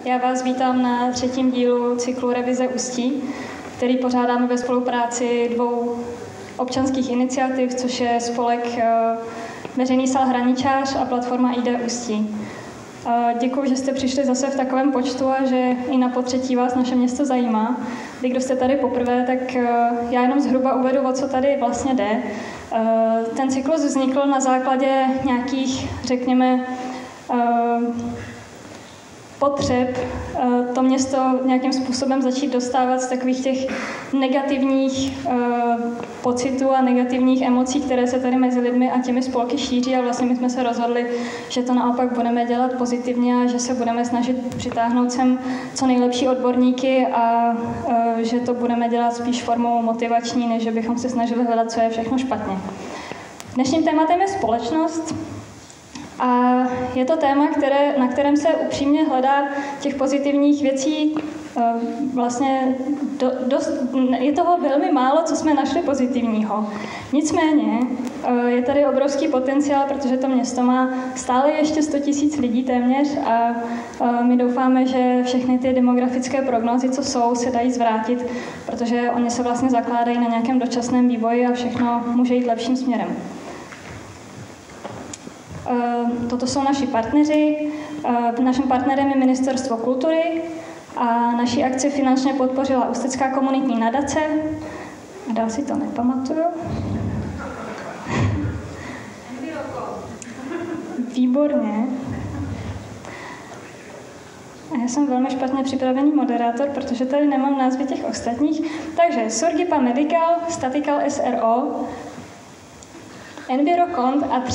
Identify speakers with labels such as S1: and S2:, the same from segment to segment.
S1: Já vás vítám na 3. dílu cyklu Revize Ústí, který pořádáme ve spolupráci 2 občanských iniciativ, což je spolek Veřejný sál Hraničář a platforma ID Ústí. Děkuji, že jste přišli zase v takovém počtu a že i na potřetí vás naše město zajímá. Vy, kdo jste tady poprvé, tak já jenom zhruba uvedu, o co tady vlastně jde. Ten cyklus vznikl na základě nějakých, řekněme, potřeb to město nějakým způsobem začít dostávat z takových těch negativních pocitů a negativních emocí, které se tady mezi lidmi a těmi spolky šíří, a vlastně my jsme se rozhodli, že to naopak budeme dělat pozitivně a že se budeme snažit přitáhnout sem co nejlepší odborníky a že to budeme dělat spíš formou motivační, než že bychom se snažili hledat, co je všechno špatně. Dnešním tématem je společnost. A je to téma, na kterém se upřímně hledá těch pozitivních věcí vlastně je toho velmi málo, co jsme našli pozitivního. Nicméně je tady obrovský potenciál, protože to město má stále ještě 100 000 lidí téměř a my doufáme, že všechny ty demografické prognózy, co jsou, se dají zvrátit, protože oni se vlastně zakládají na nějakém dočasném vývoji a všechno může jít lepším směrem. Toto jsou naši partneři. Naším partnerem je Ministerstvo kultury a naši akci finančně podpořila Ústecká komunitní nadace. A dál si to nepamatuju. Výborně. A já jsem velmi špatně připravený moderátor, protože tady nemám názvy těch ostatních. Takže Surgipa Medical, Statical SRO, Envirocont a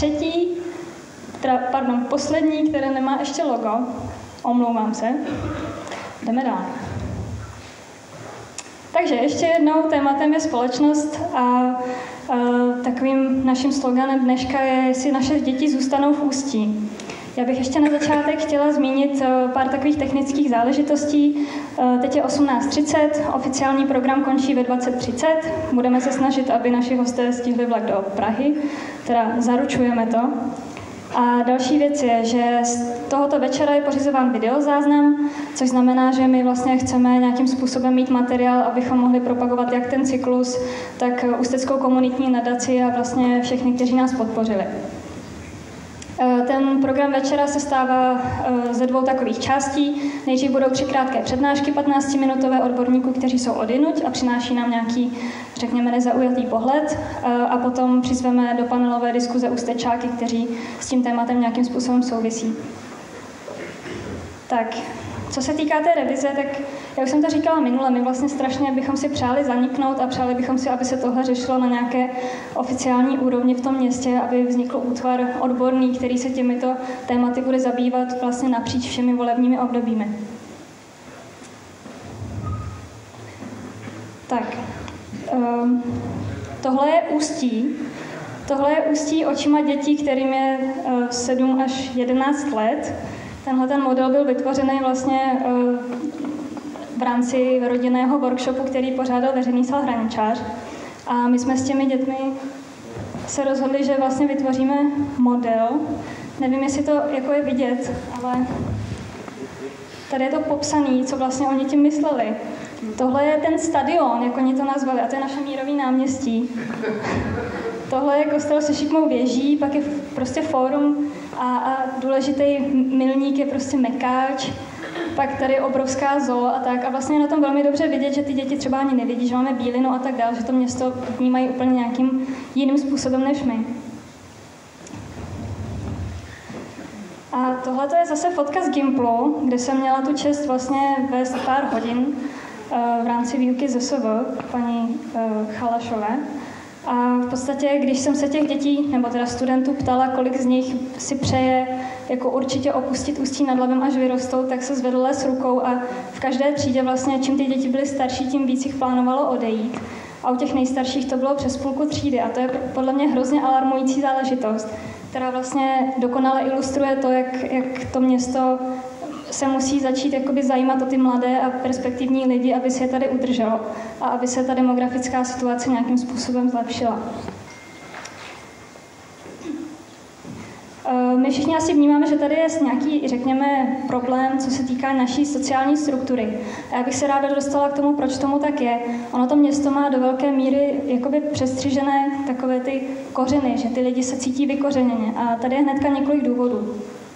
S1: poslední, které nemá ještě logo. Omlouvám se. Jdeme dál. Takže ještě jednou tématem je společnost a takovým naším sloganem dneška je, jestli naše děti zůstanou v Ústí. Já bych ještě na začátek chtěla zmínit pár takových technických záležitostí. Teď je 18:30, oficiální program končí ve 20:30. Budeme se snažit, aby naši hosté stihli vlak do Prahy, teda zaručujeme to. A další věc je, že z tohoto večera je pořizován videozáznam, což znamená, že my vlastně chceme nějakým způsobem mít materiál, abychom mohli propagovat jak ten cyklus, tak Ústeckou komunitní nadaci a vlastně všechny, kteří nás podpořili. Ten program večera se stává ze 2 takových částí. Nejdřív budou 3 krátké přednášky 15minutové odborníků, kteří jsou odjinuť a přináší nám nějaký, řekněme, nezaujatý pohled. A potom přizveme do panelové diskuze ústečáky, kteří s tím tématem nějakým způsobem souvisí. Tak, co se týká té revize, tak jak už jsem to říkala minule, my vlastně strašně bychom si přáli zaniknout a přáli bychom si, aby se tohle řešilo na nějaké oficiální úrovni v tom městě, aby vznikl útvar odborný, který se těmito tématy bude zabývat vlastně napříč všemi volebními obdobími. Tak, tohle je Ústí. Tohle je Ústí očima dětí, kterým je 7 až 11 let. Tenhle ten model byl vytvořený vlastně v rámci rodinného workshopu, který pořádal Veřejný sál Hraničář. A my jsme s těmi dětmi se rozhodli, že vlastně vytvoříme model. Nevím, jestli to jako je vidět, ale tady je to popsané, co vlastně oni tím mysleli. Tohle je ten stadion, jak oni to nazvali, a to je naše Mírový náměstí. Tohle je kostel se šikmou věží, pak je prostě fórum a důležitý milník je prostě Mekáč, pak tady je obrovská zoo a tak. A vlastně je na tom velmi dobře vidět, že ty děti třeba ani nevidí, že máme bílinu a tak dále, že to město vnímají úplně nějakým jiným způsobem než my. A tohle je zase fotka z Gimplu, kde jsem měla tu čest vlastně vést pár hodin v rámci výuky ZSV paní Chalašové. A v podstatě, když jsem se těch dětí, nebo teda studentů ptala, kolik z nich si přeje jako určitě opustit Ústí nad Labem, až vyrostou, tak se zvedl les rukou a v každé třídě vlastně, čím ty děti byly starší, tím víc jich plánovalo odejít. A u těch nejstarších to bylo přes půlku třídy a to je podle mě hrozně alarmující záležitost, která vlastně dokonale ilustruje to, jak to město se musí začít jakoby zajímat o ty mladé a perspektivní lidi, aby se je tady udrželo a aby se ta demografická situace nějakým způsobem zlepšila. My My všichni asi vnímáme, že tady je nějaký, řekněme, problém, co se týká naší sociální struktury. A já bych se ráda dostala k tomu, proč tomu tak je. Ono to město má do velké míry jakoby přestřižené takové ty kořeny, že ty lidi se cítí vykořeněně. A tady je hnedka několik důvodů.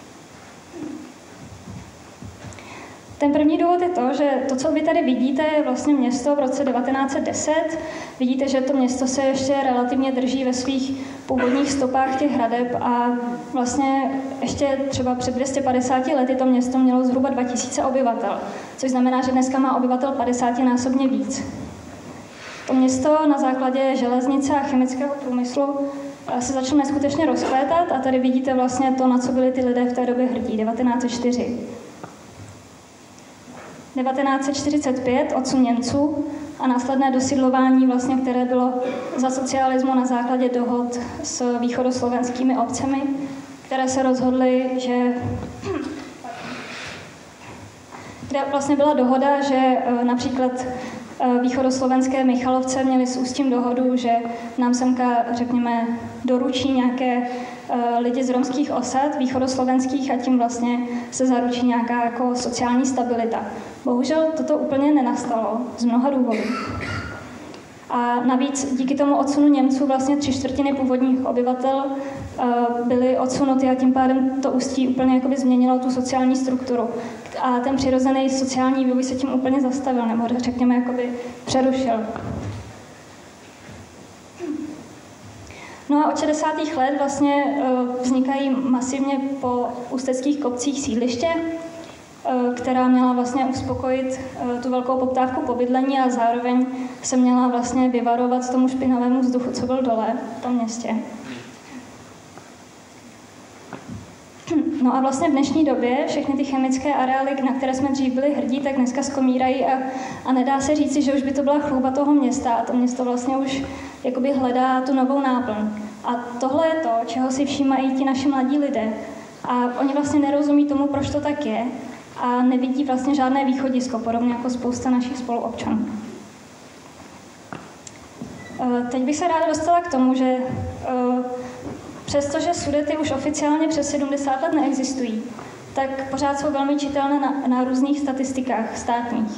S1: Ten první důvod je to, že to, co vy tady vidíte, je vlastně město v roce 1910. Vidíte, že to město se ještě relativně drží ve svých původních stopách těch hradeb a vlastně ještě třeba před 250 lety to město mělo zhruba 2000 obyvatel, což znamená, že dneska má obyvatel 50násobně víc. To město na základě železnice a chemického průmyslu se začalo neskutečně rozkvétat a tady vidíte vlastně to, na co byli ty lidé v té době hrdí, 1904. 1945 odsun Němců a následné dosidlování, vlastně, které bylo za socialismu na základě dohod s východoslovenskými obcemi, které se rozhodly, že kde vlastně byla dohoda, že například východoslovenské Michalovce měly s Ústím dohodu, že nám semka, řekněme, doručí nějaké lidi z romských osad, východoslovenských, a tím vlastně se zaručí nějaká jako sociální stabilita. Bohužel toto úplně nenastalo z mnoha důvodů. A navíc díky tomu odsunu Němců vlastně 3/4 původních obyvatel byly odsunuty a tím pádem to Ústí úplně jakoby změnilo tu sociální strukturu. A ten přirozený sociální vývoj se tím úplně zastavil, nebo řekněme jakoby přerušil. No a od 60. let vlastně vznikají masivně po ústeckých kopcích sídliště, která měla vlastně uspokojit tu velkou poptávku po bydlení a zároveň se měla vlastně vyvarovat tomu špinavému vzduchu, co byl dole v tom městě. No a vlastně v dnešní době všechny ty chemické areály, na které jsme dřív byli hrdí, tak dneska skomírají a nedá se říci, že už by to byla chluba toho města a to město vlastně už jakoby hledá tu novou náplň. A tohle je to, čeho si všímají ti naši mladí lidé. A oni vlastně nerozumí tomu, proč to tak je a nevidí vlastně žádné východisko, podobně jako spousta našich spoluobčanů. Teď bych se ráda dostala k tomu, že přestože Sudety už oficiálně přes 70 let neexistují, tak pořád jsou velmi čitelné na různých statistikách státních.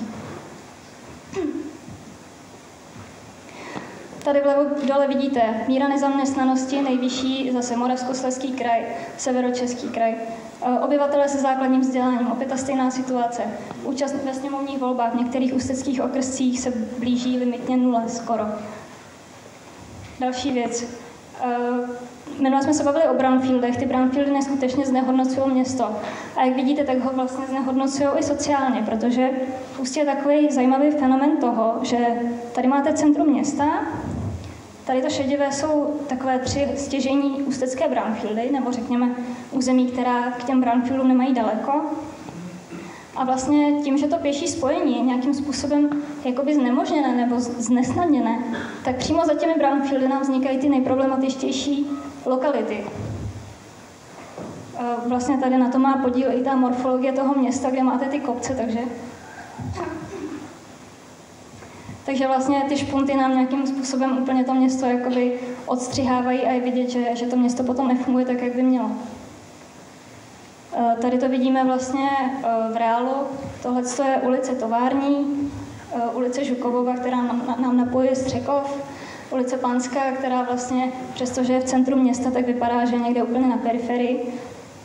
S1: Tady vlevo dole vidíte míra nezaměstnanosti, nejvyšší zase Moravskoslezský kraj, Severočeský kraj. Obyvatelé se základním vzděláním, opět ta stejná situace. Účast ve sněmovních volbách v některých ústeckých okrscích se blíží limitně 0 skoro. Další věc. Minule jsme se bavili o brownfieldech. Ty brownfieldy neskutečně znehodnocují město. A jak vidíte, tak ho vlastně znehodnocují i sociálně, protože Ústí je takový zajímavý fenomén toho, že tady máte centrum města, tady to šedivé jsou takové 3 stěžejní ústecké brownfieldy, nebo řekněme území, která k těm brownfieldům nemají daleko. A vlastně tím, že to pěší spojení je nějakým způsobem jakoby znemožněné nebo znesnadněné, tak přímo za těmi brownfieldy nám vznikají ty nejproblematičtější lokality. Vlastně tady na to má podíl i ta morfologie toho města, kde máte ty kopce, takže vlastně ty špunty nám nějakým způsobem úplně to město jakoby odstřihávají a je vidět, že to město potom nefunguje tak, jak by mělo. Tady to vidíme vlastně v reálu. Tohle je ulice Tovární, ulice Žukovova, která nám napojuje Střekov, ulice Panská, která vlastně, přestože je v centru města, tak vypadá, že je někde úplně na periferii.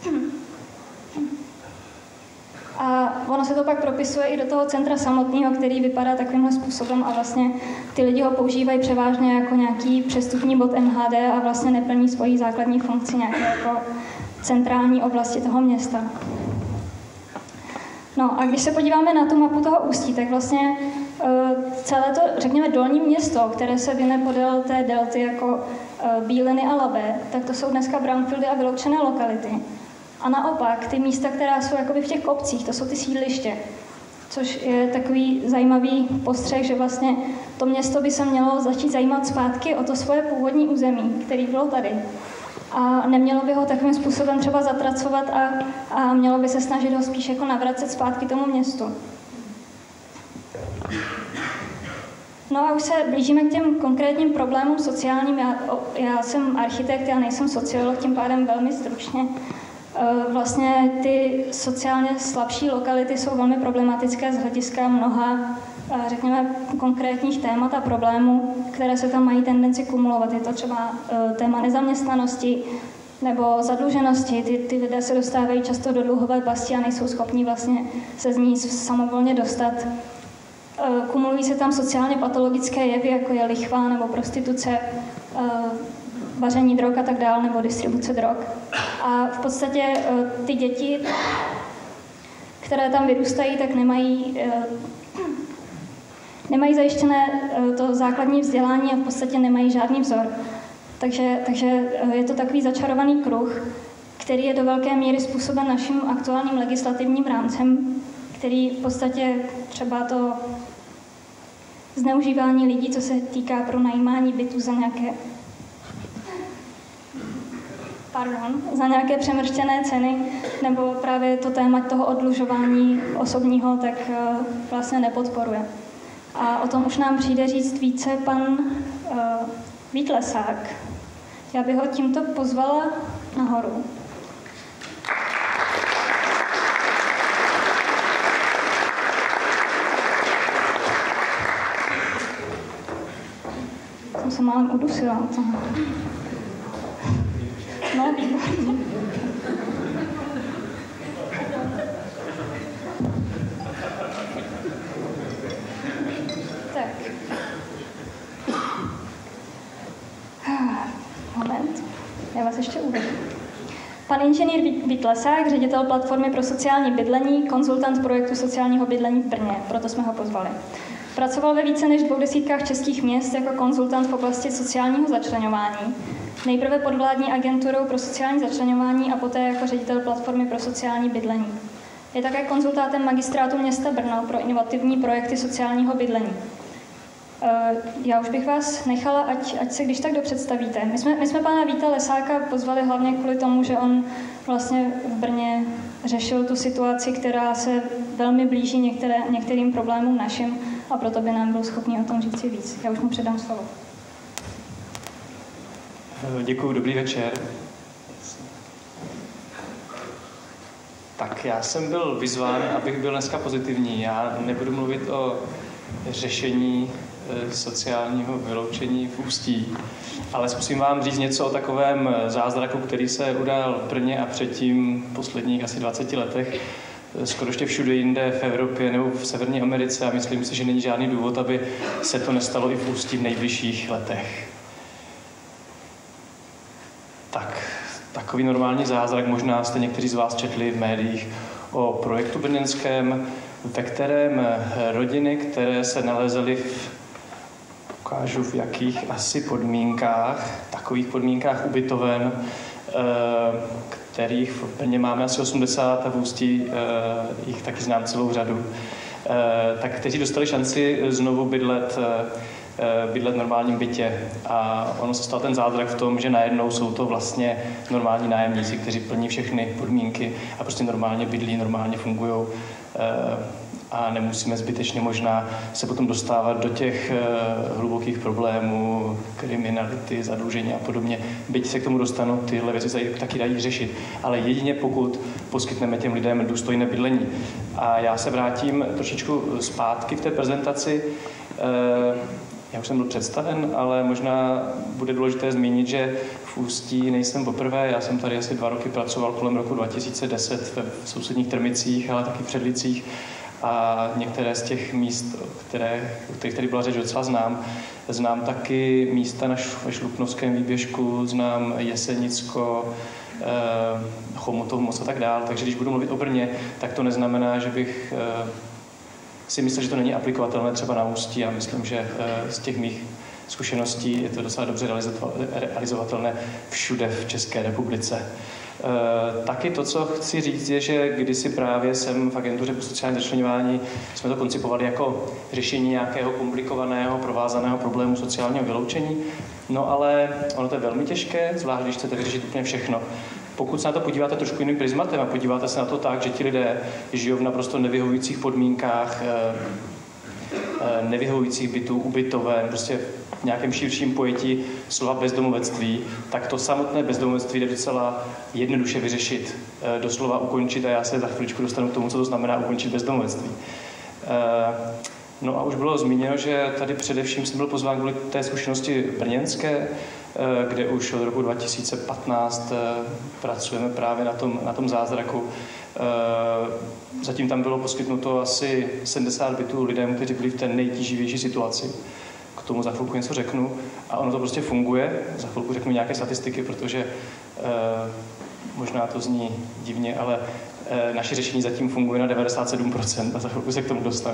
S1: A ono se to pak propisuje i do toho centra samotného, který vypadá takovýmhle způsobem a vlastně ty lidi ho používají převážně jako nějaký přestupní bod MHD a vlastně neplní svoji základní funkci nějaké jako centrální oblasti toho města. No a když se podíváme na tu mapu toho Ústí, tak vlastně celé to, řekněme, dolní město, které se vyne podél té delty jako Bíliny a Labe, tak to jsou dneska brownfieldy a vyloučené lokality. A naopak, ty místa, která jsou jakoby v těch kopcích, to jsou ty sídliště. Což je takový zajímavý postřeh, že vlastně to město by se mělo začít zajímat zpátky o to svoje původní území, který bylo tady. A nemělo by ho takovým způsobem třeba zatracovat a mělo by se snažit ho spíš jako navracet zpátky tomu městu. No a už se blížíme k těm konkrétním problémům sociálním. Já jsem architekt, já nejsem sociolog, tím pádem velmi stručně. Vlastně ty sociálně slabší lokality jsou velmi problematické z hlediska mnoha, řekněme, konkrétních témat a problémů, které se tam mají tendenci kumulovat. Je to třeba téma nezaměstnanosti nebo zadluženosti. Ty lidé se dostávají často do dluhové pasti a nejsou schopni vlastně se z ní samovolně dostat. Kumulují se tam sociálně patologické jevy, jako je lichva nebo prostituce, vaření drog a tak dále, nebo distribuce drog. A v podstatě ty děti, které tam vyrůstají, tak nemají zajištěné to základní vzdělání a v podstatě nemají žádný vzor. Takže je to takový začarovaný kruh, který je do velké míry způsoben naším aktuálním legislativním rámcem, který v podstatě třeba to zneužívání lidí, co se týká pronajímání bytů za nějaké přemrštěné ceny, nebo právě to téma toho oddlužování osobního, tak vlastně nepodporuje. A o tom už nám přijde říct více pan Vít Lesák. Já bych ho tímto pozvala nahoru. Jsem se málem udusila. No, výborně. Tak. Moment. Já vás ještě uvedu. Pan inženýr Vít Lesák, ředitel platformy pro sociální bydlení, konzultant projektu sociálního bydlení v Brně, proto jsme ho pozvali. Pracoval ve více než 200 českých měst jako konzultant v oblasti sociálního začleňování. Nejprve pod vládní agenturou pro sociální začleňování a poté jako ředitel platformy pro sociální bydlení. Je také konzultátem magistrátu města Brno pro inovativní projekty sociálního bydlení. Já už bych vás nechala, ať se když tak dopředstavíte. My jsme pana Víta Lesáka pozvali hlavně kvůli tomu, že on vlastně v Brně řešil tu situaci, která se velmi blíží některým problémům našim a proto by nám byl schopný o tom říct si víc. Já už mu předám slovo.
S2: Děkuji, dobrý večer. Tak já jsem byl vyzván, abych byl dneska pozitivní. Já nebudu mluvit o řešení sociálního vyloučení v Ústí, ale zkusím vám říct něco o takovém zázraku, který se udál v Brně a předtím v posledních asi 20 letech skoro ještě všude jinde v Evropě nebo v Severní Americe a myslím si, že není žádný důvod, aby se to nestalo i v Ústí v nejbližších letech. Takový normální zázrak, možná jste někteří z vás četli v médiích o projektu brněnském, ve kterém rodiny, které se nalezly ukážu v jakých asi podmínkách, takových podmínkách ubytoven, kterých v Brně máme asi 80 a v Ústí jich taky znám celou řadu, tak kteří dostali šanci znovu bydlet v normálním bytě. A ono se stal ten zázrak v tom, že najednou jsou to vlastně normální nájemníci, kteří plní všechny podmínky a prostě normálně bydlí, normálně fungují a nemusíme zbytečně možná se potom dostávat do těch hlubokých problémů, kriminality, zadlužení a podobně. Byť se k tomu dostanu, tyhle věci se taky dají řešit, ale jedině pokud poskytneme těm lidem důstojné bydlení. A já se vrátím trošičku zpátky v té prezentaci. Já už jsem byl představen, ale možná bude důležité zmínit, že v Ústí nejsem poprvé. Já jsem tady asi 2 roky pracoval kolem roku 2010 v sousedních Trmicích, ale taky v Předlicích. A některé z těch míst, o kterých tady byla řeč, docela znám. Znám taky místa ve Šluknovském výběžku, znám Jesenicko, Chomutov most a tak dál. Takže když budu mluvit o Brně, tak to neznamená, že bych si myslel, že to není aplikovatelné třeba na Ústí. Já myslím, že z těch mých zkušeností je to docela dobře realizovatelné všude v České republice. Taky to, co chci říct, je, že kdysi právě jsem v agentuře pro sociální začleňování jsme to koncipovali jako řešení nějakého komplikovaného, provázaného problému sociálního vyloučení. No ale ono to je velmi těžké, zvlášť když chcete vyřešit úplně všechno. Pokud se na to podíváte trošku jiným prismatem a podíváte se na to tak, že ti lidé žijou v naprosto nevyhovujících podmínkách, nevyhovujících bytů, ubytoven, prostě v nějakém širším pojetí slova bezdomovectví, tak to samotné bezdomovectví jde docela jednoduše vyřešit. doslova ukončit a já se za chviličku dostanu k tomu, co to znamená ukončit bezdomovectví. No a už bylo zmíněno, že tady především jsem byl pozván kvůli té zkušenosti brněnské, kde už od roku 2015 pracujeme právě na tom zázraku. Zatím tam bylo poskytnuto asi 70 bytů lidem, kteří byli v té nejtíživější situaci. K tomu za chvilku něco řeknu. A ono to prostě funguje. Za chvilku řeknu nějaké statistiky, protože možná to zní divně, ale naše řešení zatím funguje na 97% a za chvilku se k tomu dostanu.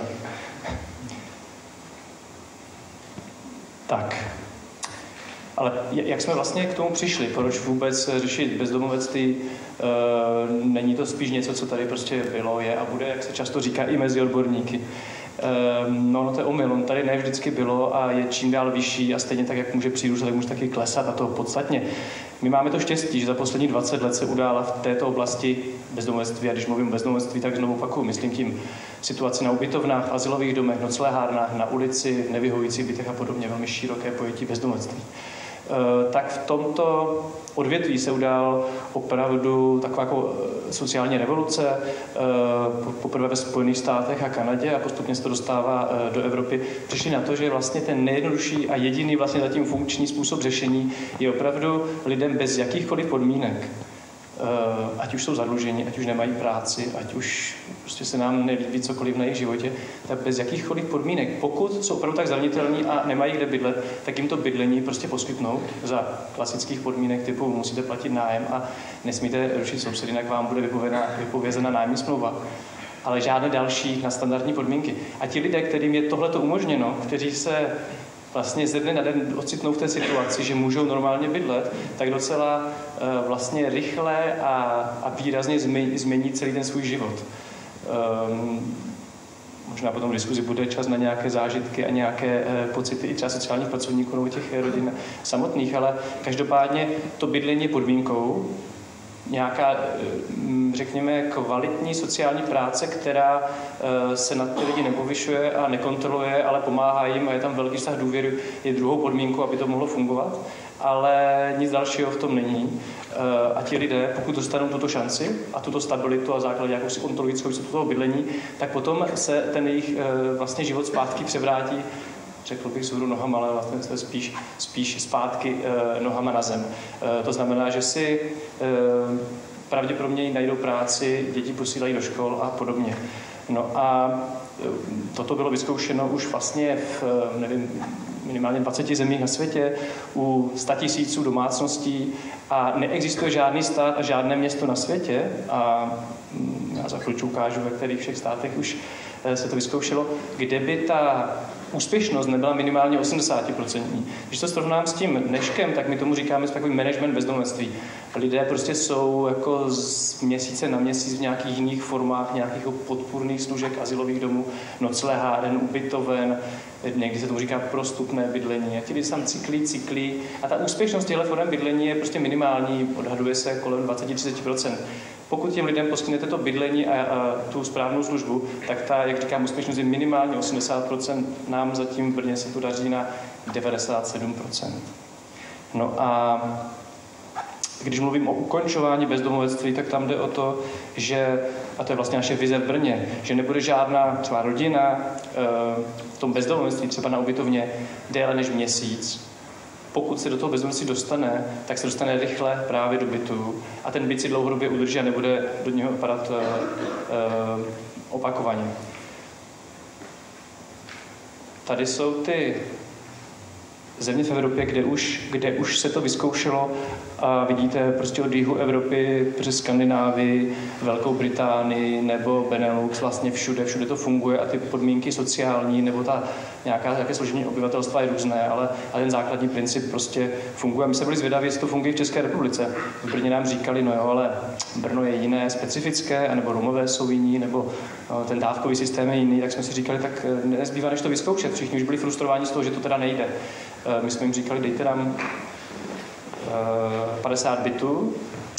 S2: Tak. Ale jak jsme vlastně k tomu přišli? Proč vůbec řešit bezdomovectví? Není to spíš něco, co tady prostě bylo, je a bude, jak se často říká i mezi odborníky. No to je omyl, on tady ne vždycky bylo a je čím dál vyšší a stejně tak, jak může přírůstat, tak může taky klesat a to podstatně. My máme to štěstí, že za poslední 20 let se udála v této oblasti bezdomovectví a když mluvím o bezdomovectví, tak znovu opakuju, myslím tím situaci na ubytovnách, azylových domech, noclehárnách, na ulici, nevyhovujících bytech a podobně, velmi široké pojetí bezdomovectví. Tak v tomto odvětví se udál opravdu taková jako sociální revoluce, poprvé ve Spojených státech a Kanadě a postupně se to dostává do Evropy. Přišli na to, že vlastně ten nejjednodušší a jediný vlastně zatím funkční způsob řešení je opravdu lidem bez jakýchkoliv podmínek. Ať už jsou zadluženi, ať už nemají práci, ať už prostě se nám nelíbí cokoliv na jejich životě, tak bez jakýchkoliv podmínek. Pokud jsou opravdu tak zranitelní a nemají kde bydlet, tak jim to bydlení prostě poskytnout za klasických podmínek typu musíte platit nájem a nesmíte rušit sousedy, jinak vám bude vypovězena nájemní smlouva. Ale žádné další na standardní podmínky. A ti lidé, kterým je tohleto umožněno, kteří se vlastně ze dne na den ocitnou v té situaci, že můžou normálně bydlet, tak docela vlastně rychle a výrazně změní celý ten svůj život. Možná potom v diskuzi bude čas na nějaké zážitky a nějaké pocity i třeba sociálních pracovníků nebo těch rodin samotných, ale každopádně to bydlení je podmínkou, nějaká, řekněme, kvalitní sociální práce, která se na ty lidi nepovyšuje a nekontroluje, ale pomáhá jim a je tam velký vztah důvěry, je druhou podmínkou, aby to mohlo fungovat, ale nic dalšího v tom není. A ti lidé, pokud dostanou tuto šanci a tuto stabilitu a základě jakousi ontologickou jistotu toho bydlení, tak potom se ten jejich vlastně život zpátky převrátí, řekl bych vzhůru nohama, ale vlastně to je spíš zpátky nohama na zem. To znamená, že si pravděpodobně najdou práci, děti posílají do škol a podobně. No a toto bylo vyzkoušeno už vlastně v, minimálně 20 zemích na světě, u 100 000 domácností a neexistuje žádný stát a žádné město na světě a já za chvíli ukážu, ve kterých všech státech už se to vyzkoušelo, kde by ta úspěšnost nebyla minimálně 80%. Když to srovnám s tím dneškem, tak my tomu říkáme takový management bezdomovectví. Lidé prostě jsou jako z měsíce na měsíc v nějakých jiných formách, nějakých podpůrných služek, azylových domů, nocleháren, ubytoven, někdy se tomu říká prostupné bydlení. A ti lidé tam cyklí a ta úspěšnost těchto forem bydlení je prostě minimální, odhaduje se kolem 20-30%. Pokud těm lidem poskytnete to bydlení a tu správnou službu, tak ta, jak říkám, úspěšnost je minimálně 80%. Nám zatím v Brně se to daří na 97%. No a když mluvím o ukončování bezdomovectví, tak tam jde o to, že, a to je vlastně naše vize v Brně, že nebude žádná třeba rodina v tom bezdomovectví, třeba na ubytovně, déle než měsíc. Pokud se do toho bezdomovectví dostane, tak se dostane rychle právě do bytu a ten byt si dlouhodobě udrží a nebude do něho padat opakovaně. Tady jsou ty země v Evropě, kde už se to vyzkoušelo a vidíte prostě od jihu Evropy přes Skandinávii, Velkou Británii nebo Benelux, vlastně všude to funguje a ty podmínky sociální nebo nějaké složení obyvatelstva je různé, ale ten základní princip prostě funguje. My jsme byli zvědaví, jestli to funguje v České republice. V Brně nám říkali, no jo, ale Brno je jiné, specifické, anebo Romové jsou jiní, nebo ten dávkový systém je jiný, tak jsme si říkali, tak nezbývá než to vyzkoušet. Všichni už byli frustrováni z toho, že to teda nejde. My jsme jim říkali, dejte nám 50 bytů,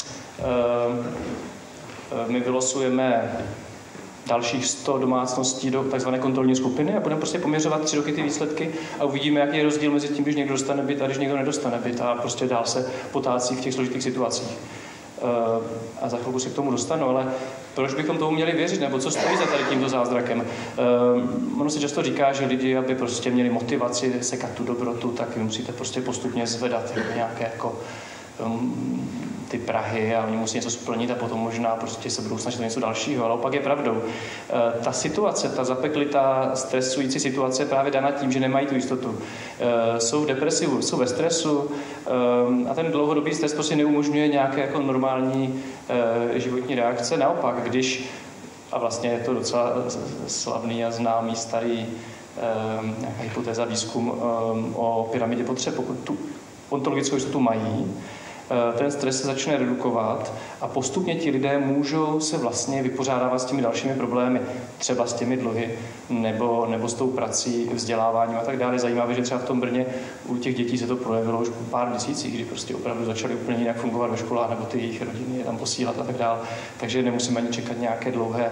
S2: my vylosujeme dalších 100 domácností do takzvané kontrolní skupiny a budeme prostě poměřovat 3 roky ty výsledky a uvidíme, jaký je rozdíl mezi tím, když někdo dostane byt a když někdo nedostane byt a prostě dál se potácí v těch složitých situacích. a za chvilku se k tomu dostanu, ale proč bychom tomu měli věřit, nebo co stojí za tady tímto zázrakem? Ono se často říká, že lidi, aby prostě měli motivaci sekat tu dobrotu, tak vy musíte prostě postupně zvedat nějaké jako ty prahy a oni musí něco splnit a potom možná prostě se budou snažit něco dalšího, ale opak je pravdou. Ta situace, ta zapeklitá, stresující situace je právě daná tím, že nemají tu jistotu. Jsou v depresi, jsou ve stresu a ten dlouhodobý stres prostě neumožňuje nějaké jako normální životní reakce. Naopak, když, a vlastně je to docela slavný a známý starý nějaká hypotéza, výzkum o pyramidě potřeb, pokud tu ontologickou jistotu mají, ten stres se začne redukovat a postupně ti lidé můžou se vlastně vypořádávat s těmi dalšími problémy, třeba s těmi dluhy nebo s tou prací, vzděláváním a tak dále. Zajímavé, že třeba v tom Brně u těch dětí se to projevilo už po pár měsících, kdy prostě opravdu začaly úplně jinak fungovat ve školách nebo ty jejich rodiny je tam posílat a tak dále. Takže nemusíme ani čekat nějaké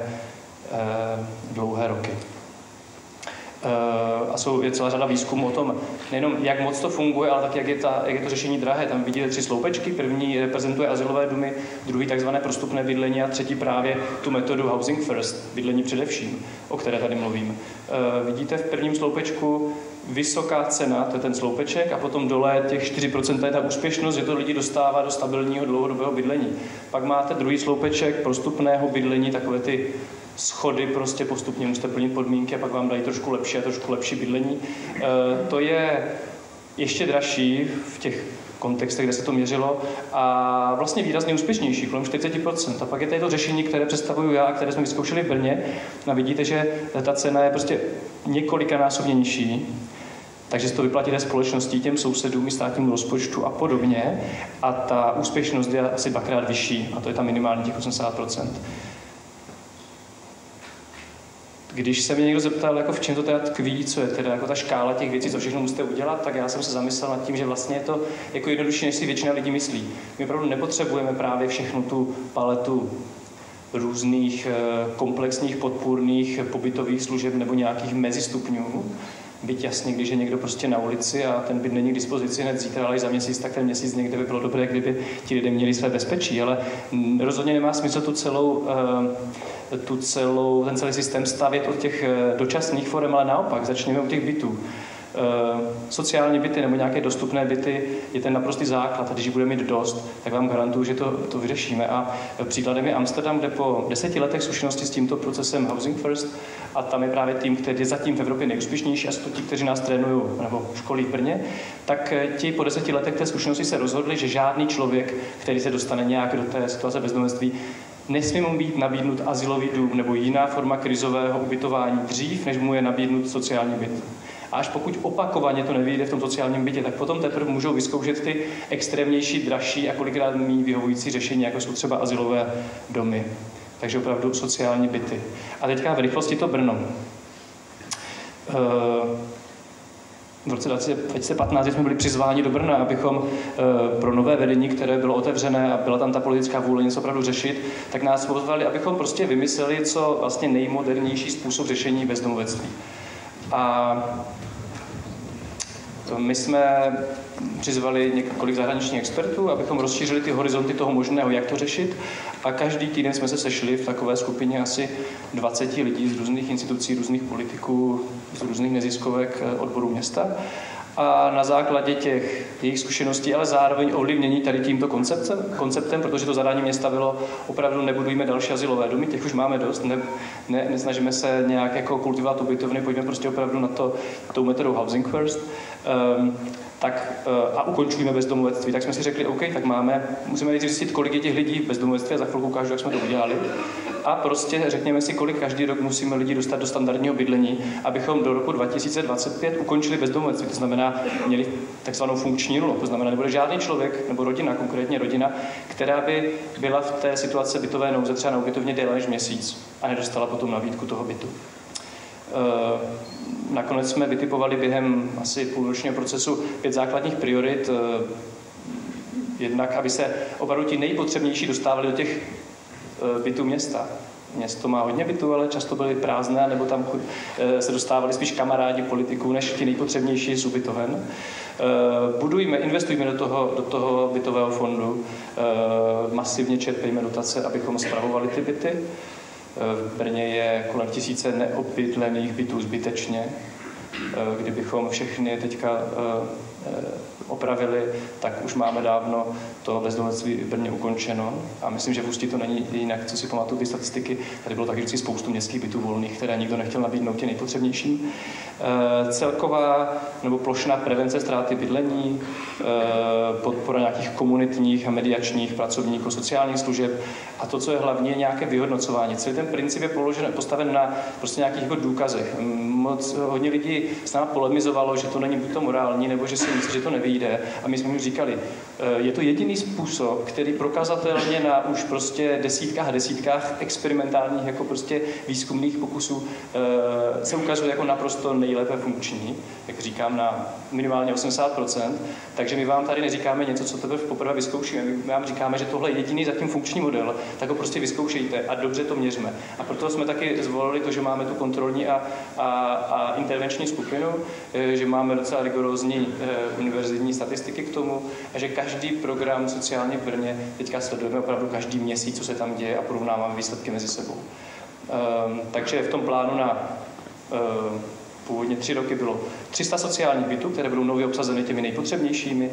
S2: dlouhé roky. A je celá řada výzkumů o tom, nejenom jak moc to funguje, ale tak jak je to řešení drahé. Tam vidíte 3 sloupečky. První reprezentuje azylové domy, druhý takzvané prostupné bydlení a třetí právě tu metodu housing first, bydlení především, o které tady mluvím. Vidíte v prvním sloupečku vysoká cena, to je ten sloupeček, a potom dole těch 4% je ta úspěšnost, že to lidi dostává do stabilního dlouhodobého bydlení. Pak máte druhý sloupeček prostupného bydlení, takové ty schody, prostě postupně musíte plnit podmínky a pak vám dají trošku lepší bydlení. To je ještě dražší v těch kontextech, kde se to měřilo a vlastně výrazně úspěšnější, kolem 40%. A pak je tady to řešení, které představuju já, které jsme vyzkoušeli v Brně. A vidíte, že ta cena je prostě několikanásobně nižší, takže se to vyplatí té společnosti, těm sousedům i státnímu rozpočtu a podobně. A ta úspěšnost je asi 2x vyšší, a to je tam minimálně těch 80%. Když se mě někdo zeptal, jako v čem to teda tkví, co je teda jako ta škála těch věcí, co všechno musíte udělat, tak já jsem se zamyslel nad tím, že vlastně je to jako jednodušší, než si většina lidí myslí. My opravdu nepotřebujeme právě všechnu tu paletu různých komplexních podpůrných pobytových služeb nebo nějakých mezistupňů. Byť jasně, když je někdo prostě na ulici a ten byt není k dispozici hned zítra, ale i za měsíc, tak ten měsíc někde by bylo dobré, kdyby ti lidé měli své bezpečí, ale rozhodně nemá smysl ten celý systém stavět od těch dočasných forem, ale naopak, začněme u těch bytů. Sociální byty nebo nějaké dostupné byty je ten naprostý základ. A když budeme mít dost, tak vám garantuju, že to vyřešíme. A příkladem je Amsterdam, kde po 10 letech zkušenosti s tímto procesem Housing First, a tam je právě tým, který je zatím v Evropě nejúspěšnější, a jsou to ti, kteří nás trénují nebo školí v Brně, tak ti po 10 letech té zkušenosti se rozhodli, že žádný člověk, který se dostane nějak do té situace bezdomovectví, nesmí mu být nabídnut azylový dům nebo jiná forma krizového ubytování dřív, než mu je nabídnut sociální byt. A až pokud opakovaně to nevyjde v tom sociálním bytě, tak potom teprve můžou vyzkoušet ty extrémnější, dražší a kolikrát méně vyhovující řešení, jako jsou třeba azylové domy. Takže opravdu sociální byty. A teďka v rychlosti to Brno. V roce 2015 jsme byli přizváni do Brna, abychom pro nové vedení, které bylo otevřené a byla tam ta politická vůle něco opravdu řešit, tak nás pozvali, abychom prostě vymysleli, co vlastně nejmodernější způsob řešení bezdomovectví. A my jsme přizvali několik zahraničních expertů, abychom rozšířili ty horizonty toho možného, jak to řešit. A každý týden jsme se sešli v takové skupině asi 20 lidí z různých institucí, různých politiků, z různých neziskovek odborů města. A na základě těch jejich zkušeností, ale zároveň ovlivnění tady tímto konceptem, protože to zadání města bylo opravdu nebudujme další azylové domy, těch už máme dost, nesnažíme se nějak jako kultivovat ubytovny, pojďme prostě opravdu na to tou metodou Housing First. A ukončujeme bezdomovectví. Tak jsme si řekli, OK, tak musíme nejdřív zjistit, kolik je těch lidí v bezdomovectví a za chvilku ukážu, jak jsme to udělali. A prostě řekněme si, kolik každý rok musíme lidi dostat do standardního bydlení, abychom do roku 2025 ukončili bezdomovectví. To znamená, měli takzvanou funkční nulu. To znamená, nebude žádný člověk nebo rodina, konkrétně rodina, která by byla v té situaci bytové nouze třeba na ubytovně déle než měsíc a nedostala potom nabídku toho bytu. Nakonec jsme vytipovali během asi půlročního procesu 5 základních priorit. Jednak, aby se opravdu ti nejpotřebnější dostávali do těch bytů města. město má hodně bytů, ale často byly prázdné, nebo tam se dostávali spíš kamarádi politiků, než ti nejpotřebnější z ubytoven. Investujme do toho bytového fondu, masivně čerpejme dotace, abychom spravovali ty byty. V Brně je kolem 1000 neobydlených bytů zbytečně. Kdybychom všechny teďka opravili, tak už máme dávno to bezdomovectví v Brně ukončeno. A myslím, že v Ústí to není jinak, co si pamatuju ty statistiky. Tady bylo taky vždycky spoustu městských bytů volných, které nikdo nechtěl nabídnout těm nejpotřebnějším. Celková nebo plošná prevence ztráty bydlení, podpora nějakých komunitních a mediačních pracovníků, sociálních služeb a to, co je hlavně, je nějaké vyhodnocování. Celý ten princip je postaven na prostě nějakých jako důkazech. Hodně lidí s námi polemizovalo, že to není buď to morální, nebo že si myslí, že to nevyjde. A my jsme jim říkali, je to jediný způsob, který prokazatelně na už prostě desítkách experimentálních jako prostě výzkumných pokusů se ukazuje jako naprosto nejlépe funkční, jak říkám, na minimálně 80%. Takže my vám tady neříkáme něco, co teprve poprvé vyzkoušíme. My vám říkáme, že tohle je jediný zatím funkční model, tak ho prostě vyzkoušejte a dobře to měřme. A proto jsme taky zvolili to, že máme tu kontrolní a intervenční skupinu, že máme docela rigorózní univerzitní statistiky k tomu a že každý program sociálně v Brně teďka sledujeme opravdu každý měsíc, co se tam děje a porovnáváme výsledky mezi sebou. Takže v tom plánu na původně 3 roky bylo 300 sociálních bytů, které budou nově obsazeny těmi nejpotřebnějšími.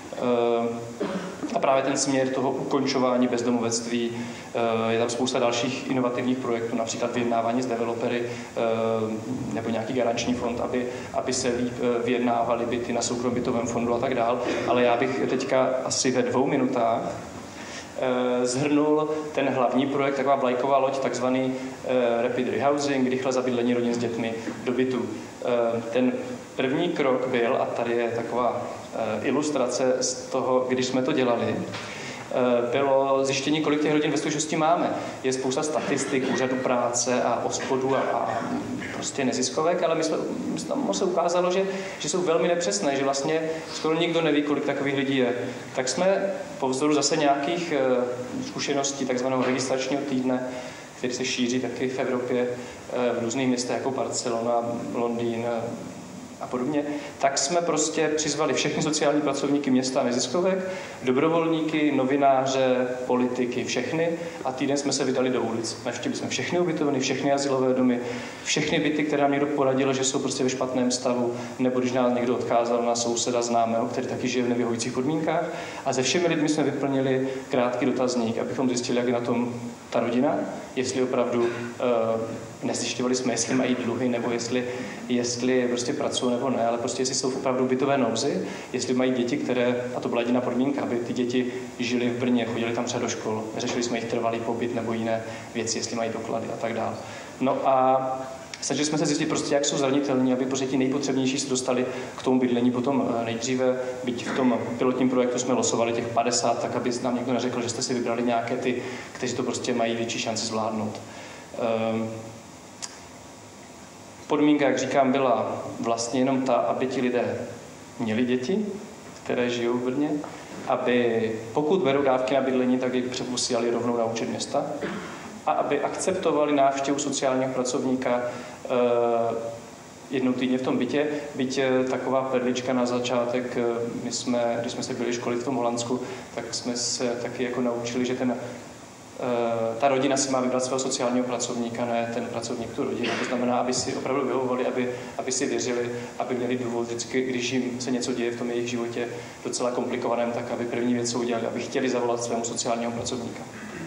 S2: A právě ten směr toho ukončování bezdomovectví, je tam spousta dalších inovativních projektů, například vyjednávání s developery nebo nějaký garanční fond, aby se líp vyjednávaly byty na soukromém bytovém fondu a tak dál. Ale já bych teďka asi ve 2 minutách zhrnul ten hlavní projekt, taková vlajková loď, takzvaný rapid rehousing, rychle zabydlení rodin s dětmi do bytu. Ten první krok byl, a tady je taková ilustrace z toho, když jsme to dělali, bylo zjištění, kolik těch rodin ve skutečnosti máme. Je spousta statistik, úřadu práce a OSPODu a prostě neziskovek, ale tam se ukázalo, že jsou velmi nepřesné, že vlastně skoro nikdo neví, kolik takových lidí je. Tak jsme po vzoru zase nějakých zkušeností takzvaného registračního týdne, který se šíří taky v Evropě, v různých městech jako Barcelona, Londýn a podobně, tak jsme prostě přizvali všechny sociální pracovníky města a neziskovek, dobrovolníky, novináře, politiky, všechny a týden jsme se vydali do ulic. Navštívili jsme všechny ubytovny, všechny azylové domy, všechny byty, které nám někdo poradil, že jsou prostě ve špatném stavu, nebo když nás někdo odkázal na souseda známého, který taky žije v nevyhovujících podmínkách. A se všemi lidmi jsme vyplnili krátký dotazník, abychom zjistili, jak je na tom ta rodina, jestli opravdu nezjišťovali jsme, jestli mají dluhy, nebo jestli prostě pracují nebo ne, ale prostě jestli jsou opravdu bytové nouzy, jestli mají děti, které, a to byla jediná podmínka, aby ty děti žili v Brně, chodili tam třeba do škol, řešili jsme jejich trvalý pobyt nebo jiné věci, jestli mají doklady a tak dále. No a snažili jsme se zjistit prostě, jak jsou zranitelní, aby prostě ti nejpotřebnější se dostali k tomu bydlení potom nejdříve, byť v tom pilotním projektu jsme losovali těch 50, tak aby nám někdo neřekl, že jste si vybrali nějaké ty, kteří to prostě mají větší šanci zvládnout. Podmínka, jak říkám, byla vlastně jenom ta, aby ti lidé měli děti, které žijou v Brně, aby pokud berou dávky na bydlení, tak je přeposílali rovnou na účet města a aby akceptovali návštěvu sociálního pracovníka jednou týdně v tom bytě. Byť taková perlička na začátek, když jsme se byli školit v tom Holandsku, tak jsme se taky jako naučili, že ta rodina si má vybrat svého sociálního pracovníka, ne ten pracovník tu rodinu. To znamená, aby si opravdu vyhovovali, aby si věřili, aby měli důvod vždycky, když jim se něco děje v tom jejich životě docela komplikovaném, tak aby první věc, co udělali, aby chtěli zavolat svému sociálního pracovníka.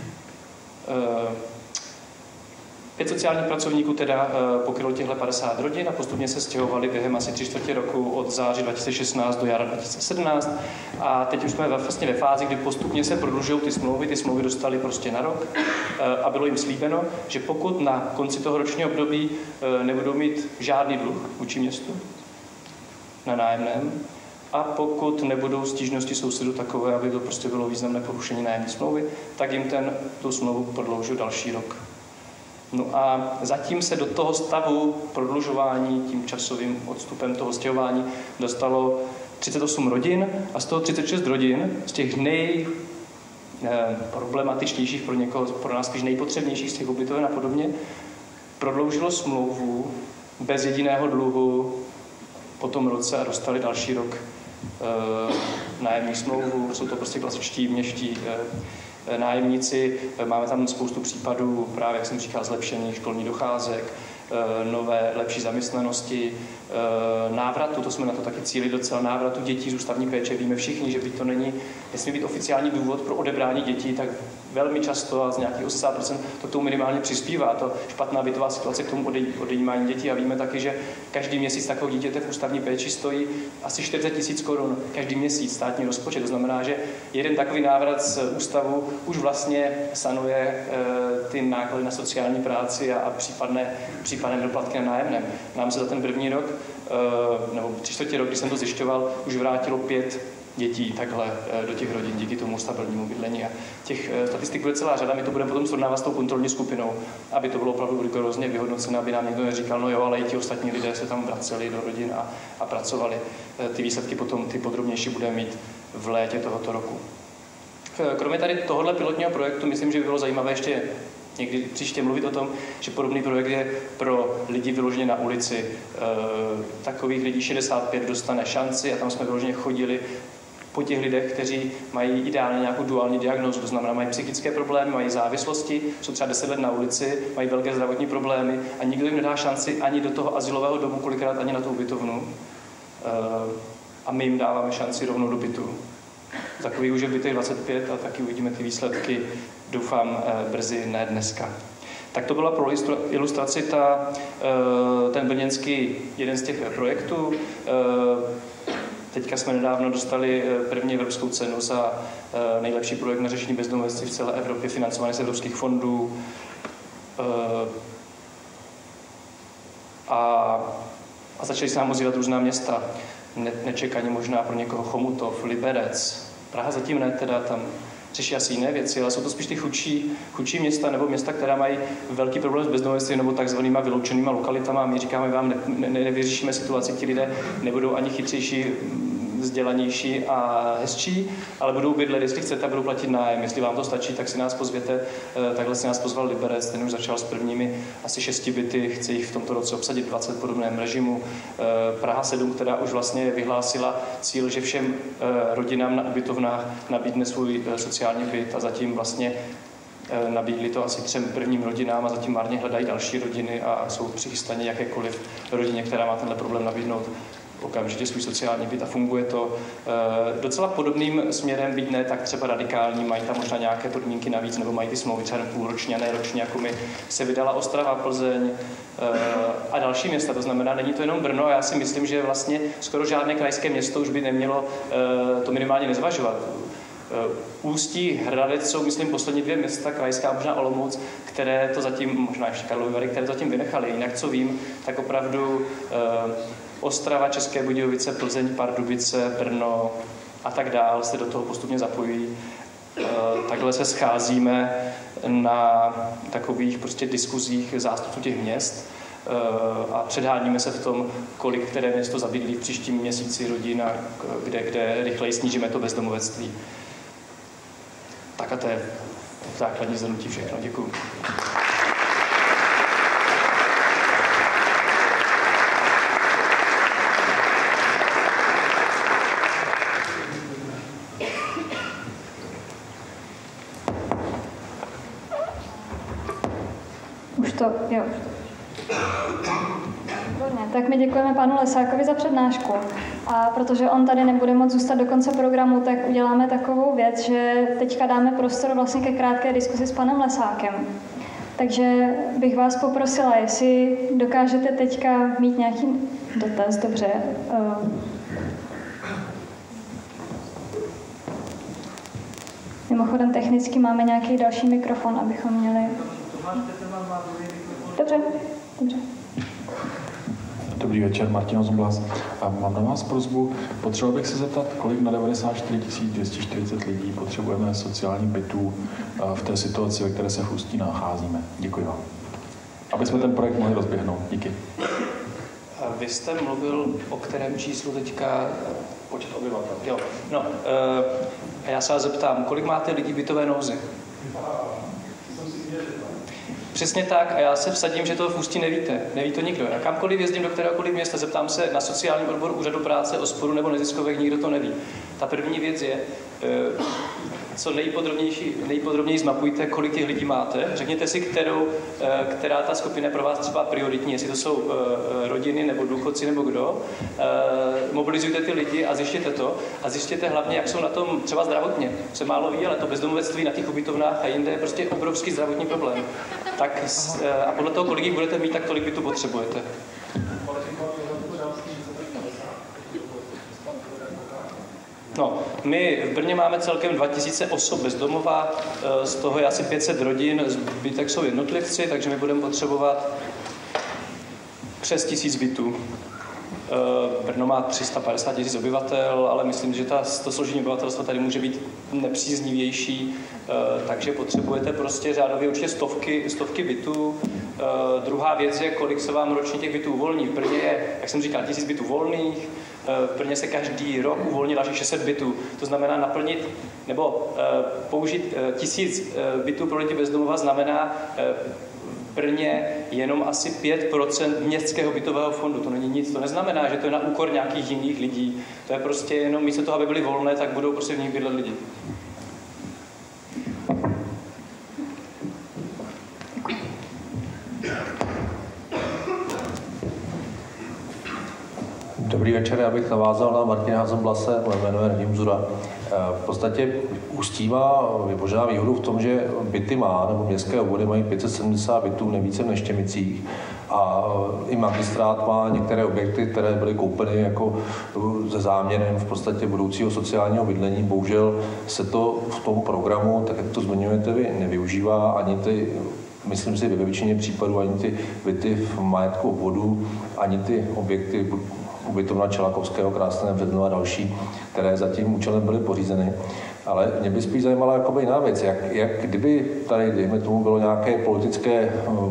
S2: 5 sociálních pracovníků teda pokrylo těchto 50 rodin a postupně se stěhovali během asi 3/4 roku od září 2016 do jara 2017 a teď už jsme vlastně ve fázi, kdy postupně se prodlužují ty smlouvy dostali prostě na rok a bylo jim slíbeno, že pokud na konci toho ročního období nebudou mít žádný dluh vůči městu na nájemném a pokud nebudou stížnosti sousedů takové, aby to prostě bylo významné porušení nájemní smlouvy, tak jim tu smlouvu prodloužil další rok. No a zatím se do toho stavu prodlužování tím časovým odstupem toho stěhování dostalo 38 rodin a z toho 36 rodin, z těch problematičtějších pro někoho, pro nás spíš nejpotřebnějších z těch ubytoven a podobně, prodloužilo smlouvu bez jediného dluhu po tom roce a dostali další rok nájemní smlouvu. Jsou to prostě klasičtí městští nájemníci. Máme tam spoustu případů, právě jak jsem říkal, zlepšení školní docházek, nové, lepší zaměstnanosti, návratu, to jsme na to taky cílili docela, návratu dětí z ústavní péče. Víme všichni, že byť to nesmí být oficiální důvod pro odebrání dětí, tak velmi často a z nějakých 80% to k tomu minimálně přispívá. To špatná bytová situace k tomu odejímání dětí a víme taky, že každý měsíc takového dítěte v ústavní péči stojí asi 40 000 korun každý měsíc státní rozpočet. To znamená, že jeden takový návrat z ústavu už vlastně sanuje ty náklady na sociální práci a případné doplatky na nájemném. Nám se za ten první rok, nebo 3/4 rok, když jsem to zjišťoval, už vrátilo 5 dětí takhle do těch rodin díky tomu stabilnímu bydlení. A těch statistik bude celá řada, my to budeme potom srovnávat s tou kontrolní skupinou, aby to bylo opravdu rigorózně vyhodnocené, aby nám někdo neříkal, no jo, ale i ti ostatní lidé se tam vraceli do rodin a pracovali. Ty výsledky potom, ty podrobnější budeme mít v létě tohoto roku. Kromě tady tohohle pilotního projektu, myslím, že by bylo zajímavé ještě někdy příště mluvit o tom, že podobný projekt je pro lidi vyloženě na ulici. Takových lidí 65 dostane šanci a tam jsme vyloženě chodili po těch lidech, kteří mají ideálně nějakou duální diagnózu, to znamená, mají psychické problémy, mají závislosti, jsou třeba 10 let na ulici, mají velké zdravotní problémy a nikdo jim nedá šanci ani do toho azylového domu, kolikrát ani na tu ubytovnu. A my jim dáváme šanci rovnou do bytu. Takový už je bytej 25 a taky uvidíme ty výsledky, doufám, brzy, ne dneska. Tak to byla pro ilustraci ten brněnský jeden z těch projektů. Teďka jsme nedávno dostali první evropskou cenu za nejlepší projekt na řešení bezdomovectví v celé Evropě, financovaný z evropských fondů. A začali se nám ozývat různá města. Nečekaně možná pro někoho Chomutov, Liberec. Praha zatím ne, teda tam řeší asi jiné věci, ale jsou to spíš ty chudší města nebo města, která mají velký problém s bezdomovectvím nebo takzvanýma vyloučenýma lokalitama. My říkáme vám, nevyřešíme situaci, ti lidé nebudou ani chytřejší, vzdělanější a hezčí, ale budou bydlet, jestli chcete, a budou platit nájem. Jestli vám to stačí, tak si nás pozvěte. Takhle si nás pozval Liberec, ten už začal s prvními asi 6 byty, chce jich v tomto roce obsadit 20 v podobném režimu. Praha 7, která už vlastně vyhlásila cíl, že všem rodinám na ubytovnách nabídne svůj sociální byt a zatím vlastně nabídli to asi 3 prvním rodinám a zatím marně hledají další rodiny a jsou přichystaní jakékoliv rodině, která má tenhle problém, nabídnout okamžitě svůj sociální byt a funguje to docela podobným směrem, byť ne tak třeba radikální, mají tam možná nějaké podmínky navíc, nebo mají ty smlouvy třeba půlročně a ne ročně, jako my. Se vydala Ostrava, Plzeň a další města, to znamená, není to jenom Brno a já si myslím, že vlastně skoro žádné krajské město už by nemělo to minimálně nezvažovat. Ústí, Hradec jsou, myslím, poslední 2 města, krajská, možná Olomouc, které to zatím, možná ještě Karlovy Vary, které to zatím vynechali. Jinak, co vím, tak opravdu Ostrava, České Budějovice, Plzeň, Pardubice, Brno a tak dál se do toho postupně zapojují. Takhle se scházíme na takových prostě diskuzích zástupců těch měst a předháníme se v tom, kolik které město zabydlí v příštím měsíci rodin a kde rychleji snížíme to bezdomovectví. Tak a to je základní shrnutí všechno. Děkuju.
S1: Jo. Tak my děkujeme panu Lesákovi za přednášku. A protože on tady nebude moct zůstat do konce programu, tak uděláme takovou věc, že teďka dáme prostor vlastně ke krátké diskusi s panem Lesákem. Takže bych vás poprosila, jestli dokážete teďka mít nějaký dotaz, dobře. Mimochodem technicky máme nějaký další mikrofon, abychom měli... Dobře.
S3: Dobrý večer, Martin Ozumblás. Mám na vás prosbu. Potřeboval bych se zeptat, kolik na 94 240 lidí potřebujeme sociálních bytů v té situaci, ve které se v Ústí nacházíme. Děkuji vám. Aby jsme ten projekt mohli rozběhnout. Díky.
S2: Vy jste mluvil o kterém číslu teďka?
S3: Počet obyvatel.
S2: Jo. No, A já se vás zeptám, kolik máte lidí v bytové nouzi? Přesně tak a já se vsadím, že to v Ústí nevíte. Neví to nikdo. Já kamkoliv jezdím do kteréhokoliv města, zeptám se na sociálním odboru úřadu práce, OSPODu nebo neziskovek, nikdo to neví. Ta první věc je, co nejpodrobněji zmapujte, kolik těch lidí máte. Řekněte si, která ta skupina je pro vás třeba prioritní, jestli to jsou rodiny nebo důchodci nebo kdo. Mobilizujte ty lidi a zjištěte to. A zjištěte hlavně, jak jsou na tom třeba zdravotně. Se málo ví, ale to bezdomovectví na těch ubytovnách a jinde je prostě obrovský zdravotní problém. Tak a podle toho, kolik jich budete mít, tak tolik bytu potřebujete. No, my v Brně máme celkem 2000 osob bezdomova, z toho je asi 500 rodin, zbytek jsou jednotlivci, takže my budeme potřebovat přes 1000 bytů. Brno má 350 000 obyvatel, ale myslím, že to složení obyvatelstva tady může být nepříznivější, takže potřebujete prostě řádově určitě stovky bytů. Druhá věc je, kolik se vám ročně těch bytů uvolní. V Brně je, jak jsem říkal, 1000 bytů volných, v Brně se každý rok uvolní dalších 600 bytů. To znamená naplnit nebo použít 1000 bytů pro lidi bezdomova znamená v Brně jenom asi 5% městského bytového fondu. To není nic. To neznamená, že to je na úkor nějakých jiných lidí. To je prostě jenom místo toho, aby byly volné, tak budou prostě v nich bydlet lidi.
S4: Dobrý večer, já bych navázal na Martina Hasenblase, moje jméno je Radim Zura. V podstatě Ústí má možná výhodu v tom, že byty má, nebo městské obvody mají 570 bytů, nejvíce v Neštěmicích. A i magistrát má některé objekty, které byly koupeny jako se záměrem v podstatě budoucího sociálního bydlení. Bohužel se to v tom programu, tak jak to zmiňujete vy, nevyužívá ani ty, myslím si, ve většině případů ani ty byty v majetku obvodu, ani ty objekty ubytovna Čelakovského, Krásné Břevno a další, které za tím účelem byly pořízeny. Ale mě by spíš zajímala jakoby jiná věc, jak kdyby tady, dejme tomu, bylo nějaké politické,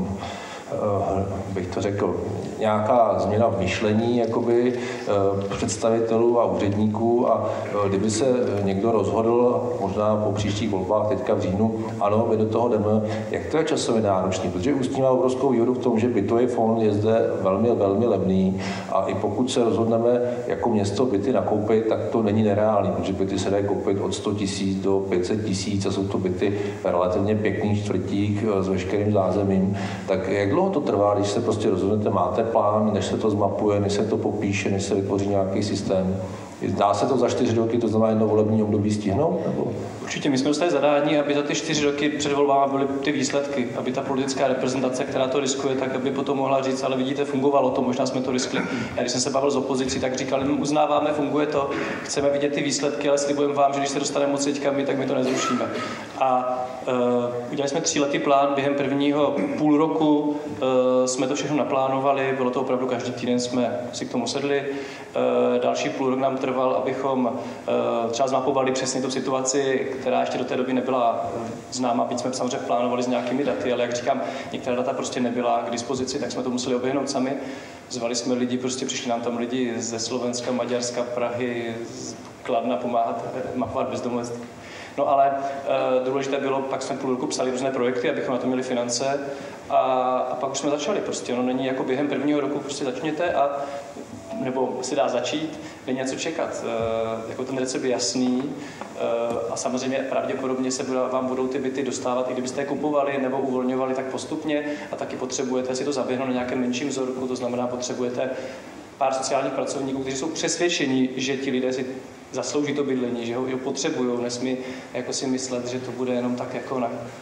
S4: bych to řekl, nějaká změna v myšlení jakoby, představitelů a úředníků a kdyby se někdo rozhodl, možná po příštích volbách, teďka v říjnu, ano, my do toho jdeme, jak to je časově náročný, protože Ústí má obrovskou výhodu v tom, že bytový fond je zde velmi, velmi levný a i pokud se rozhodneme jako město byty nakoupit, tak to není nereálný, protože byty se dají koupit od 100 000 do 500 000 a jsou to byty relativně pěkných čtvrtích s veškerým zázemím. Tak jak dlouho to trvá, když se prostě rozhodnete, máte plán, než se to zmapuje, než se to popíše, než se vytvoří nějaký systém? Dá se to za 4 roky, to znamená jedno volební období, stihnout? Nebo?
S2: Určitě, my jsme dostali zadání, aby za ty 4 roky před volbami byly ty výsledky, aby ta politická reprezentace, která to riskuje, tak aby potom mohla říct, ale vidíte, fungovalo to, možná jsme to riskli. Já když jsem se bavil s opozicí, tak říkali, my uznáváme, funguje to, chceme vidět ty výsledky, ale slibujeme vám, že když se dostaneme moc teďka my, tak my to nezrušíme. A udělali jsme 3letý plán, během prvního půl roku jsme to všechno naplánovali, bylo to opravdu každý týden jsme si k tomu sedli. Další půl rok nám trval, abychom třeba zmapovali přesně tu situaci, která ještě do té doby nebyla známa, byť jsme samozřejmě plánovali s nějakými daty, ale jak říkám, některá data prostě nebyla k dispozici, tak jsme to museli oběhnout sami. Zvali jsme lidi, prostě přišli nám tam lidi ze Slovenska, Maďarska, Prahy, z Kladna pomáhat mapovat bezdomovectví. No ale důležité bylo, pak jsme půl roku psali různé projekty, abychom na to měli finance a pak už jsme začali prostě. Ono není jako během prvního roku, prostě začněte a nebo se dá začít, není něco čekat. Jako ten recept je jasný a samozřejmě pravděpodobně se vám budou ty byty dostávat, i kdybyste je kupovali nebo uvolňovali tak postupně a taky potřebujete si to zaběhnout na nějakém menším vzorku, to znamená potřebujete pár sociálních pracovníků, kteří jsou přesvědčeni, že ti lidé si zaslouží to bydlení, že ho potřebují, nesmí jako si myslet, že to bude jenom tak jako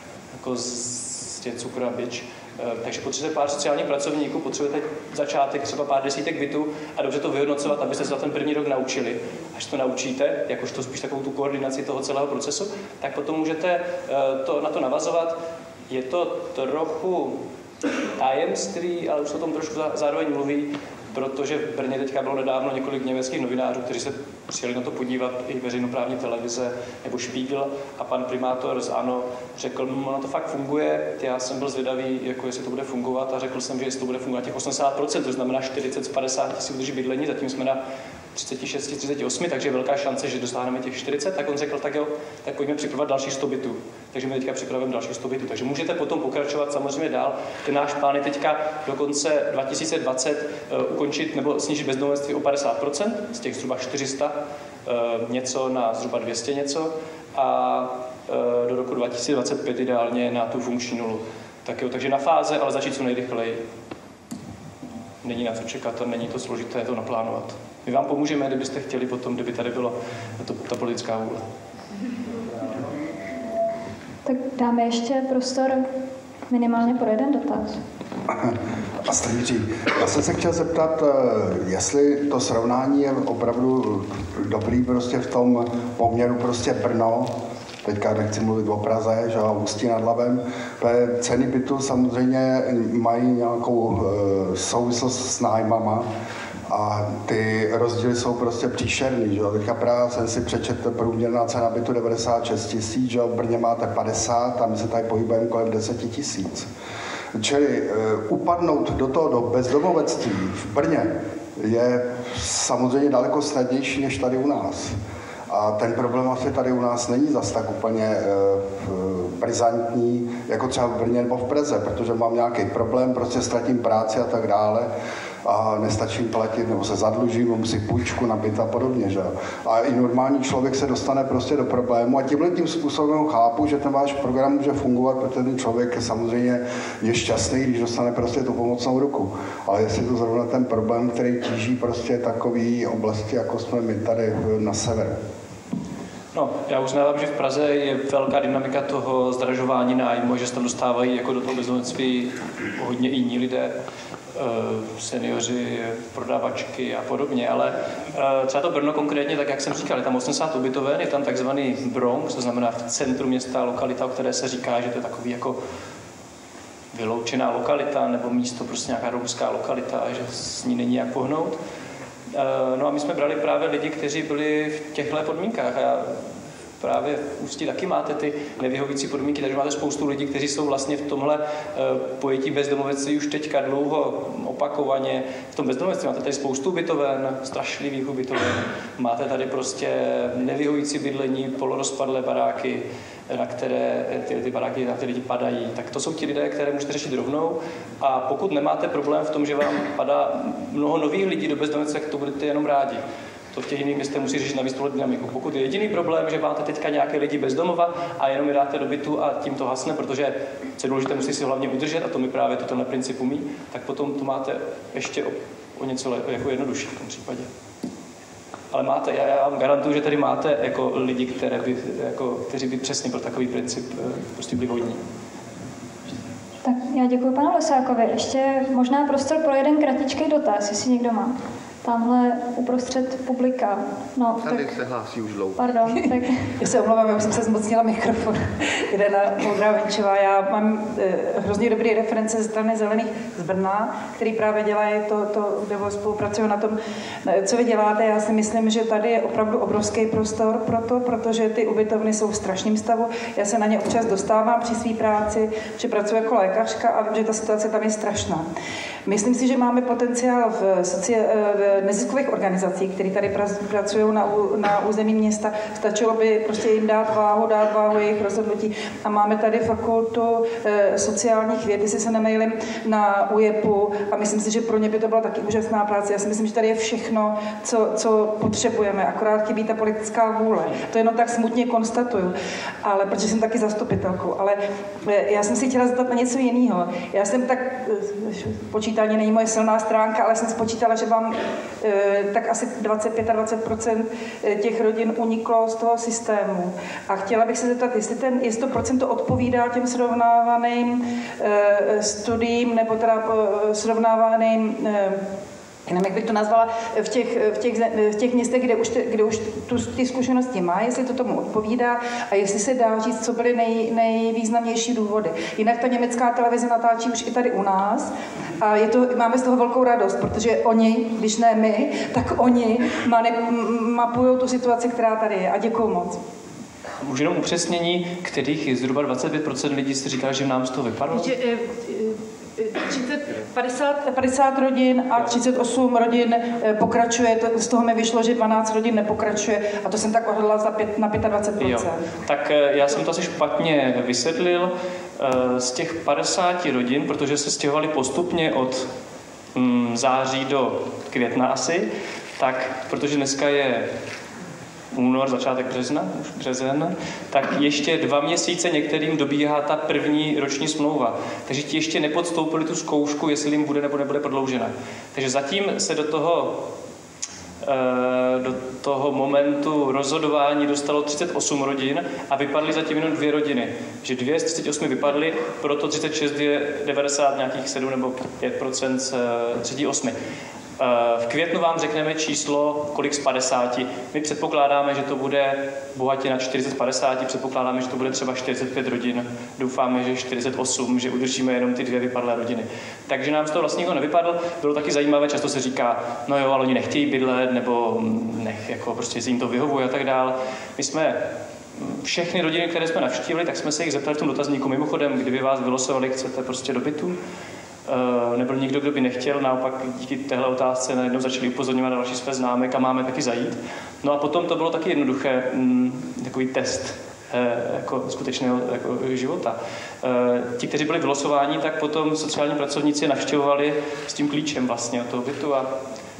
S2: z cukru a bič. Takže potřebujete pár sociálních pracovníků, potřebujete začátek, třeba pár desítek bytů a dobře to vyhodnocovat, abyste se za ten první rok naučili. Až to naučíte, jakožto spíš takovou tu koordinaci toho celého procesu, tak potom můžete na to navazovat. Je to trochu tajemství, ale už se o tom trošku zároveň mluví, protože v Brně teďka bylo nedávno několik německých novinářů, kteří se přijeli na to podívat, i veřejnoprávní televize nebo Spiegel, a pan primátor z ANO řekl, ono to fakt funguje, já jsem byl zvědavý, jako jestli to bude fungovat, a řekl jsem, že jestli to bude fungovat těch 80%, to znamená 40 z 50 tisíc udrží bydlení, zatím jsme na 36, 38, takže je velká šance, že dosáhneme těch 40, tak on řekl, tak jo, tak pojďme připravovat další 100 bytů. Takže my teďka připravujeme další 100 bytů. Takže můžete potom pokračovat samozřejmě dál. Ten náš plán je teďka do konce 2020 ukončit nebo snížit bezdomovectví o 50%, z těch zhruba 400 něco na zhruba 200 něco a do roku 2025 ideálně na tu funkční nulu. Tak jo, takže na fáze, ale začít co nejrychleji. Není na co čekat a není to složité to naplánovat. My vám pomůžeme, kdybyste chtěli potom, kdyby tady byla ta politická vůle.
S1: Tak dáme ještě prostor minimálně pro jeden dotaz.
S5: A strýří, já jsem se chtěl zeptat, jestli to srovnání je opravdu dobrý prostě v tom poměru prostě Brno, teďka nechci mluvit o Praze, že Ústí nad Labem, ceny bytu samozřejmě mají nějakou souvislost s nájmama a ty rozdíly jsou prostě příšerný, že jo. Teďka právě jsem si přečetl průměrná cena bytu 96 000, že jo, v Brně máte 50 a my se tady pohybujeme kolem 10 000. Čili upadnout do toho bezdomovectví v Brně je samozřejmě daleko snadnější než tady u nás. A ten problém asi tady u nás není zas tak úplně brizantní, jako třeba v Brně nebo v Praze, protože mám nějaký problém, prostě ztratím práci a tak dále a nestačím platit, nebo se zadlužím, mám si půjčku na byt a podobně, že? A i normální člověk se dostane prostě do problému a tím způsobem chápu, že ten váš program může fungovat, protože ten člověk samozřejmě je šťastný, když dostane prostě tu pomocnou ruku. Ale jestli to zrovna ten problém, který tíží prostě takový oblasti, jako jsme my tady na severu.
S2: No, já uznávám, že v Praze je velká dynamika toho zdražování nájmu, že se tam dostávají jako do toho bezdomovectví hodně jiní lidé, seniori, prodavačky a podobně, ale třeba to Brno konkrétně, tak jak jsem říkal, je tam 80 ubytoven, je tam takzvaný Bronx, to znamená v centru města lokalita, o které se říká, že to je takový jako vyloučená lokalita nebo místo, prostě nějaká romská lokalita, že s ní není jak pohnout. No a my jsme brali právě lidi, kteří byli v těchto podmínkách a právě v Ústí taky máte ty nevyhovující podmínky, takže máte spoustu lidí, kteří jsou vlastně v tomhle pojetí bezdomovectví už teďka dlouho, opakovaně. V tom bezdomovectví máte tady spoustu ubytoven, strašlivých ubytoven, máte tady prostě nevyhovující bydlení, polorozpadlé baráky, na které ty baráky, na které lidi padají. Tak to jsou ti lidé, které můžete řešit rovnou. A pokud nemáte problém v tom, že vám padá mnoho nových lidí do bezdomovectví, tak to budete jenom rádi. To v těch jiných městech musí řešit navíc tuhle dynamiku. Pokud je jediný problém, že máte teďka nějaké lidi bez domova a jenom je dáte do bytu a tím to hasne, protože co je důležité, musí si hlavně udržet a to my právě toto na princip umí, tak potom to máte ještě o něco jako jednodušší v tom případě. Ale máte, já vám garantuju, že tady máte jako lidi, kteří by přesně pro takový princip prostě byli hodní.
S1: Tak já děkuji panu Lesákovi. Ještě možná prostor pro jeden kratičký dotaz, jestli někdo má. Tamhle uprostřed publika. No,
S6: tady
S1: tak...
S6: se hlásí už dlouho.
S1: Pardon, tak...
S7: Já se omlouvám, já už jsem se zmocnila mikrofon. Irena Moudrá-Vinčová. Já mám hrozně dobrý reference ze strany Zelených z Brna, který právě dělají to, nebo spolupracují na tom, co vy děláte. Já si myslím, že tady je opravdu obrovský prostor pro to, protože ty ubytovny jsou v strašném stavu. Já se na ně občas dostávám při své práci, že pracuji jako lékařka a vím, že ta situace tam je strašná. Myslím si, že máme potenciál v neziskových organizací, které tady pracují na území města. Stačilo by prostě jim dát váhu jejich rozhodnutí. A máme tady fakultu sociálních věd, jestli se nemýlím, na UJEPu a myslím si, že pro ně by to byla taky úžasná práce. Já si myslím, že tady je všechno, co potřebujeme. Akorát chybí ta politická vůle. To jenom tak smutně konstatuju. Ale protože jsem taky zastupitelkou. Ale já jsem si chtěla zeptat na něco jiného. Já jsem tak, počítání není moje silná stránka, ale jsem spočítala, že vám tak asi 25% těch rodin uniklo z toho systému. A chtěla bych se zeptat, jestli to procento odpovídá těm srovnávaným studiím, nebo teda srovnávaným nevím, jak bych to nazvala, v těch městech, kde už ty zkušenosti má, jestli to tomu odpovídá a jestli se dá říct, co byly nejvýznamnější důvody. Jinak ta německá televize natáčí už i tady u nás a máme z toho velkou radost, protože oni, když ne my, tak oni mapují tu situaci, která tady je. A děkuju moc.
S2: Můžu jenom upřesnění, kterých zhruba 25% lidí si říká, že nám z toho vypadlo?
S7: 50 rodin a 38 rodin pokračuje, z toho mi vyšlo, že 12 rodin nepokračuje a to jsem tak odhadla na 25%.
S2: Jo. Tak já jsem to asi špatně vysvětlil. Z těch 50 rodin, protože se stěhovali postupně od září do května asi, tak protože dneska je únor, začátek března, už březen, tak ještě 2 měsíce některým dobíhá ta první roční smlouva. Takže ti ještě nepodstoupili tu zkoušku, jestli jim bude nebo nebude prodloužena. Takže zatím se do toho momentu rozhodování dostalo 38 rodin a vypadly zatím jenom 2 rodiny. Že 2 z 38 vypadly, proto 36 je 90 nějakých 7 nebo 5% z 38. V květnu vám řekneme číslo, kolik z 50. My předpokládáme, že to bude bohatě na 40-50, předpokládáme, že to bude třeba 45 rodin. Doufáme, že 48, že udržíme jenom ty 2 vypadlé rodiny. Takže nám z toho vlastně nikdo nevypadl. Bylo taky zajímavé, často se říká, no jo, ale oni nechtějí bydlet, nebo jako prostě jim to vyhovuje a tak dál. My jsme všechny rodiny, které jsme navštívili, tak jsme se jich zeptali v tom dotazníku. Mimochodem, kdyby vás vylosovali, chcete prostě do bytu? Nebyl nikdo, kdo by nechtěl, naopak díky téhle otázce najednou začali upozorňovat na další své známé, kam máme taky zajít. No a potom to bylo taky jednoduché, takový test jako skutečného jako života. Ti, kteří byli vylosováni, tak potom sociální pracovníci navštěvovali s tím klíčem vlastně od toho bytu a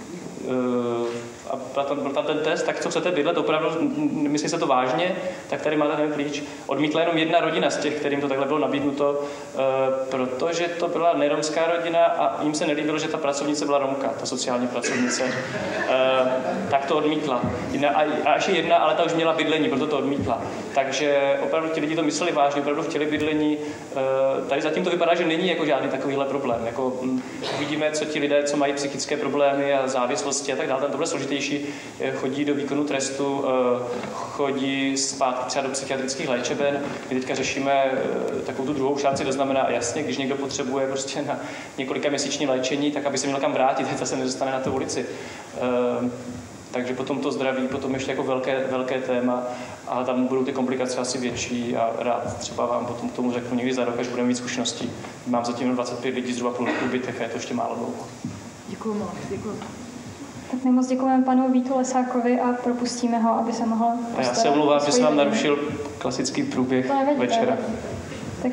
S2: byl tam ten test, tak co chcete bydlet, opravdu, myslí se to vážně, tak tady máte ten klíč. Odmítla jenom 1 rodina z těch, kterým to takhle bylo nabídnuto, protože to byla neromská rodina a jim se nelíbilo, že ta pracovnice byla Romka, ta sociální pracovnice. Tak to odmítla. A ještě 1, ale ta už měla bydlení, proto to odmítla. Takže opravdu ti lidi to mysleli vážně, opravdu chtěli bydlení. Tady zatím to vypadá, že není jako žádný takovýhle problém. Jako, vidíme, co ti lidé, co mají psychické problémy a závislosti a tak dále, tam to bude složitější, chodí do výkonu trestu, chodí zpátky třeba do psychiatrických léčeben. My teďka řešíme takovou tu druhou šanci, to znamená jasně, když někdo potřebuje prostě na několika měsíční léčení, tak aby se měl kam vrátit, to se nedostane na tu ulici. Takže potom to zdraví, potom ještě jako velké téma a tam budou ty komplikace asi větší a rád třeba vám potom k tomu řeknu někdy za rok, až budeme mít zkušeností. Mám zatím 25 lidí zhruba půl roku v bytech a je to ještě málo dlouho.
S7: Děkuji moc, děkuji.
S1: Tak my moc děkujeme panu Vítu Lesákovi a propustíme ho, aby se mohl postarat.
S2: Já se omlouvám, že jsem vám narušil klasický průběh večera.
S1: Tak.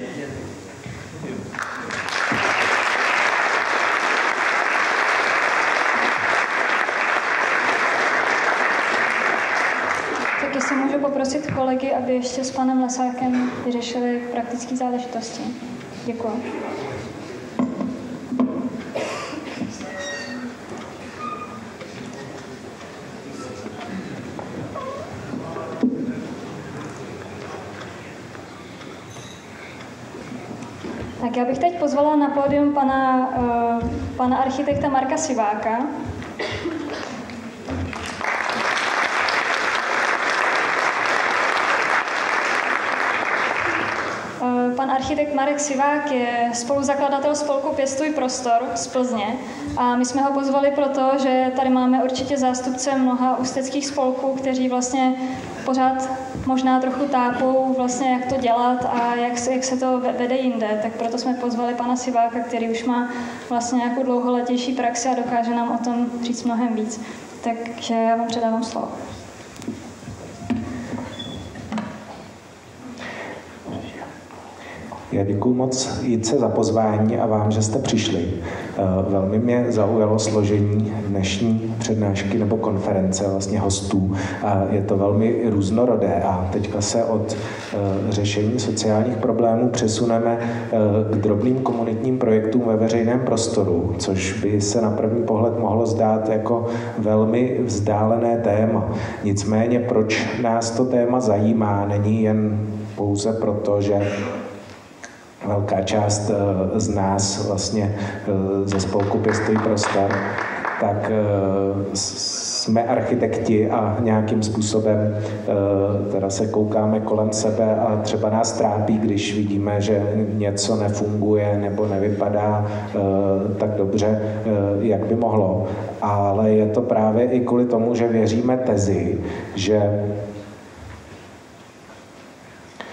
S1: Tak jestli můžu poprosit kolegy, aby ještě s panem Lesákem vyřešili praktické záležitosti. Děkuji. Tak já bych teď pozvala na pódium pana architekta Marka Siváka. Pan architekt Marek Sivák je spoluzakladatel spolku Pěstuj prostor z Plzně a my jsme ho pozvali proto, že tady máme určitě zástupce mnoha ústeckých spolků, kteří vlastně pořád možná trochu tápou vlastně, jak to dělat a jak se to vede jinde. Tak proto jsme pozvali pana Siváka, který už má vlastně nějakou dlouholetější praxi a dokáže nám o tom říct mnohem víc. Takže já vám předávám slovo.
S6: Já děkuji moc Jitce za pozvání a vám, že jste přišli. Velmi mě zaujalo složení dnešní přednášky nebo konference vlastně hostů. Je to velmi různorodé a teďka se od řešení sociálních problémů přesuneme k drobným komunitním projektům ve veřejném prostoru, což by se na první pohled mohlo zdát jako velmi vzdálené téma. Nicméně, proč nás to téma zajímá, není jen pouze proto, že velká část z nás vlastně ze spolku Pěstuj prostor, tak jsme architekti a nějakým způsobem teda se koukáme kolem sebe a třeba nás trápí, když vidíme, že něco nefunguje nebo nevypadá tak dobře, jak by mohlo. Ale je to právě i kvůli tomu, že věříme tezi,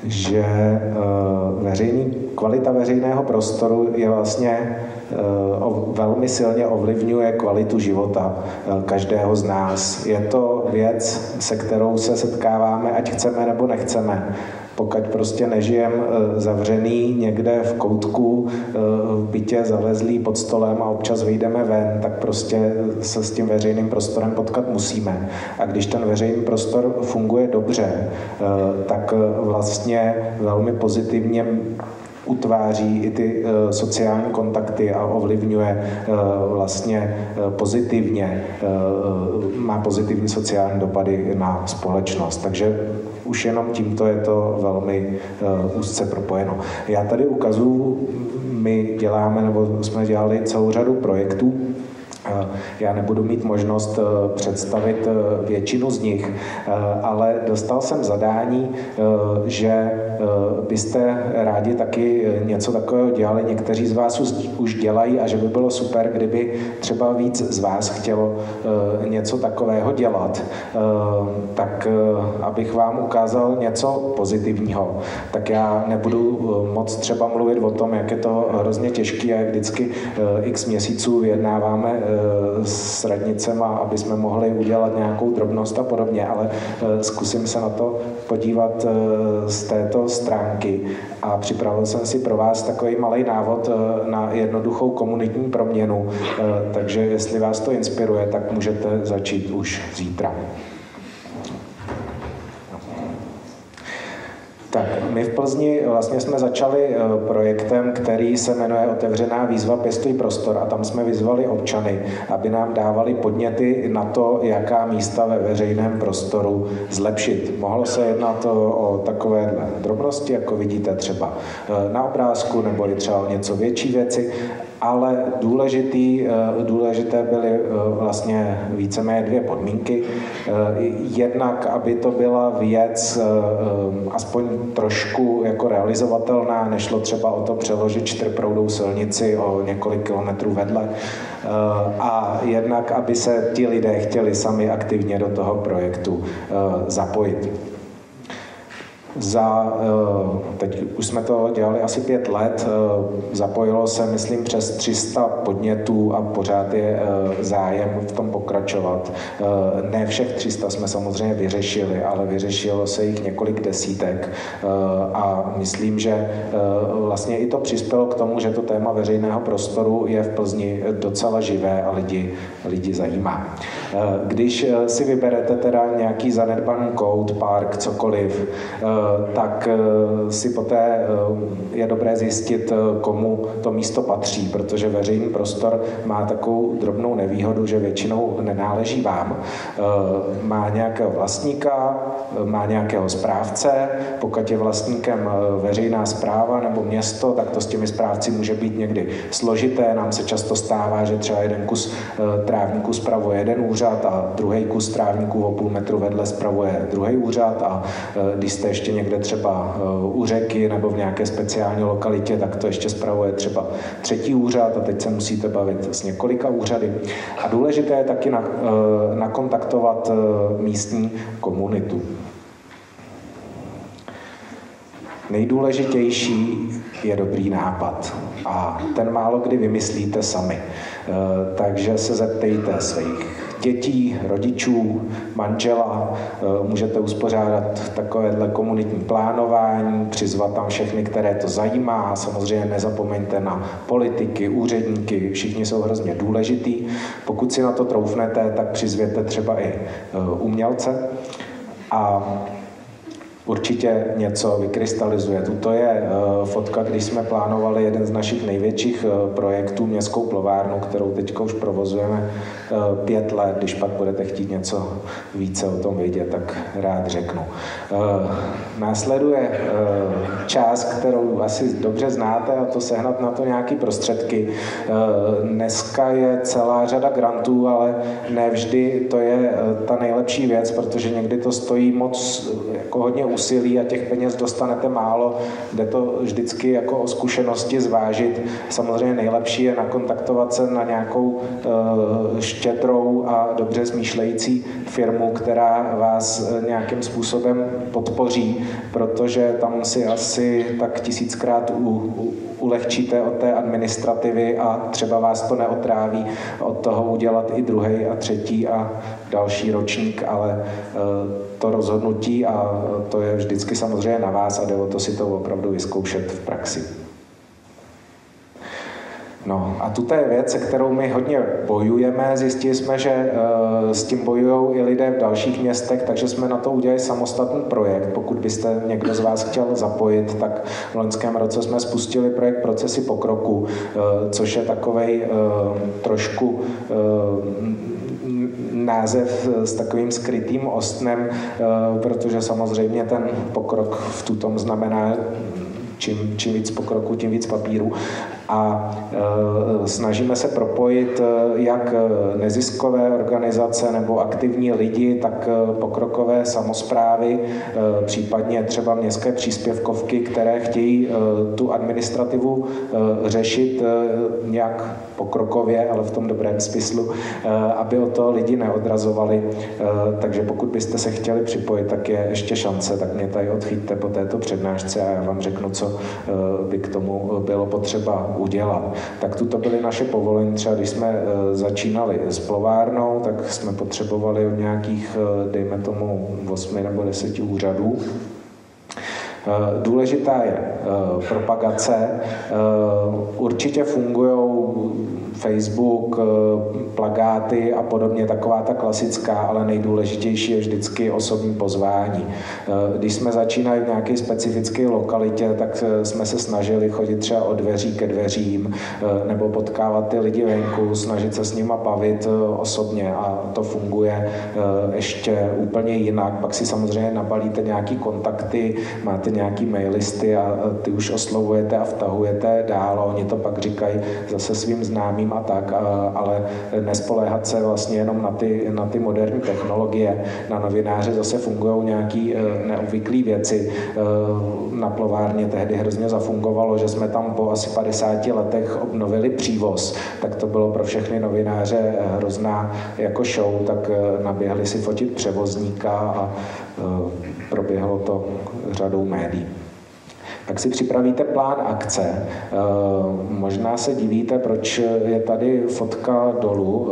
S6: že kvalita veřejného prostoru je vlastně velmi silně ovlivňuje kvalitu života každého z nás. Je to věc, se kterou se setkáváme, ať chceme nebo nechceme. Pokud prostě nežijeme zavřený někde v koutku, v bytě zavezlý pod stolem a občas vyjdeme ven, tak prostě se s tím veřejným prostorem potkat musíme. A když ten veřejný prostor funguje dobře, tak vlastně velmi pozitivně utváří i ty sociální kontakty a ovlivňuje vlastně pozitivně, má pozitivní sociální dopady na společnost. Takže už jenom tímto je to velmi úzce propojeno. Já tady ukazuju, my děláme, nebo jsme dělali celou řadu projektů. Já nebudu mít možnost představit většinu z nich, ale dostal jsem zadání, že byste rádi taky něco takového dělali. Někteří z vás už dělají a že by bylo super, kdyby třeba víc z vás chtělo něco takového dělat. Tak abych vám ukázal něco pozitivního, tak já nebudu moc třeba mluvit o tom, jak je to hrozně těžké a jak vždycky x měsíců vyjednáváme s radnicema, aby jsme mohli udělat nějakou drobnost a podobně, ale zkusím se na to podívat z této stránky a připravil jsem si pro vás takový malý návod na jednoduchou komunitní proměnu, takže jestli vás to inspiruje, tak můžete začít už zítra. Tak, my v Plzni vlastně jsme začali projektem, který se jmenuje Otevřená výzva Pěstuj prostor a tam jsme vyzvali občany, aby nám dávali podněty na to, jaká místa ve veřejném prostoru zlepšit. Mohlo se jednat o takové drobnosti, jako vidíte třeba na obrázku, nebo i třeba o něco větší věci, ale důležité byly vlastně víceméně dvě podmínky. Jednak, aby to byla věc aspoň trošku jako realizovatelná, nešlo třeba o to přeložit čtyřproudou silnici o několik kilometrů vedle, a jednak, aby se ti lidé chtěli sami aktivně do toho projektu zapojit. Teď už jsme to dělali asi 5 let, zapojilo se, myslím, přes 300 podnětů a pořád je zájem v tom pokračovat. Ne všech 300 jsme samozřejmě vyřešili, ale vyřešilo se jich několik desítek a myslím, že vlastně i to přispělo k tomu, že to téma veřejného prostoru je v Plzni docela živé a lidi zajímá. Když si vyberete teda nějaký zanedbaný kout, park, cokoliv, tak si poté je dobré zjistit, komu to místo patří, protože veřejný prostor má takovou drobnou nevýhodu, že většinou nenáleží vám. Má nějakého vlastníka, má nějakého správce, pokud je vlastníkem veřejná správa nebo město, tak to s těmi správci může být někdy složité. Nám se často stává, že třeba jeden kus trávníku spravuje jeden úřad a druhý kus trávníku o půl metru vedle spravuje druhý úřad a když jste ještě někde třeba u řeky nebo v nějaké speciální lokalitě, tak to ještě spravuje třeba třetí úřad a teď se musíte bavit s několika úřady. A důležité je taky nakontaktovat místní komunitu. Nejdůležitější je dobrý nápad a ten málo kdy vymyslíte sami. Takže se zeptejte svých dětí, rodičů, manžela, můžete uspořádat takovéhle komunitní plánování, přizvat tam všechny, které to zajímá. Samozřejmě nezapomeňte na politiky, úředníky, všichni jsou hrozně důležitý. Pokud si na to troufnete, tak přizvěte třeba i umělce a určitě něco vykrystalizuje. Tuto je fotka, když jsme plánovali jeden z našich největších projektů, městskou plovárnu, kterou teď už provozujeme 5 let. Když pak budete chtít něco více o tom vědět, tak rád řeknu. Následuje část, kterou asi dobře znáte, a to sehnat na to nějaké prostředky. Dneska je celá řada grantů, ale ne vždy to je ta nejlepší věc, protože někdy to stojí moc jako hodně úzce úsilí a těch peněz dostanete málo, jde to vždycky jako o zkušenosti zvážit. Samozřejmě nejlepší je nakontaktovat se na nějakou štědrou a dobře smýšlející firmu, která vás nějakým způsobem podpoří, protože tam si asi tak 1000krát ulehčíte od té administrativy a třeba vás to neotráví od toho udělat i druhý a třetí a další ročník, ale to rozhodnutí a to je vždycky samozřejmě na vás a jde o to si to opravdu vyzkoušet v praxi. No a tuto je věc, se kterou my hodně bojujeme. Zjistili jsme, že s tím bojují i lidé v dalších městech, takže jsme na to udělali samostatný projekt. Pokud byste někdo z vás chtěl zapojit, tak v loňském roce jsme spustili projekt Procesy pokroku, což je takovej trošku název s takovým skrytým ostnem, protože samozřejmě ten pokrok v tutom znamená čím víc pokroku, tím víc papíru. A snažíme se propojit jak neziskové organizace nebo aktivní lidi, tak pokrokové samosprávy, případně třeba městské příspěvkovky, které chtějí tu administrativu řešit nějak pokrokově, ale v tom dobrém smyslu, aby o to lidi neodrazovali. Takže pokud byste se chtěli připojit, tak je ještě šance, tak mě tady odchyťte po této přednášce a já vám řeknu, co by k tomu bylo potřeba udělat. Tak tuto byly naše povolení. Třeba když jsme začínali s plovárnou, tak jsme potřebovali od nějakých, dejme tomu, 8 nebo 10 úřadů. Důležitá je propagace. Určitě fungují Facebook, plakáty a podobně, taková ta klasická, ale nejdůležitější je vždycky osobní pozvání. Když jsme začínali v nějaké specifické lokalitě, tak jsme se snažili chodit třeba od dveří ke dveřím, nebo potkávat ty lidi venku, snažit se s nima bavit osobně a to funguje ještě úplně jinak. Pak si samozřejmě nabalíte nějaký kontakty, máte nějaký mailisty a ty už oslovujete a vtahujete dál. Oni to pak říkají zase svým známým a tak, ale nespoléhat se vlastně jenom na ty moderní technologie. Na novináře zase fungují nějaký neobvyklé věci. Na plovárně tehdy hrozně zafungovalo, že jsme tam po asi 50 letech obnovili přívoz, tak to bylo pro všechny novináře hrozná jako show, tak naběhli si fotit převozníka a proběhlo to řadou médií. Tak si připravíte plán akce. Možná se divíte, proč je tady fotka dolů.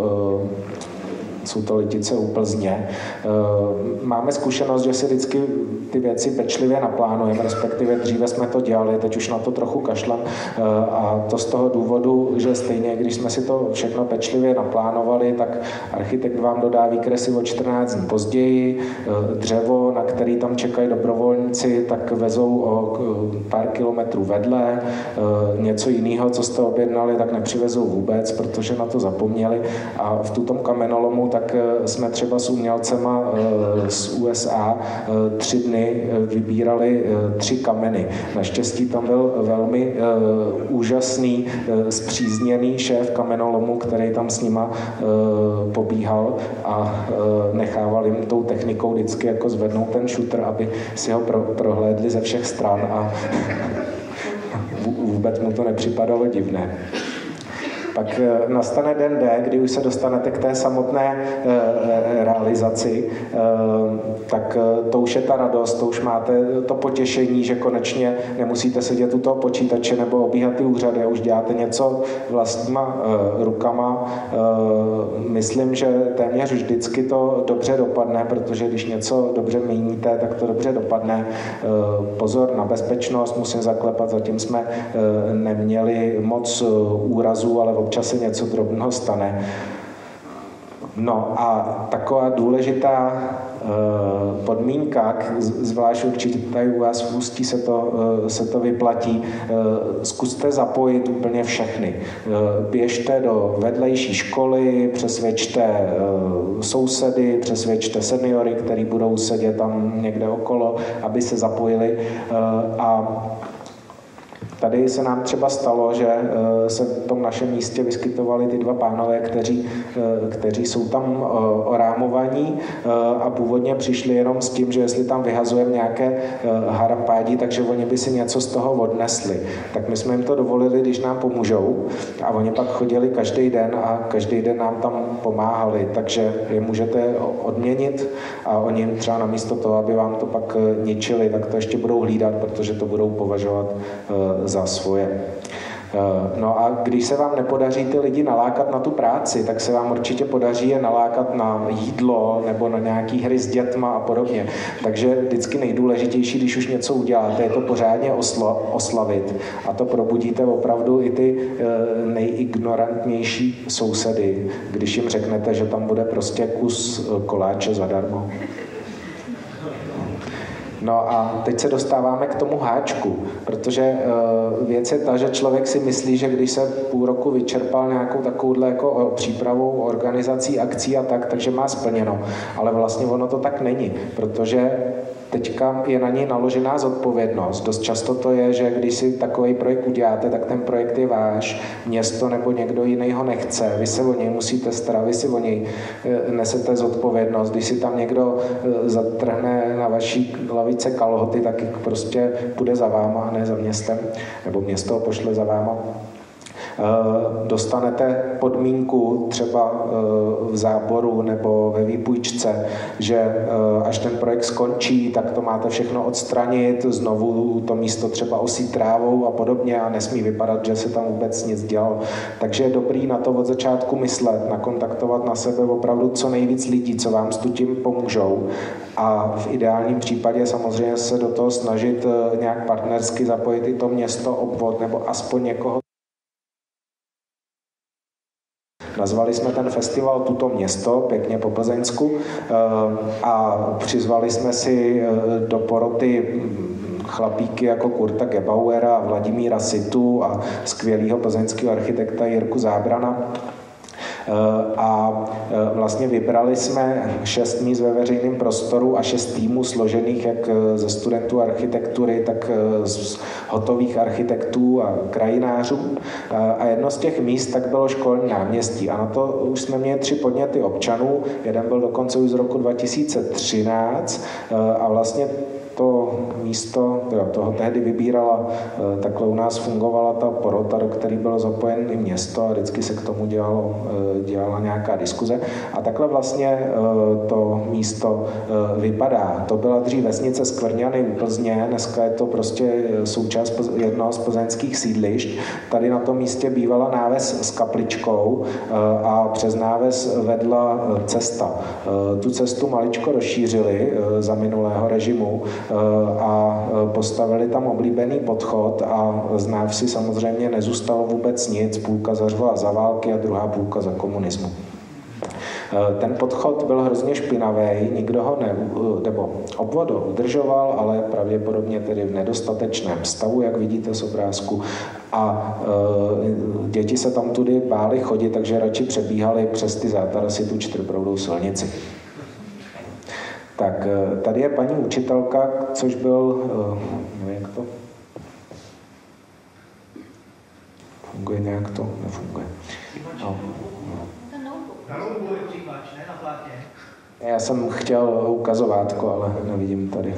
S6: Jsou to Litice u Plzně. Máme zkušenost, že si vždycky ty věci pečlivě naplánujeme, respektive dříve jsme to dělali, teď už na to trochu kašlem. A to z toho důvodu, že stejně, když jsme si to všechno pečlivě naplánovali, tak architekt vám dodá výkresy o 14 dní později. Dřevo, na který tam čekají dobrovolníci, tak vezou o pár kilometrů vedle. Něco jiného, co jste objednali, tak nepřivezou vůbec, protože na to zapomněli. A v tutom kamenolomu tak jsme třeba s umělcema z USA 3 dny vybírali 3 kameny. Naštěstí tam byl velmi úžasný, spřízněný šéf kamenolomu, který tam s nima pobíhal a nechával jim tou technikou vždycky jako zvednout ten šutr, aby si ho prohlédli ze všech stran a vůbec mu to nepřipadalo divné. Pak nastane den D, kdy už se dostanete k té samotné realizaci, tak to už je ta radost, to už máte to potěšení, že konečně nemusíte sedět u toho počítače nebo obíhat ty úřady a už děláte něco vlastníma rukama. Myslím, že téměř vždycky to dobře dopadne, protože když něco dobře míníte, tak to dobře dopadne. Pozor na bezpečnost, musím zaklepat, zatím jsme neměli moc úrazů, ale občas se něco drobného stane. No a taková důležitá podmínka, zvlášť určitě tady u vás v Ústí se to vyplatí, zkuste zapojit úplně všechny. Běžte do vedlejší školy, přesvědčte sousedy, přesvědčte seniory, kteří budou sedět tam někde okolo, aby se zapojili a Tady se nám třeba stalo, že se v tom našem místě vyskytovali ty dva pánové, kteří jsou tam orámovaní a původně přišli jenom s tím, že jestli tam vyhazujeme nějaké harapádí, takže oni by si něco z toho odnesli. Tak my jsme jim to dovolili, když nám pomůžou, a oni pak chodili každý den a každý den nám tam pomáhali, takže je můžete odměnit a oni třeba namísto toho, aby vám to pak ničili, tak to ještě budou hlídat, protože to budou považovat za svoje. No a když se vám nepodaří ty lidi nalákat na tu práci, tak se vám určitě podaří je nalákat na jídlo nebo na nějaký hry s dětma a podobně. Takže vždycky nejdůležitější, když už něco uděláte, je to pořádně oslavit. A to probudíte opravdu i ty nejignorantnější sousedy, když jim řeknete, že tam bude prostě kus koláče zadarmo. No a teď se dostáváme k tomu háčku, protože věc je ta, že člověk si myslí, že když se půl roku vyčerpal nějakou takovouhle jako přípravou organizací, akcí a tak, takže má splněno. Ale vlastně ono to tak není, protože teďka je na něj naložená zodpovědnost. Dost často to je, že když si takový projekt uděláte, tak ten projekt je váš, město nebo někdo jiný ho nechce, vy se o něj musíte starat, vy si o něj nesete zodpovědnost. Když si tam někdo zatrhne na vaší lavice kalhoty, tak prostě půjde za váma a ne za městem, nebo město ho pošle za váma. Dostanete podmínku třeba v záboru nebo ve výpůjčce, že až ten projekt skončí, tak to máte všechno odstranit, znovu to místo třeba osít trávou a podobně a nesmí vypadat, že se tam vůbec nic dělalo. Takže je dobrý na to od začátku myslet, nakontaktovat na sebe opravdu co nejvíc lidí, co vám s tím pomůžou, a v ideálním případě samozřejmě se do toho snažit nějak partnersky zapojit i to město, obvod nebo aspoň někoho. Nazvali jsme ten festival Tuto město, pěkně po plzeňsku, a přizvali jsme si do poroty chlapíky jako Kurta Gebauera, Vladimíra Situ a skvělýho plzeňského architekta Jirku Zábrana. A vlastně vybrali jsme 6 míst ve veřejném prostoru a 6 týmů složených jak ze studentů architektury, tak z hotových architektů a krajinářů. A jedno z těch míst tak bylo školní náměstí. A na to už jsme měli 3 podněty občanů. Jeden byl dokonce už z roku 2013 a vlastně to místo, toho tehdy vybírala, takhle u nás fungovala ta porota, do které bylo zapojen i město a vždycky se k tomu dělala nějaká diskuze. A takhle vlastně to místo vypadá. To byla dřív vesnice Skvrňany u Plzně, dneska je to prostě součást jednoho z plzeňských sídlišť. Tady na tom místě bývala náves s kapličkou a přes náves vedla cesta. Tu cestu maličko rozšířili za minulého režimu a postavili tam oblíbený podchod a z návsi samozřejmě nezůstalo vůbec nic. Půlka zařvala za války a druhá půlka za komunismu. Ten podchod byl hrozně špinavý, nikdo ho nebo obvod ho udržoval, ale pravděpodobně tedy v nedostatečném stavu, jak vidíte z obrázku. A děti se tam tudy bály chodit, takže radši přebíhali přes ty zátarasy tu čtyřproudou silnici. Tak tady je paní učitelka, což byl, nevím, jak to funguje, nějak to nefunguje. No. Já jsem chtěl ukazovátko, ale nevidím tady.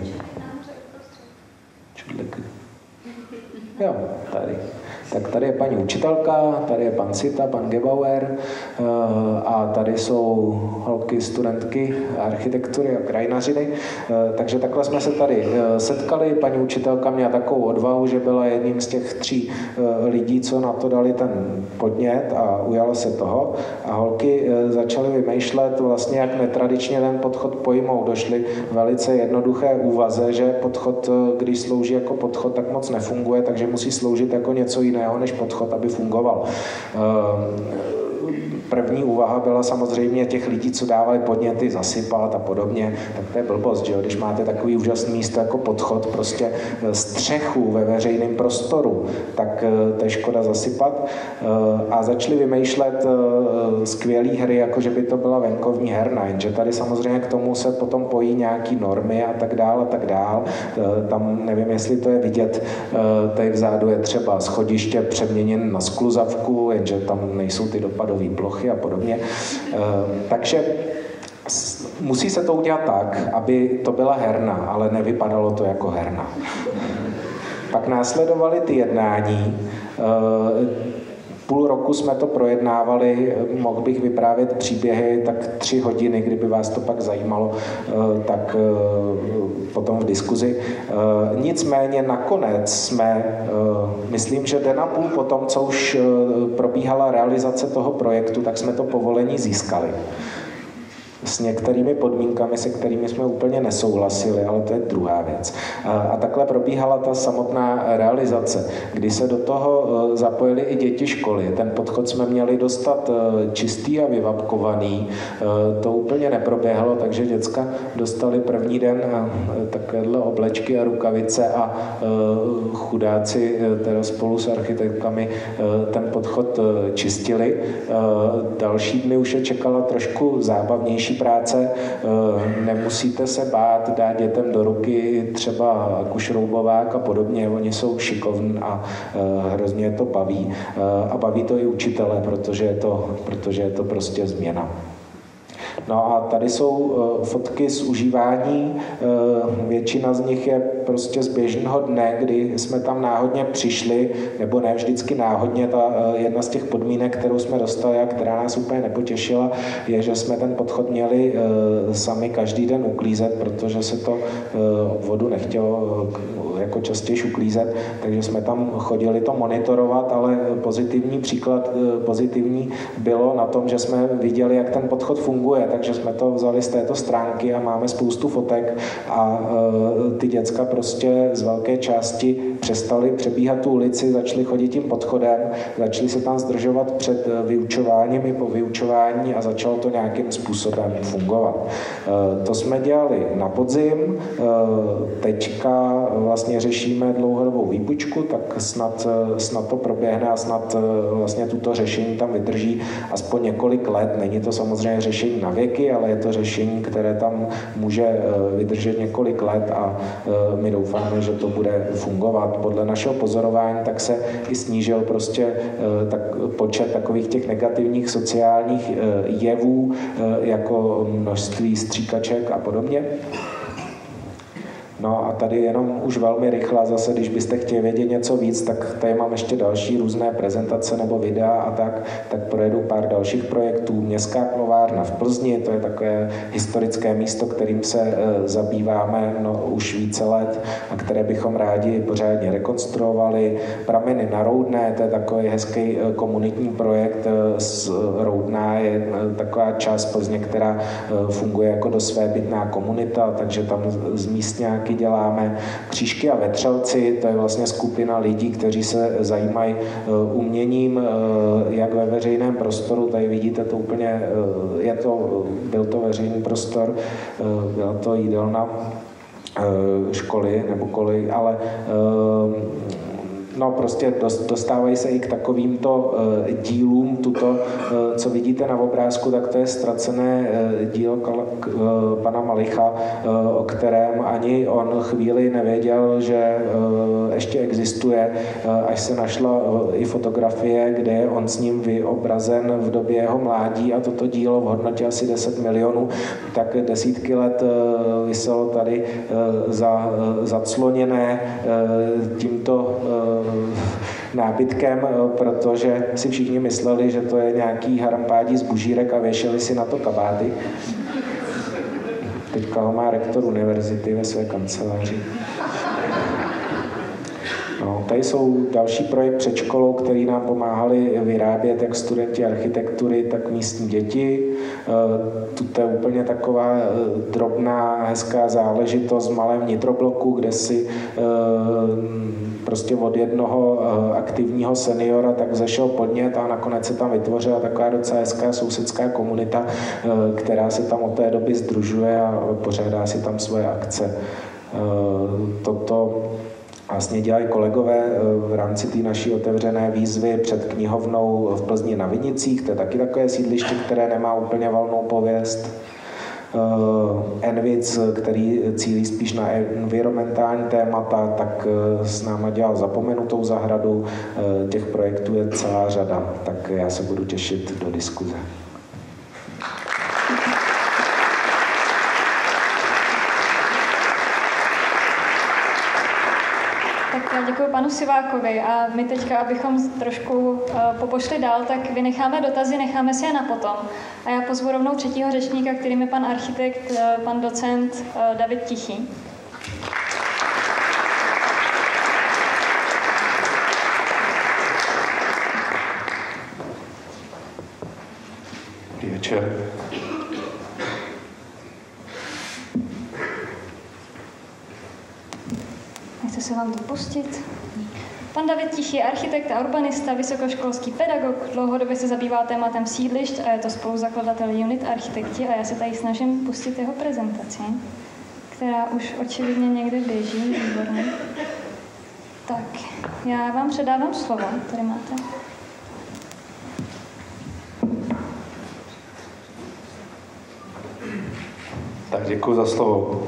S6: Čudliky. Jo, tady. Tak tady je paní učitelka, tady je pan Sita, pan Gebauer a tady jsou holky, studentky architektury a krajinařiny. Takže takhle jsme se tady setkali. Paní učitelka měla takovou odvahu, že byla jedním z těch 3 lidí, co na to dali ten podnět a ujala se toho. A holky začaly vymýšlet vlastně, jak netradičně ten podchod pojmout. Došly velice jednoduché úvaze, že podchod, když slouží jako podchod, tak moc nefunguje, takže musí sloužit jako něco jiného než podchod, aby fungoval. první úvaha byla samozřejmě těch lidí, co dávali podněty, zasypat a podobně, tak to je blbost, že jo? Když máte takový úžasný místo jako Podchod, prostě střechu ve veřejném prostoru, tak to je škoda zasypat. A začali vymýšlet skvělé hry, jako že by to byla venkovní herna, jenže tady samozřejmě k tomu se potom pojí nějaký normy a tak dál a tak dál. Tam nevím, jestli to je vidět, tady vzadu je třeba schodiště přeměněn na skluzavku, jenže tam nejsou ty dopadové plochy a podobně. Takže musí se to udělat tak, aby to byla herna, ale nevypadalo to jako herna. Pak následovaly ty jednání. Půl roku jsme to projednávali, mohl bych vyprávět příběhy, tak 3 hodiny, kdyby vás to pak zajímalo, tak potom v diskuzi. Nicméně nakonec jsme, myslím, že den a půl potom, co už probíhala realizace toho projektu, tak jsme to povolení získali. S některými podmínkami, se kterými jsme úplně nesouhlasili, ale to je druhá věc. A takhle probíhala ta samotná realizace, kdy se do toho zapojili i děti školy. Ten Podchod jsme měli dostat čistý a vyvapkovaný. To úplně neproběhlo, takže děcka dostali první den takovéhle oblečky a rukavice a chudáci teda spolu s architektkami ten Podchod čistili. Další dny už je čekala trošku zábavnější práce, nemusíte se bát dát dětem do ruky třeba kušroubovák a podobně, oni jsou šikovní a hrozně je to baví. A baví to i učitele, protože je to prostě změna. No a tady jsou fotky z užívání, většina z nich je prostě z běžného dne, kdy jsme tam náhodně přišli, nebo ne vždycky náhodně, jedna z těch podmínek, kterou jsme dostali a která nás úplně nepotěšila, je, že jsme ten Podchod měli sami každý den uklízet, protože se to vodu nechtělo jako častěji uklízet, takže jsme tam chodili to monitorovat, ale pozitivní bylo na tom, že jsme viděli, jak ten Podchod funguje, takže jsme to vzali z této stránky a máme spoustu fotek a ty děcka prostě z velké části přestali přebíhat tu ulici, začali chodit tím Podchodem, začali se tam zdržovat před vyučováním i po vyučování a začalo to nějakým způsobem fungovat. To jsme dělali na podzim, teďka vlastně řešíme dlouhodobou výpůjčku, tak snad to proběhne a snad vlastně tuto řešení tam vydrží aspoň několik let. Není to samozřejmě řešení na věky, ale je to řešení, které tam může vydržet několik let a my doufáme, že to bude fungovat. Podle našeho pozorování tak se i snížil prostě počet takových těch negativních sociálních jevů, jako množství stříkaček a podobně. No a tady jenom už velmi rychle, zase když byste chtěli vědět něco víc, tak tady mám ještě další různé prezentace nebo videa a tak projedu pár dalších projektů. Městská knovárna v Plzni, to je takové historické místo, kterým se zabýváme už více let a které bychom rádi pořádně rekonstruovali. Prameny na Roudné, to je takový hezký komunitní projekt. Roudná je taková část Plzně, která funguje jako dosvébytná komunita, takže tam z místňáky děláme. Křížky a vetřelci, to je vlastně skupina lidí, kteří se zajímají uměním, jak ve veřejném prostoru. Tady vidíte to úplně, byl to veřejný prostor, byla to jídelna školy nebo kolej, ale prostě dostávají se i k takovýmto dílům. Tuto, co vidíte na obrázku, tak to je ztracené dílo pana Malicha, o kterém ani on chvíli nevěděl, že ještě existuje, až se našla i fotografie, kde je on s ním vyobrazen v době jeho mládí a toto dílo v hodnotě asi 10 milionů, tak desítky let viselo tady zacloněné tímto nábytkem, protože si všichni mysleli, že to je nějaký harampádí z bužírek a věšeli si na to kabáty. Teďka ho má rektor univerzity ve své kanceláři. Tady jsou další projekt před školou, který nám pomáhali vyrábět jak studenti architektury, tak místní děti. To je úplně taková drobná, hezká záležitost v malém nitrobloku, kde si prostě od jednoho aktivního seniora tak vzešel podnět a nakonec se tam vytvořila taková docela hezká sousedská komunita, která se tam od té doby sdružuje a pořádá si tam svoje akce. Toto vlastně dělají kolegové v rámci té naší otevřené výzvy před knihovnou v Plzni na Vinicích. To je taky takové sídliště, které nemá úplně valnou pověst. Envic, který cílí spíš na environmentální témata, tak s náma dělal Zapomenutou zahradu. Těch projektů je celá řada, tak já se budu těšit do diskuze.
S1: Děkuji panu Sivákovi a my teďka, abychom trošku popošli dál, tak vynecháme dotazy, necháme si je na potom. A já pozvu rovnou třetího řečníka, kterým je pan architekt, pan docent David Tichý.
S8: Dobrý večer.
S1: Nechce se vám to pustit? Pan David Tichý je architekt a urbanista, vysokoškolský pedagog, dlouhodobě se zabývá tématem sídlišť a je to spoluzakladatel Unit Architekti a já se tady snažím pustit jeho prezentaci, která už očividně někde běží, výborně. Tak, já vám předávám slovo, tady máte.
S8: Tak děkuji za slovo.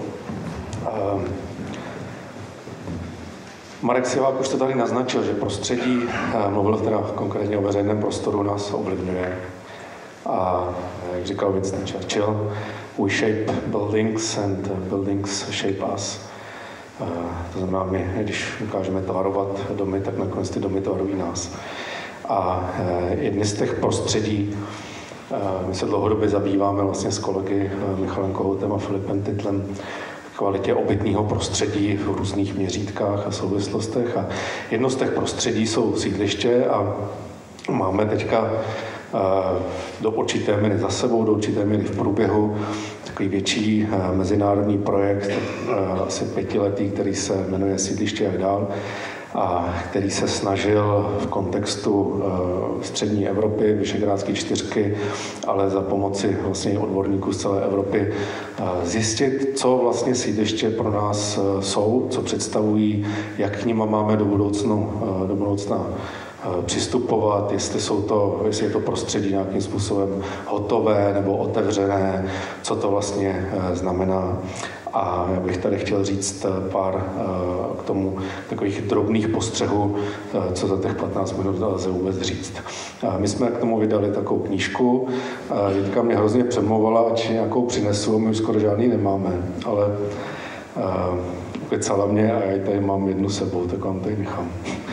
S8: Marek Sivák už to tady naznačil, že prostředí, mluvil teda konkrétně o veřejném prostoru, nás ovlivňuje. A jak říkal Winston Churchill, we shape buildings and buildings shape us. To znamená, my, když dokážeme tvarovat domy, tak nakonec ty domy tvarují nás. A jedny z těch prostředí, my se dlouhodobě zabýváme vlastně s kolegy Michalem Kohoutem a Filipem Titlem kvalitě obytného prostředí v různých měřítkách a souvislostech. A jedno z těch prostředí jsou sídliště a máme teďka do určité míry za sebou, do určité míry v průběhu takový větší mezinárodní projekt, asi 5letý, který se jmenuje Sídliště jak dál, a který se snažil v kontextu střední Evropy, Visegrádské čtyřky, ale za pomoci vlastně odborníků z celé Evropy zjistit, co vlastně sídliště pro nás jsou, co představují, jak k nima máme do budoucna přistupovat, jestli je to prostředí nějakým způsobem hotové nebo otevřené, co to vlastně znamená. A já bych tady chtěl říct pár k tomu takových drobných postřehů, co za těch 15 minut lze vůbec říct. My jsme k tomu vydali takovou knížku. Jitka mě hrozně přemlouvala, ať nějakou přinesu, my už skoro žádný nemáme, ale ukecala mě a já ji tady mám jednu sebou, tak vám tady nechám.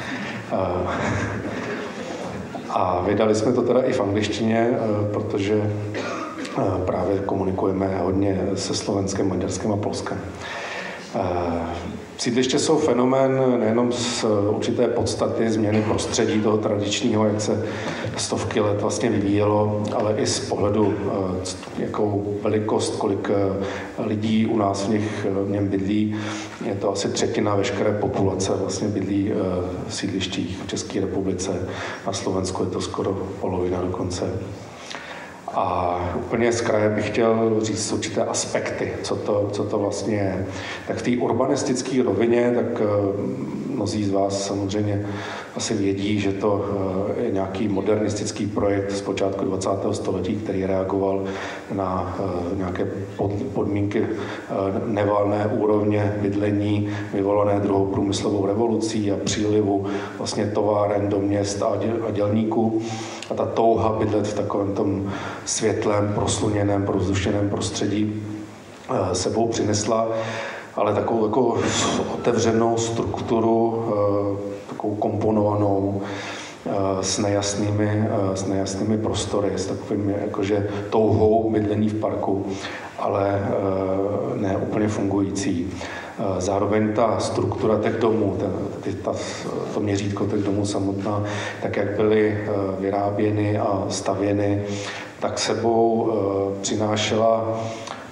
S8: A vydali jsme to teda i v angličtině, protože právě komunikujeme hodně se Slovenskem, Maďarskem a Polskem. Sídliště jsou fenomén nejenom z určité podstaty změny prostředí toho tradičního, jak se stovky let vlastně vyvíjelo, ale i z pohledu, jakou velikost, kolik lidí u nás v něm bydlí. Je to asi třetina veškeré populace vlastně bydlí v sídlištích v České republice. Na Slovensku je to skoro polovina dokonce. A úplně z kraje bych chtěl říct určité aspekty, co to vlastně je. Tak v té urbanistické rovině, tak mnozí z vás samozřejmě asi vědí, že to je nějaký modernistický projekt z počátku 20. století, který reagoval na nějaké podmínky nevalné úrovně bydlení, vyvolané druhou průmyslovou revolucí a přílivu vlastně továren do měst a dělníků. A ta touha bydlet v takovém tom světlém, prosluněném, prozdušeném prostředí sebou přinesla, ale takovou otevřenou strukturu, takovou komponovanou, s nejasnými prostory, s takovým jakože touhou bydlení v parku, ale ne úplně fungující. Zároveň ta struktura těch domů, to měřítko těch domů samotná, tak jak byly vyráběny a stavěny, tak sebou přinášela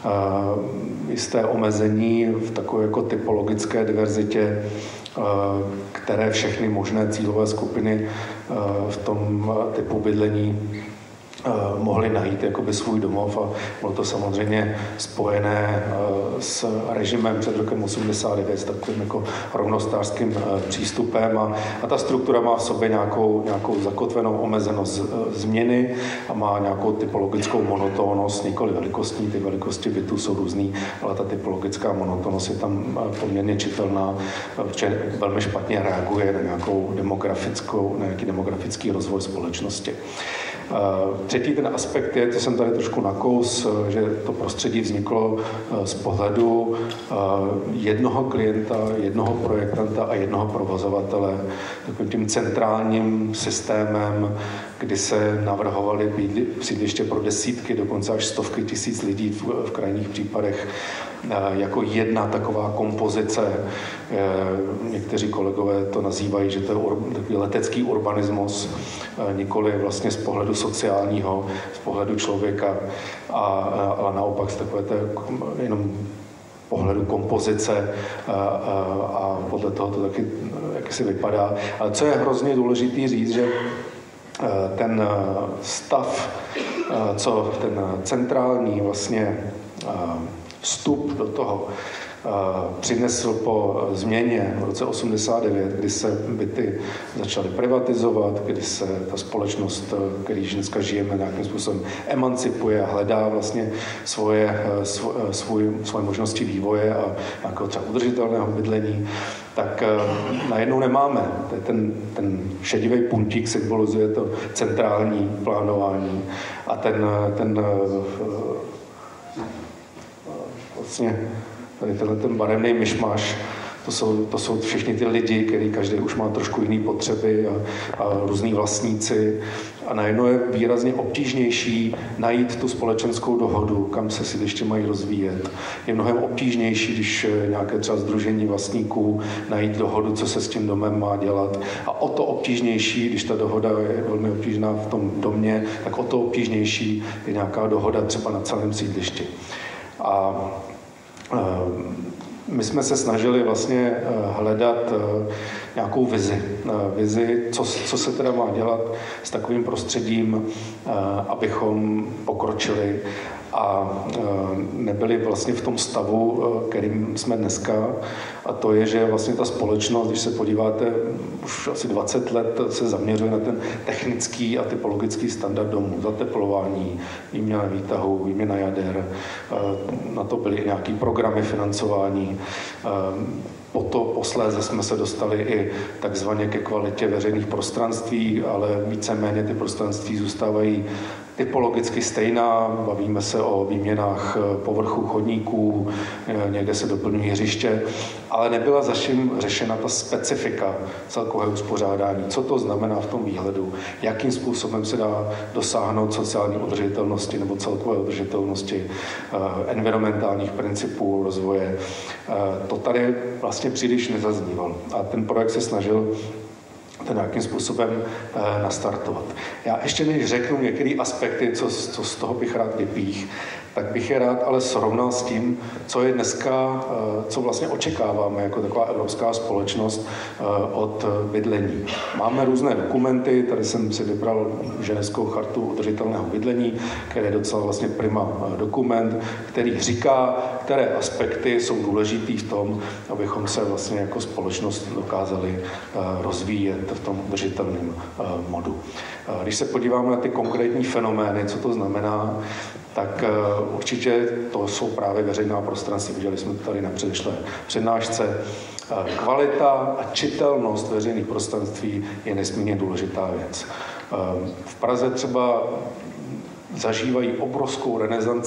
S8: jisté omezení v takové jako typologické diverzitě, které všechny možné cílové skupiny v tom typu bydlení mohli najít jakoby svůj domov, a bylo to samozřejmě spojené s režimem před rokem 89, s takovým jako rovnostářským přístupem, a ta struktura má v sobě nějakou zakotvenou omezenost změny a má nějakou typologickou monotónnost, nikoli velikostní, ty velikosti bytů jsou různý, ale ta typologická monotónnost je tam poměrně čitelná, protože velmi špatně reaguje na nějaký demografický rozvoj společnosti. Třetí ten aspekt je, co jsem tady trošku nakous, že to prostředí vzniklo z pohledu jednoho klienta, jednoho projektanta a jednoho provozovatele, takovým tím centrálním systémem, kdy se navrhovaly sídliště pro desítky, dokonce až stovky tisíc lidí v krajních případech jako jedna taková kompozice. Někteří kolegové to nazývají, že to je takový letecký urbanismus, nikoli vlastně z pohledu sociálního, z pohledu člověka, ale naopak z takové jenom pohledu kompozice a podle toho to taky si vypadá. Ale co je hrozně důležitý říct, že ten stav, co ten centrální vlastně vstup do toho přinesl po změně v roce 89, kdy se byty začaly privatizovat, kdy se ta společnost, který dneska žijeme, nějakým způsobem emancipuje a hledá vlastně svoje možnosti vývoje a nějakého třeba udržitelného bydlení, tak najednou nemáme. Ten šedivý puntík symbolizuje to centrální plánování a ten vlastně tady ten barevný myšmaš, to jsou všichni ty lidi, který každý už má trošku jiné potřeby a různý vlastníci. A najednou je výrazně obtížnější najít tu společenskou dohodu, kam se sídliště mají rozvíjet. Je mnohem obtížnější, když nějaké třeba sdružení vlastníků najít dohodu, co se s tím domem má dělat. A o to obtížnější, když ta dohoda je velmi obtížná v tom domě, tak o to obtížnější je nějaká dohoda třeba na celém sídlišti. A my jsme se snažili vlastně hledat nějakou vizi, co se teda má dělat s takovým prostředím, abychom pokročili a nebyli vlastně v tom stavu, kterým jsme dneska. A to je, že vlastně ta společnost, když se podíváte, už asi 20 let se zaměřuje na ten technický a typologický standard domů, zateplování, výměna výtahu, výměna jader, na to byly nějaký programy financování. Posléze jsme se dostali i takzvaně ke kvalitě veřejných prostranství, ale víceméně ty prostranství zůstávají typologicky stejná. Bavíme se o výměnách povrchu chodníků, někde se doplňují hřiště, ale nebyla zatím řešena ta specifika celkového uspořádání. Co to znamená v tom výhledu? Jakým způsobem se dá dosáhnout sociální udržitelnosti nebo celkové udržitelnosti, environmentálních principů rozvoje? To tady vlastně příliš nezaznívalo. A ten projekt se snažil to nějakým způsobem nastartovat. Já ještě než řeknu některé aspekty, co z toho bych rád vypích, tak bych je rád ale srovnal s tím, co je dneska, co vlastně očekáváme jako taková evropská společnost od bydlení. Máme různé dokumenty, tady jsem si vybral Ženevskou chartu udržitelného bydlení, který je docela vlastně prima dokument, který říká, které aspekty jsou důležitý v tom, abychom se vlastně jako společnost dokázali rozvíjet v tom udržitelném modu. Když se podíváme na ty konkrétní fenomény, co to znamená, tak určitě to jsou právě veřejná prostranství. Viděli jsme to tady na předešlé přednášce. Kvalita a čitelnost veřejných prostranství je nesmírně důležitá věc. V Praze třeba zažívá obrovskou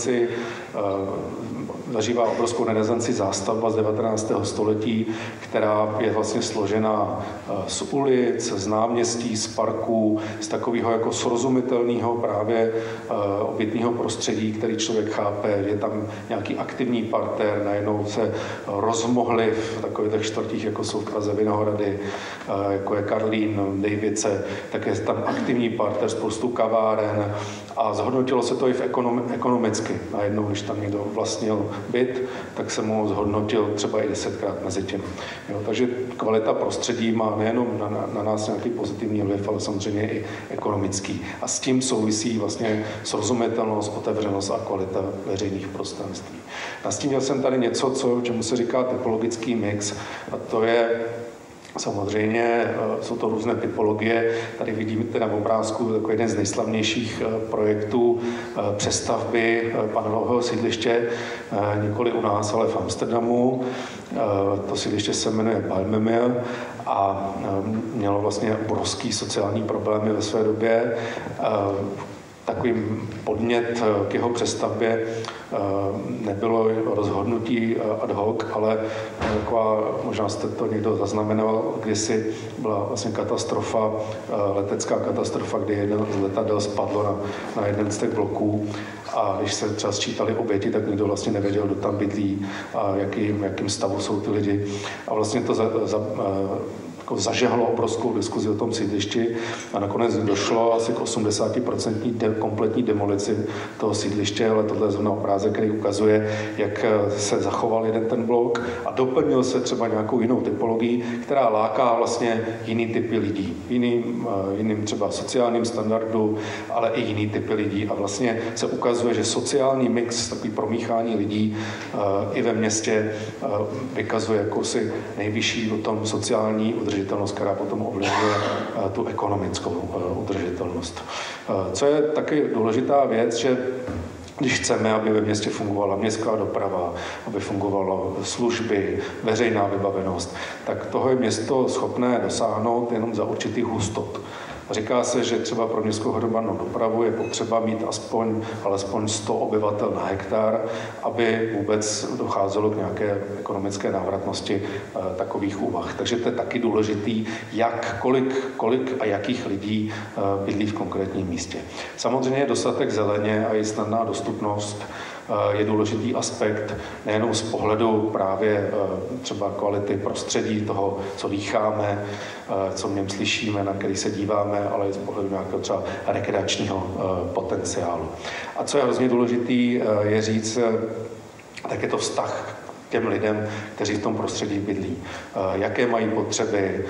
S8: renesanci zástavba z 19. století, která je vlastně složena z ulic, z náměstí, z parků, z takového jako srozumitelného právě obytného prostředí, který člověk chápe, je tam nějaký aktivní parter, najednou se rozmohly v takových čtvrtích, jako jsou v Praze Vinohrady, jako je Karlín, Dejvice, tak je tam aktivní parter, spoustu kaváren A zhodnotilo se to i ekonomicky. Najednou, když tam někdo vlastnil byt, tak se mu zhodnotil třeba i 10krát mezi tím. Jo, takže kvalita prostředí má nejenom na nás nějaký pozitivní vliv, ale samozřejmě i ekonomický. A s tím souvisí vlastně srozumitelnost, otevřenost a kvalita veřejných prostranství. Nastínil jsem tady něco, čemu se říká typologický mix, a to je samozřejmě, jsou to různé typologie. Tady vidíte na obrázku jako jeden z nejslavnějších projektů přestavby panelového sídliště, nikoli u nás, ale v Amsterdamu. To sídliště se jmenuje Bijlmermeer a mělo vlastně obrovský sociální problémy ve své době. Takový podnět k jeho přestavbě nebylo rozhodnutí ad hoc, ale taková, možná jste to někdo zaznamenal, kdysi byla vlastně katastrofa, letecká katastrofa, kdy jeden z letadel spadlo na jeden z těch bloků a když se třeba sčítali oběti, tak nikdo vlastně nevěděl, kdo tam bydlí a jakým stavu jsou ty lidi. A vlastně to zažehlo obrovskou diskuzi o tom sídlišti a nakonec došlo asi k 80% kompletní demolici toho sídliště, ale tohle je zrovna obrázek, který ukazuje, jak se zachoval jeden ten blok a doplnil se třeba nějakou jinou typologii, která láká vlastně jiný typy lidí, jiným třeba sociálním standardu, ale i jiný typy lidí a vlastně se ukazuje, že sociální mix, takový promíchání lidí i ve městě vykazuje jakousi nejvyšší potom sociální udržitelnost, která potom ovlivňuje tu ekonomickou udržitelnost. Co je taky důležitá věc, že když chceme, aby ve městě fungovala městská doprava, aby fungovala služby, veřejná vybavenost, tak toho je město schopné dosáhnout jenom za určitých hustot. Říká se, že třeba pro městskou hromadnou dopravu je potřeba mít alespoň 100 obyvatel na hektar, aby vůbec docházelo k nějaké ekonomické návratnosti takových úvah. Takže to je taky důležitý, kolik a jakých lidí bydlí v konkrétním místě. Samozřejmě dostatek zeleně a i snadná dostupnost je důležitý aspekt nejenom z pohledu právě třeba kvality prostředí, toho, co dýcháme, co v něm slyšíme, na který se díváme, ale i z pohledu nějakého třeba rekreačního potenciálu. A co je hrozně důležitý, je říct, tak je to vztah těm lidem, kteří v tom prostředí bydlí. Jaké mají potřeby,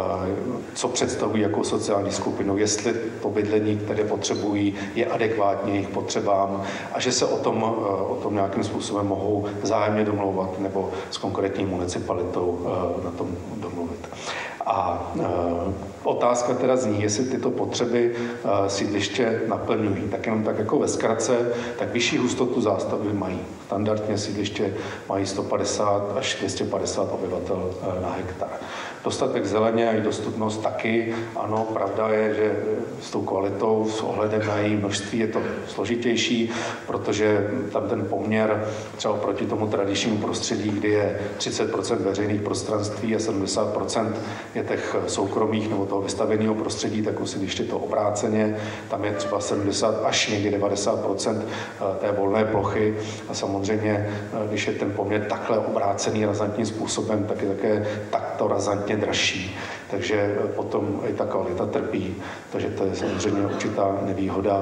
S8: co představují jako sociální skupinu, jestli to bydlení, které potřebují, je adekvátní jejich potřebám a že se o tom nějakým způsobem mohou vzájemně domlouvat nebo s konkrétní municipalitou na tom domluvit. A otázka teda zní, jestli tyto potřeby sídliště naplňují. Tak jenom tak jako ve zkratce, tak vyšší hustotu zástavby mají. Standardně sídliště mají 150 až 250 obyvatel na hektar. Dostatek zeleně a i dostupnost taky. Ano, pravda je, že s tou kvalitou, s ohledem na její množství je to složitější, protože tam ten poměr třeba proti tomu tradičnímu prostředí, kdy je 30% veřejných prostranství a 70% je těch soukromých nebo toho vystaveného prostředí, tak už když je to obráceně, tam je třeba 70 až někdy 90% té volné plochy a samozřejmě, když je ten poměr takhle obrácený razantním způsobem, tak je také takto razantně dražší, takže potom i ta kvalita trpí, takže to je samozřejmě určitá nevýhoda.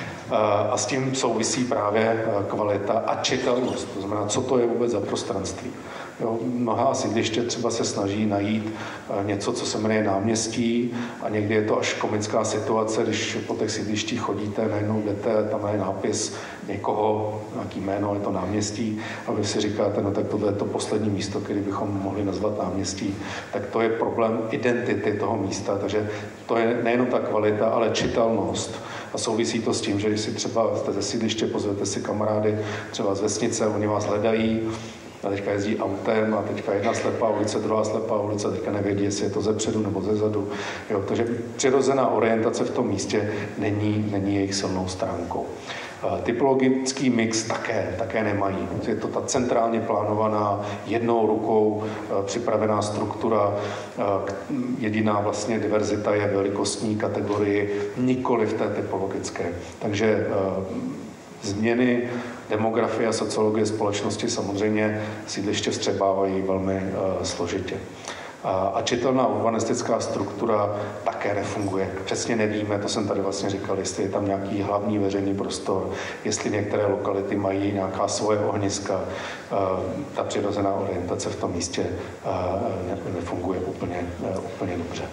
S8: A s tím souvisí právě kvalita a čitelnost, to znamená, co to je vůbec za prostranství. Jo, mnohá sídliště třeba se snaží najít něco, co se jmenuje náměstí a někdy je to až komická situace, když po těch sídlištích chodíte, najednou jdete, tam je nápis někoho, nějaký jméno, je to náměstí a vy si říkáte, no tak tohle je to poslední místo, které bychom mohli nazvat náměstí. Tak to je problém identity toho místa, takže to je nejenom ta kvalita, ale čitelnost. A souvisí to s tím, že když si třeba jste ze sídliště, pozvete si kamarády třeba z vesnice, oni vás hledají, a teďka jezdí autem a teďka jedna slepá ulice, druhá slepá ulice, teďka nevědí, jestli je to zepředu nebo zezadu. Jo, takže přirozená orientace v tom místě není jejich silnou stránkou. Typologický mix také nemají. Je to ta centrálně plánovaná, jednou rukou připravená struktura. Jediná vlastně diverzita je velikostní kategorii, nikoli v té typologické. Takže změny demografie a sociologie společnosti samozřejmě sídliště vstřebávají velmi složitě. A čitelná urbanistická struktura také nefunguje. Přesně nevíme, to jsem tady vlastně říkal, jestli je tam nějaký hlavní veřejný prostor, jestli některé lokality mají nějaká svoje ohniska. Ta přirozená orientace v tom místě nefunguje úplně dobře.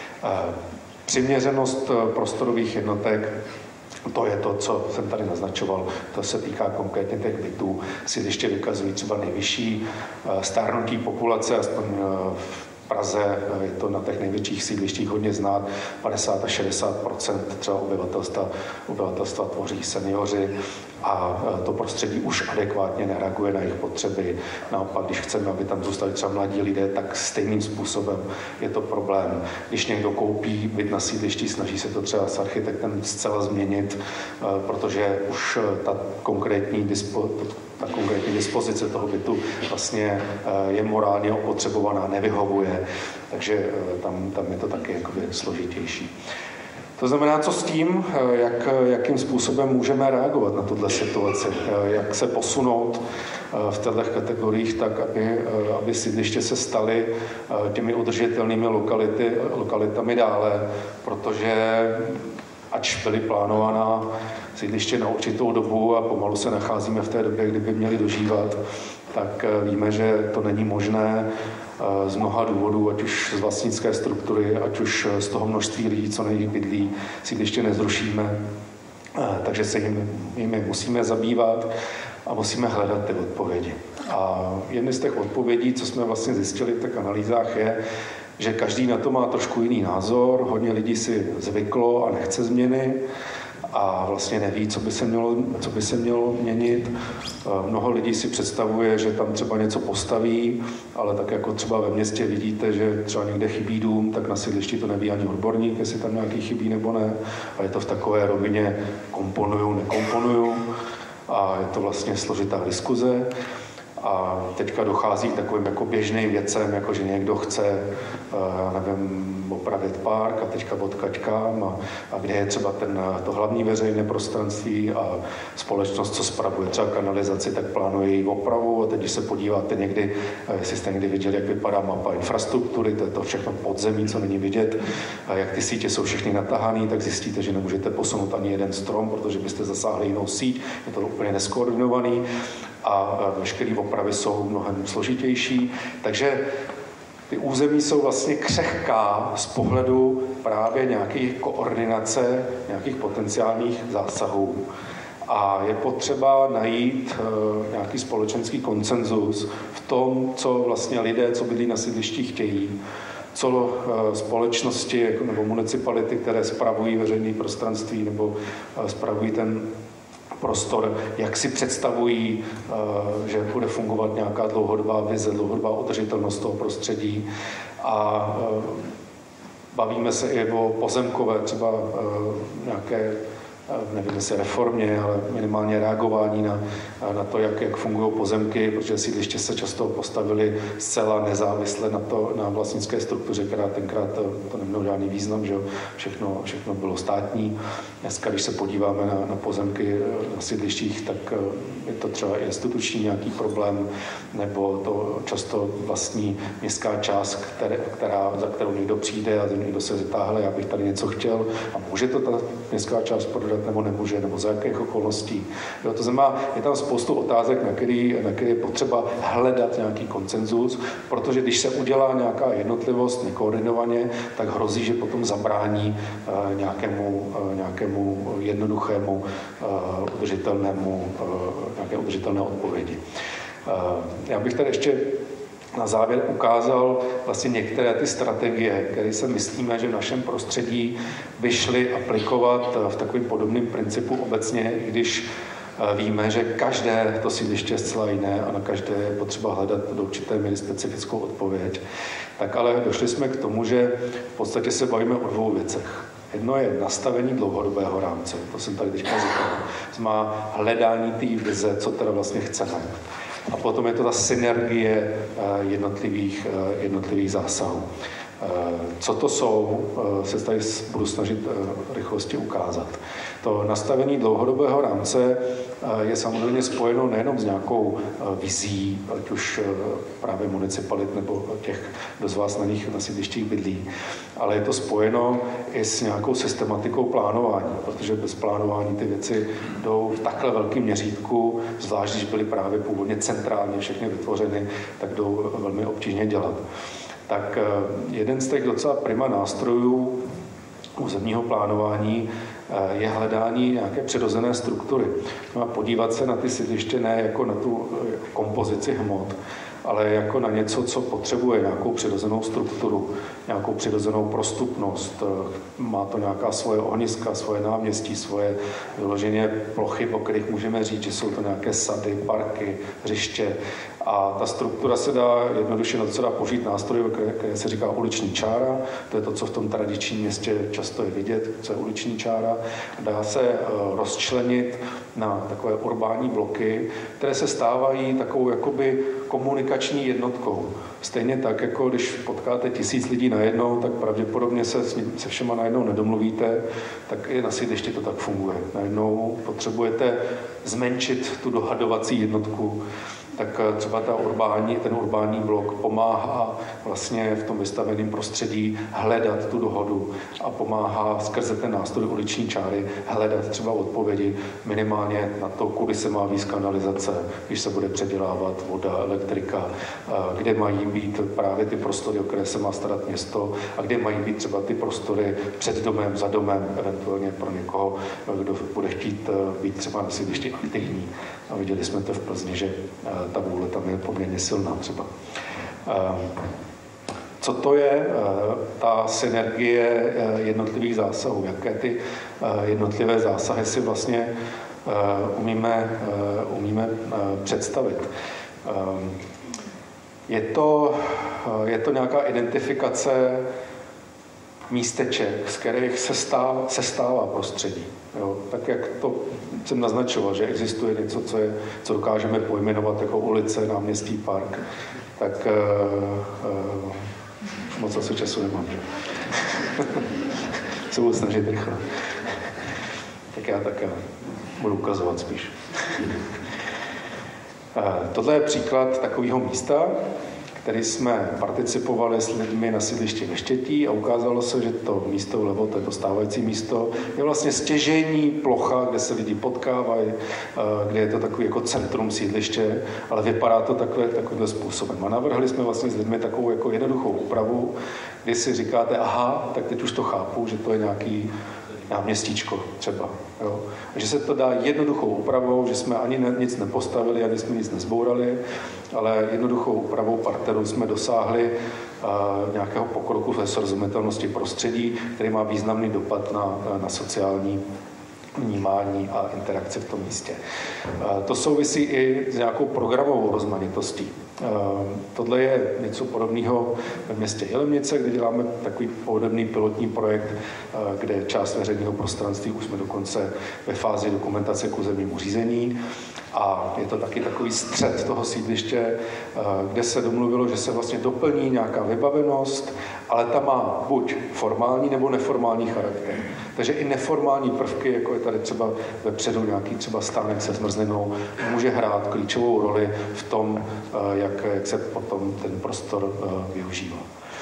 S8: Přiměřenost prostorových jednotek, to je to, co jsem tady naznačoval, to se týká konkrétně těch bytů. Sídliště vykazují třeba nejvyšší stárnutí populace, aspoň v Praze je to na těch největších sídlištích hodně znát, 50 až 60% třeba obyvatelstva tvoří seniori a to prostředí už adekvátně nereaguje na jejich potřeby. Naopak, když chceme, aby tam zůstali třeba mladí lidé, tak stejným způsobem je to problém. Když někdo koupí byt na sídlišti, snaží se to třeba s architektem zcela změnit, protože už ta konkrétní dispozice toho bytu vlastně je morálně opotřebovaná, nevyhovuje, takže tam je to taky jakoby složitější. To znamená, co s tím, jakým způsobem můžeme reagovat na tuhle situaci, jak se posunout v těchto kategoriích tak, aby sídliště se staly těmi udržitelnými lokalitami dále, protože ač byly plánovaná sídliště na určitou dobu a pomalu se nacházíme v té době, kdyby měli dožívat, tak víme, že to není možné z mnoha důvodů, ať už z vlastnické struktury, ať už z toho množství lidí, co nejvíc bydlí, sídliště nezrušíme. Takže se jimi musíme zabývat a musíme hledat ty odpovědi. A jedny z těch odpovědí, co jsme vlastně zjistili v těch analýzách, je, že každý na to má trošku jiný názor, hodně lidí si zvyklo a nechce změny a vlastně neví, co by se mělo měnit. Mnoho lidí si představuje, že tam třeba něco postaví, ale tak jako třeba ve městě vidíte, že třeba někde chybí dům, tak na sídlišti to neví ani odborník, jestli tam nějaký chybí nebo ne. A je to v takové rovině komponuju, nekomponuju a je to vlastně složitá diskuze. A teďka dochází k takovým jako běžným věcem, jako že někdo chce, nevím, opravit park a teďka odkaď kam a kde je třeba to hlavní veřejné prostranství a společnost, co spravuje třeba kanalizaci, tak plánuje její opravu a teď, když se podíváte někdy, jestli jste někdy viděli, jak vypadá mapa infrastruktury, to je to všechno podzemí, co není vidět, a jak ty sítě jsou všechny natahané, tak zjistíte, že nemůžete posunout ani jeden strom, protože byste zasáhli jinou síť, je to úplně neskoordinovaný a veškeré opravy jsou mnohem složitější, takže ty území jsou vlastně křehká z pohledu právě nějakých koordinace, nějakých potenciálních zásahů. A je potřeba najít nějaký společenský konsenzus v tom, co vlastně lidé, co bydlí na sídlišti, chtějí, co společnosti nebo municipality, které spravují veřejné prostranství nebo spravují ten prostor, jak si představují, že bude fungovat nějaká dlouhodobá vize, dlouhodobá udržitelnost toho prostředí. A bavíme se i o pozemkové, třeba nějaké, nevím, jestli reformě, ale minimálně reagování na to, jak fungují pozemky, protože sídliště se často postavili zcela nezávisle na vlastnické struktuře, která tenkrát to nemělo žádný význam, že všechno bylo státní. Dneska, když se podíváme na pozemky na sídlištích, tak je to třeba instituční nějaký problém, nebo to často vlastní městská část, za kterou někdo přijde a někdo se zeptá, hele, já bych tady něco chtěl a může to ta městská část prodat nebo nemůže, nebo za jakých okolností. Jo, to znamená, je tam spoustu otázek, na který je potřeba hledat nějaký konsenzus, protože když se udělá nějaká jednotlivost nekoordinovaně, tak hrozí, že potom zabrání nějakému jednoduchému, nějaké udržitelné odpovědi. Já bych tady ještě na závěr ukázal vlastně některé ty strategie, které se myslíme, že v našem prostředí by šly aplikovat v takovým podobným principu obecně, když víme, že každé to sídliště je zcela jiné a na každé je potřeba hledat do určité míry specifickou odpověď. Tak ale došli jsme k tomu, že v podstatě se bavíme o dvou věcech. Jedno je nastavení dlouhodobého rámce, to jsem tady teďka říkal. Má hledání té vize, co teda vlastně chceme. A potom je to ta synergie jednotlivých zásahů. Co to jsou, se tady budu snažit rychlosti ukázat. To nastavení dlouhodobého rámce je samozřejmě spojeno nejenom s nějakou vizí, ať už právě municipalit nebo těch, kdo z vás na nich na sídlištích bydlí, ale je to spojeno i s nějakou systematikou plánování, protože bez plánování ty věci jdou v takhle velkém měřítku, zvlášť když byly právě původně centrálně všechny vytvořeny, tak jdou velmi obtížně dělat. Tak jeden z těch docela prima nástrojů územního plánování je hledání nějaké přirozené struktury. No a podívat se na ty sídliště ne jako na tu kompozici hmot, ale jako na něco, co potřebuje nějakou přirozenou strukturu, nějakou přirozenou prostupnost. Má to nějaká svoje ohniska, svoje náměstí, svoje vyloženě plochy, po kterých můžeme říct, že jsou to nějaké sady, parky, hřiště. A ta struktura se dá jednoduše na to se dá použít nástroj, které se říká uliční čára. To je to, co v tom tradičním městě často je vidět, co je uliční čára. Dá se rozčlenit na takové urbání bloky, které se stávají takovou jakoby komunikační jednotkou. Stejně tak, jako když potkáte 1000 lidí najednou, tak pravděpodobně se všema najednou nedomluvíte, tak i na sídlišti to tak funguje. Najednou potřebujete zmenšit tu dohadovací jednotku, tak třeba ten urbání blok pomáhá vlastně v tom vystaveném prostředí hledat tu dohodu a pomáhá skrze ten nástroj uliční čáry hledat třeba odpovědi minimálně na to, kudy se má víc kanalizace, když se bude předělávat voda, elektrika, kde mají být právě ty prostory, o které se má starat město a kde mají být třeba ty prostory před domem, za domem, eventuálně pro někoho, kdo bude chtít být třeba na sídlišti aktivní. A viděli jsme to v Plzni, že ta vůle tam je poměrně silná třeba. Co to je ta synergie jednotlivých zásahů? Jaké ty jednotlivé zásahy si vlastně umíme představit? Je to nějaká identifikace místeček, z kterých se stává prostředí. Jo, tak jak to jsem naznačoval, že existuje něco, co dokážeme pojmenovat jako ulice, náměstí, park, tak moc asi času nemám. Se budu snažit rychle. Tak já také budu ukazovat spíš. Tohle je příklad takového místa, který jsme participovali s lidmi na sídlišti ve Štětí a ukázalo se, že to místo vlevo, to je to stávající místo, je vlastně stěžejní plocha, kde se lidi potkávají, kde je to takový jako centrum sídliště, ale vypadá to takovým způsobem. A navrhli jsme vlastně s lidmi takovou jako jednoduchou úpravu, kdy si říkáte, aha, tak teď už to chápu, že to je nějaký náměstíčko třeba. Jo. A že se to dá jednoduchou úpravou, že jsme ani nic nepostavili, ani jsme nic nezbourali, ale jednoduchou úpravou parteru jsme dosáhli nějakého pokroku ve srozumitelnosti prostředí, který má významný dopad na sociální vnímání a interakce v tom místě. To souvisí i s nějakou programovou rozmanitostí. Tohle je něco podobného ve městě Jilemnice, kde děláme takový podobný pilotní projekt, kde část veřejného prostranství už jsme dokonce ve fázi dokumentace k územnímu řízení. A je to taky takový střed toho sídliště, kde se domluvilo, že se vlastně doplní nějaká vybavenost, ale ta má buď formální nebo neformální charakter. Takže i neformální prvky, jako je tady třeba vepředu nějaký třeba stánek se zmrzlinou, může hrát klíčovou roli v tom, jak se potom ten prostor využívá.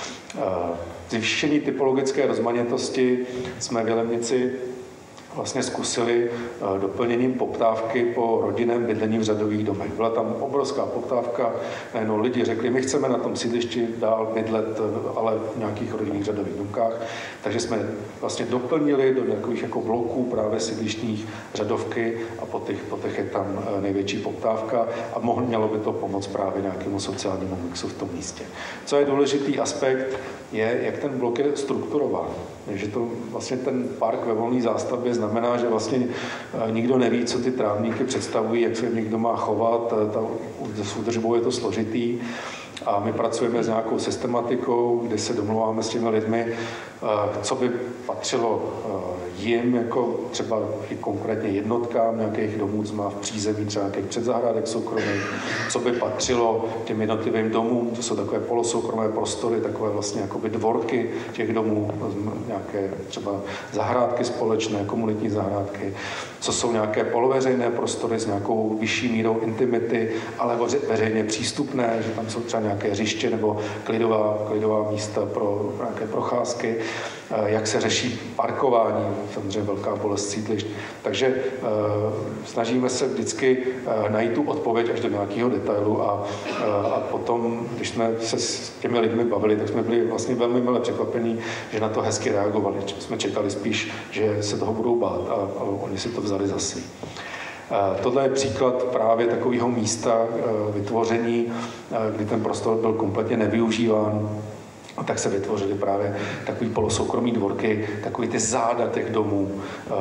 S8: Zvýšení typologické rozmanitosti jsme v Jilemnici vlastně zkusili doplněním poptávky po rodinném bydlení v řadových domech. Byla tam obrovská poptávka, najednou lidi řekli, my chceme na tom sídlišti dál bydlet, ale v nějakých rodinných řadových domkách, takže jsme vlastně doplnili do nějakých jako bloků právě sídlištních řadovky a po těch je tam největší poptávka a mělo by to pomoct právě nějakému sociálnímu mixu v tom místě. Co je důležitý aspekt, je, jak ten blok je strukturován. Takže to vlastně ten park ve volné zástavbě znamená, že vlastně nikdo neví, co ty trávníky představují, jak se někdo má chovat, s údržbou je to složitý. A my pracujeme s nějakou systematikou, kdy se domluváme s těmi lidmi, co by patřilo jim, jako třeba i konkrétně jednotkám nějakých domů, co má v přízemí, třeba nějakých předzahrádek soukromých, co by patřilo těm jednotlivým domům, to jsou takové polosoukromé prostory, takové vlastně jakoby dvorky těch domů, nějaké třeba zahrádky společné, komunitní zahrádky, co jsou nějaké poloveřejné prostory s nějakou vyšší mírou intimity, ale veřejně přístupné, že tam jsou třeba nějaké hřiště nebo klidová místa pro nějaké procházky, jak se řeší parkování, samozřejmě velká bolest sídlišť. Takže snažíme se vždycky najít tu odpověď až do nějakého detailu a potom, když jsme se s těmi lidmi bavili, tak jsme byli vlastně velmi milé překvapení, že na to hezky reagovali. Jsme čekali spíš, že se toho budou bát a oni si to vzali za svý. Tohle je příklad právě takového místa vytvoření, kdy ten prostor byl kompletně nevyužíván. Tak se vytvořily právě takový polosoukromý dvorky, takový ty záda těch domů,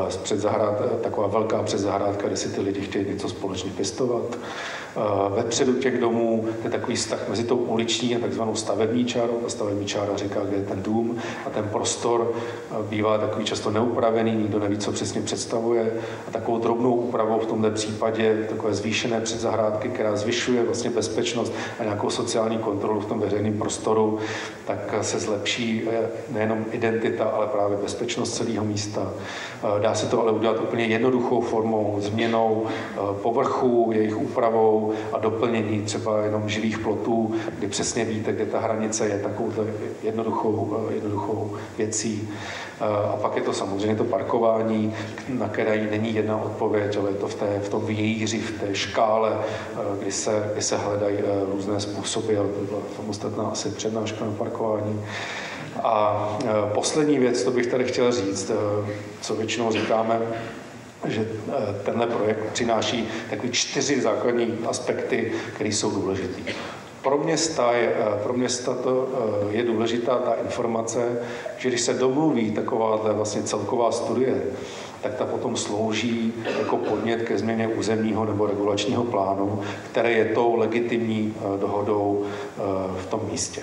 S8: taková velká předzahrádka, kde si ty lidi chtějí něco společně pěstovat. Vepředu těch domů je takový vztah mezi tou uliční a takzvanou stavební čárou. Ta stavební čára říká, kde je ten dům a ten prostor bývá takový často neupravený, nikdo neví, co přesně představuje. A takovou drobnou úpravou v tomto případě takové zvýšené předzahrádky, která zvyšuje vlastně bezpečnost a nějakou sociální kontrolu v tom veřejném prostoru, tak se zlepší nejenom identita, ale právě bezpečnost celého místa. Dá se to ale udělat úplně jednoduchou formou, změnou povrchu, jejich úpravou a doplnění třeba jenom živých plotů, kdy přesně víte, kde ta hranice je takovou jednoduchou věcí. A pak je to samozřejmě to parkování, na které není jedna odpověď, ale je to v tom vějíři, v té škále, kdy se hledají různé způsoby, ale to byla samostatná asi přednáška na parkování. A poslední věc, to bych tady chtěl říct, co většinou říkáme, že tenhle projekt přináší takové 4 základní aspekty, které jsou důležité. Pro města to je důležitá ta informace, že když se domluví takováhle vlastně celková studie, tak ta potom slouží jako podnět ke změně územního nebo regulačního plánu, které je tou legitimní dohodou v tom místě.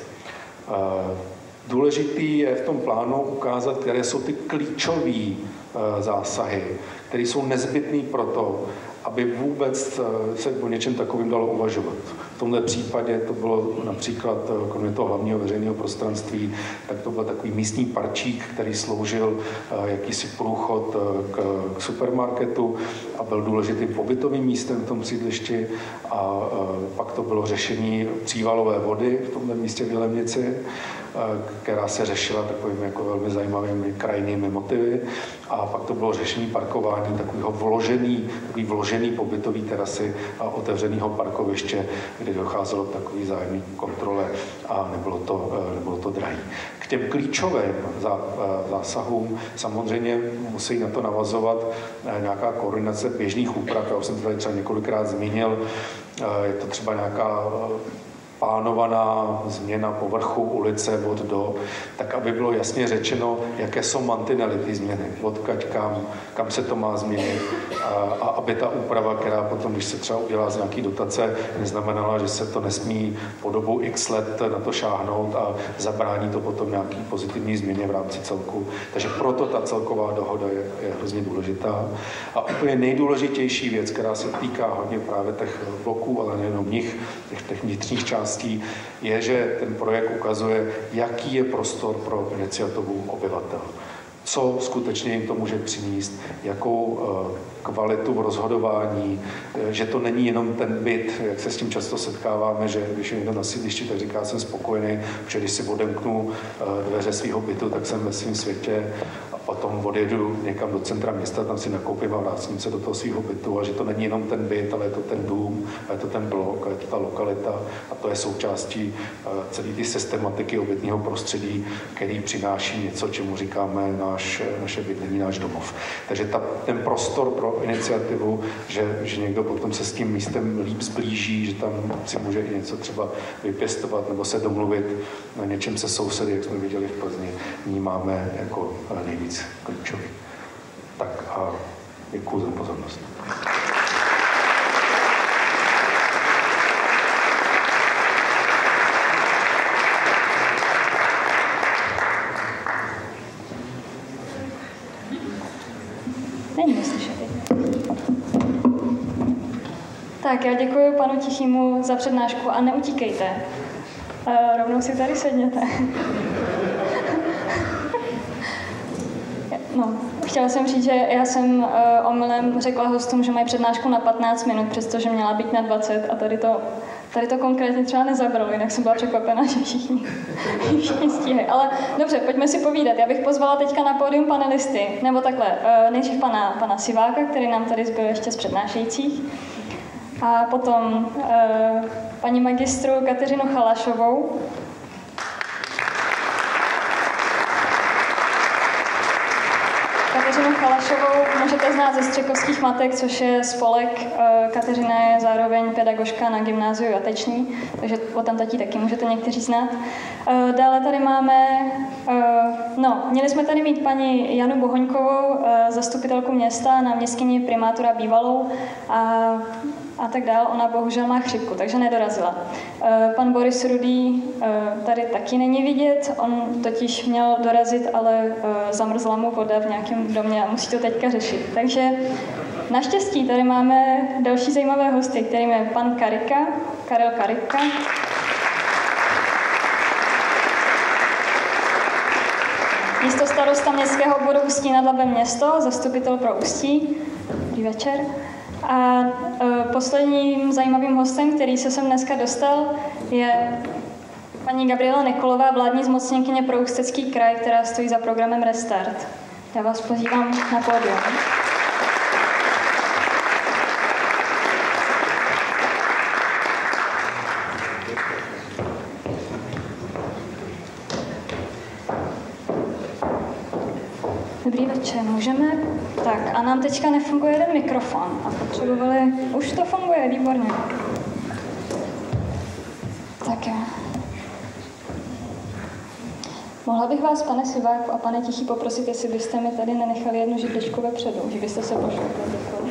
S8: Důležitý je v tom plánu ukázat, které jsou ty klíčové zásahy, které jsou nezbytné pro to, aby vůbec se o něčem takovým dalo uvažovat. V tomhle případě to bylo například, kromě toho hlavního veřejného prostranství, tak to byl takový místní parčík, který sloužil jakýsi průchod k supermarketu a byl důležitým pobytovým místem v tom sídlišti. A pak to bylo řešení přívalové vody v tomhle místě v Jilemnici, která se řešila takovými jako velmi zajímavými krajinými motivy. A pak to bylo řešení parkování, takový vložený pobytový terasy a otevřeného parkoviště, kde docházelo k takový vzájemné kontrole a nebylo to drahé. K těm klíčovým zásahům samozřejmě musí na to navazovat nějaká koordinace běžných úprav. Já už jsem to tady třeba několikrát zmínil. Je to třeba nějaká plánovaná změna povrchu ulice od do, tak aby bylo jasně řečeno, jaké jsou mantinely ty změny, odkud kam se to má změnit a aby ta úprava, která potom, když se třeba udělá z nějaký dotace, neznamenala, že se to nesmí po dobu x let na to šáhnout a zabrání to potom nějaký pozitivní změně v rámci celku. Takže proto ta celková dohoda je hrozně důležitá. A úplně nejdůležitější věc, která se týká hodně právě těch bloků, ale nejenom nich, těch vnitřních částí, je, že ten projekt ukazuje, jaký je prostor pro iniciativu obyvatel. Co skutečně jim to může přinést, jakou kvalitu v rozhodování, že to není jenom ten byt, jak se s tím často setkáváme, že když je někdo na sídlišti, tak říká, jsem spokojený, protože když si odemknu dveře svého bytu, tak jsem ve svém světě a potom odjedu někam do centra města, tam si nakoupím a vrátím se do toho svého bytu, a že to není jenom ten byt, ale je to ten dům, a je to ten blok, a je to ta lokalita a to je součástí celé ty systematiky obytného prostředí, který přináší něco, čemu říkáme naše bydlení, náš domov. Takže ten prostor pro iniciativu, že někdo potom se s tím místem líp zblíží, že tam si může i něco třeba vypěstovat nebo se domluvit na něčem se sousedy, jak jsme viděli v Plzni, vnímáme jako nejvíc klíčový. Tak a děkuji za pozornost.
S1: Tak, já děkuji panu Tichýmu za přednášku a neutíkejte. Rovnou si tady sedněte. No, chtěla jsem říct, že já jsem omylem řekla hostům, že mají přednášku na 15 minut, přestože měla být na 20 a tady to konkrétně třeba nezabralo, jinak jsem byla překvapená, že všichni stíhají. Ale dobře, pojďme si povídat. Já bych pozvala teďka na pódium panelisty, nebo takhle, nejdřív pana Siváka, který nám tady zbyl ještě z přednášejících, a potom paní magistru Kateřinu Chalašovou, Kateřinu Chalašovou můžete znát ze Střekovských matek, což je spolek. Kateřina je zároveň pedagožka na gymnáziu Jateční, takže o tam tatí taky můžete někteří znát. Dále tady máme, měli jsme tady mít paní Janu Bohoňkovou, zastupitelku města, náměstkyni primátora bývalou a tak dál. Ona bohužel má chřipku, takže nedorazila. Pan Boris Rudý tady taky není vidět, on totiž měl dorazit, ale zamrzla mu voda v nějakém domě a musí to teďka řešit. Takže naštěstí tady máme další zajímavé hosty, kterým je pan Karel Karika. Místostarosta městského obvodu Ústí nad Labem město, zastupitel pro Ústí. Dobrý večer. A posledním zajímavým hostem, který se sem dneska dostal, je paní Gabriela Nikolová, vládní zmocněnkyně pro Ústecký kraj, která stojí za programem Restart. Já vás pozývám na pódium. Dobrý večer, můžeme? Tak a nám teďka nefunguje jeden mikrofon a potřebovali... Už to funguje, výborně. Tak jo. Mohla bych vás, pane Siváku a pane Tichý, poprosit, jestli byste mi tady nenechali jednu židličku vepředu, že byste se pošli. Děkuji.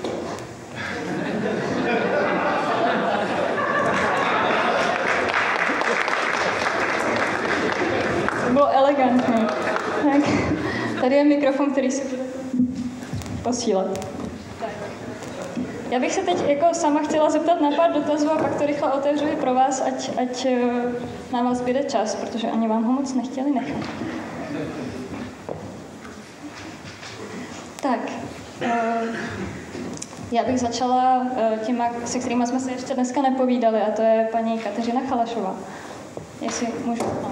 S1: To bylo elegantní. Tak. Tady je mikrofon, který si bude posílat. Tak. Já bych se teď jako sama chtěla zeptat na pár dotazů a pak to rychle otevřu i pro vás, ať na vás zbyde čas, protože ani vám ho moc nechtěli nechat. Tak, já bych začala těma, se kterými jsme se ještě dneska nepovídali, a to je paní Kateřina Chalašová. Jestli můžu. No.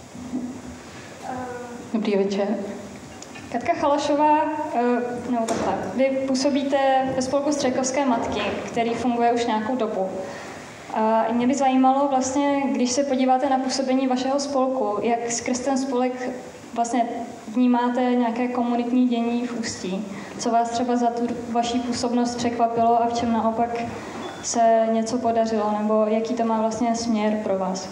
S9: Dobrý večer.
S1: Katka Chalašová, nebo takhle, vy působíte ve spolku Střekovské matky, který funguje už nějakou dobu. A mě by zajímalo vlastně, když se podíváte na působení vašeho spolku, jak skrz ten spolek vlastně vnímáte nějaké komunitní dění v Ústí? Co vás třeba za tu vaší působnost překvapilo a v čem naopak se něco podařilo? Nebo jaký to má vlastně směr pro vás?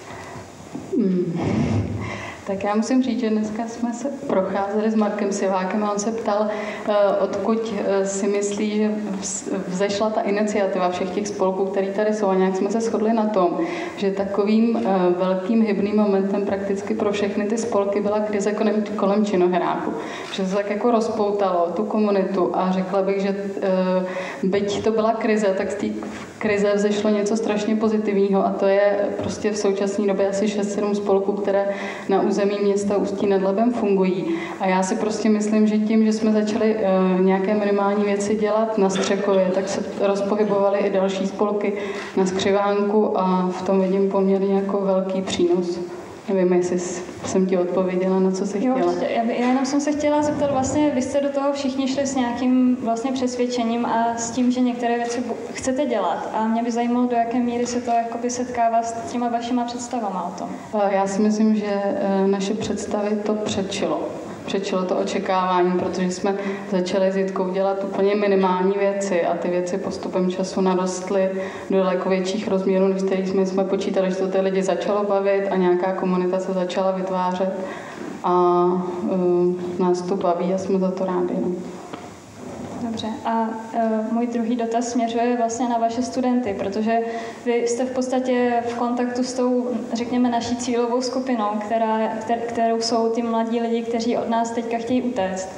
S9: Tak já musím říct, že dneska jsme se procházeli s Markem Sivákem a on se ptal, odkud si myslí, že vzešla ta iniciativa všech těch spolků, které tady jsou. A nějak jsme se shodli na tom, že takovým velkým hybným momentem prakticky pro všechny ty spolky byla krize kolem činohráku. Že se tak jako rozpoutalo tu komunitu a řekla bych, že byť to byla krize, tak z té krize vzešlo něco strašně pozitivního a to je prostě v současné době asi 6-7 spolků, které na území města Ústí nad Labem fungují. A já si prostě myslím, že tím, že jsme začali nějaké minimální věci dělat na Střekově, tak se rozpohybovaly i další spolky na Skřivánku a v tom vidím poměrně jako velký přínos. Nevím, jestli jsem ti odpověděla, na co jsi chtěla.
S1: Jo, já jenom jsem se chtěla zeptat, vlastně vy jste do toho všichni šli s nějakým vlastně přesvědčením a s tím, že některé věci chcete dělat. A mě by zajímalo, do jaké míry se to jakoby setkává s těma vašima představama o tom.
S9: Já si myslím, že naše představy to předčilo to očekávání, protože jsme začali s Jitkou dělat úplně minimální věci a ty věci postupem času narostly do daleko větších rozměrů, než který jsme počítali, že to ty lidi začalo bavit a nějaká komunita se začala vytvářet a nás to baví a jsme za to rádi. No.
S1: Dobře. A můj druhý dotaz směřuje vlastně na vaše studenty, protože vy jste v podstatě v kontaktu s tou, řekněme, naší cílovou skupinou, kterou jsou ty mladí lidi, kteří od nás teďka chtějí utéct.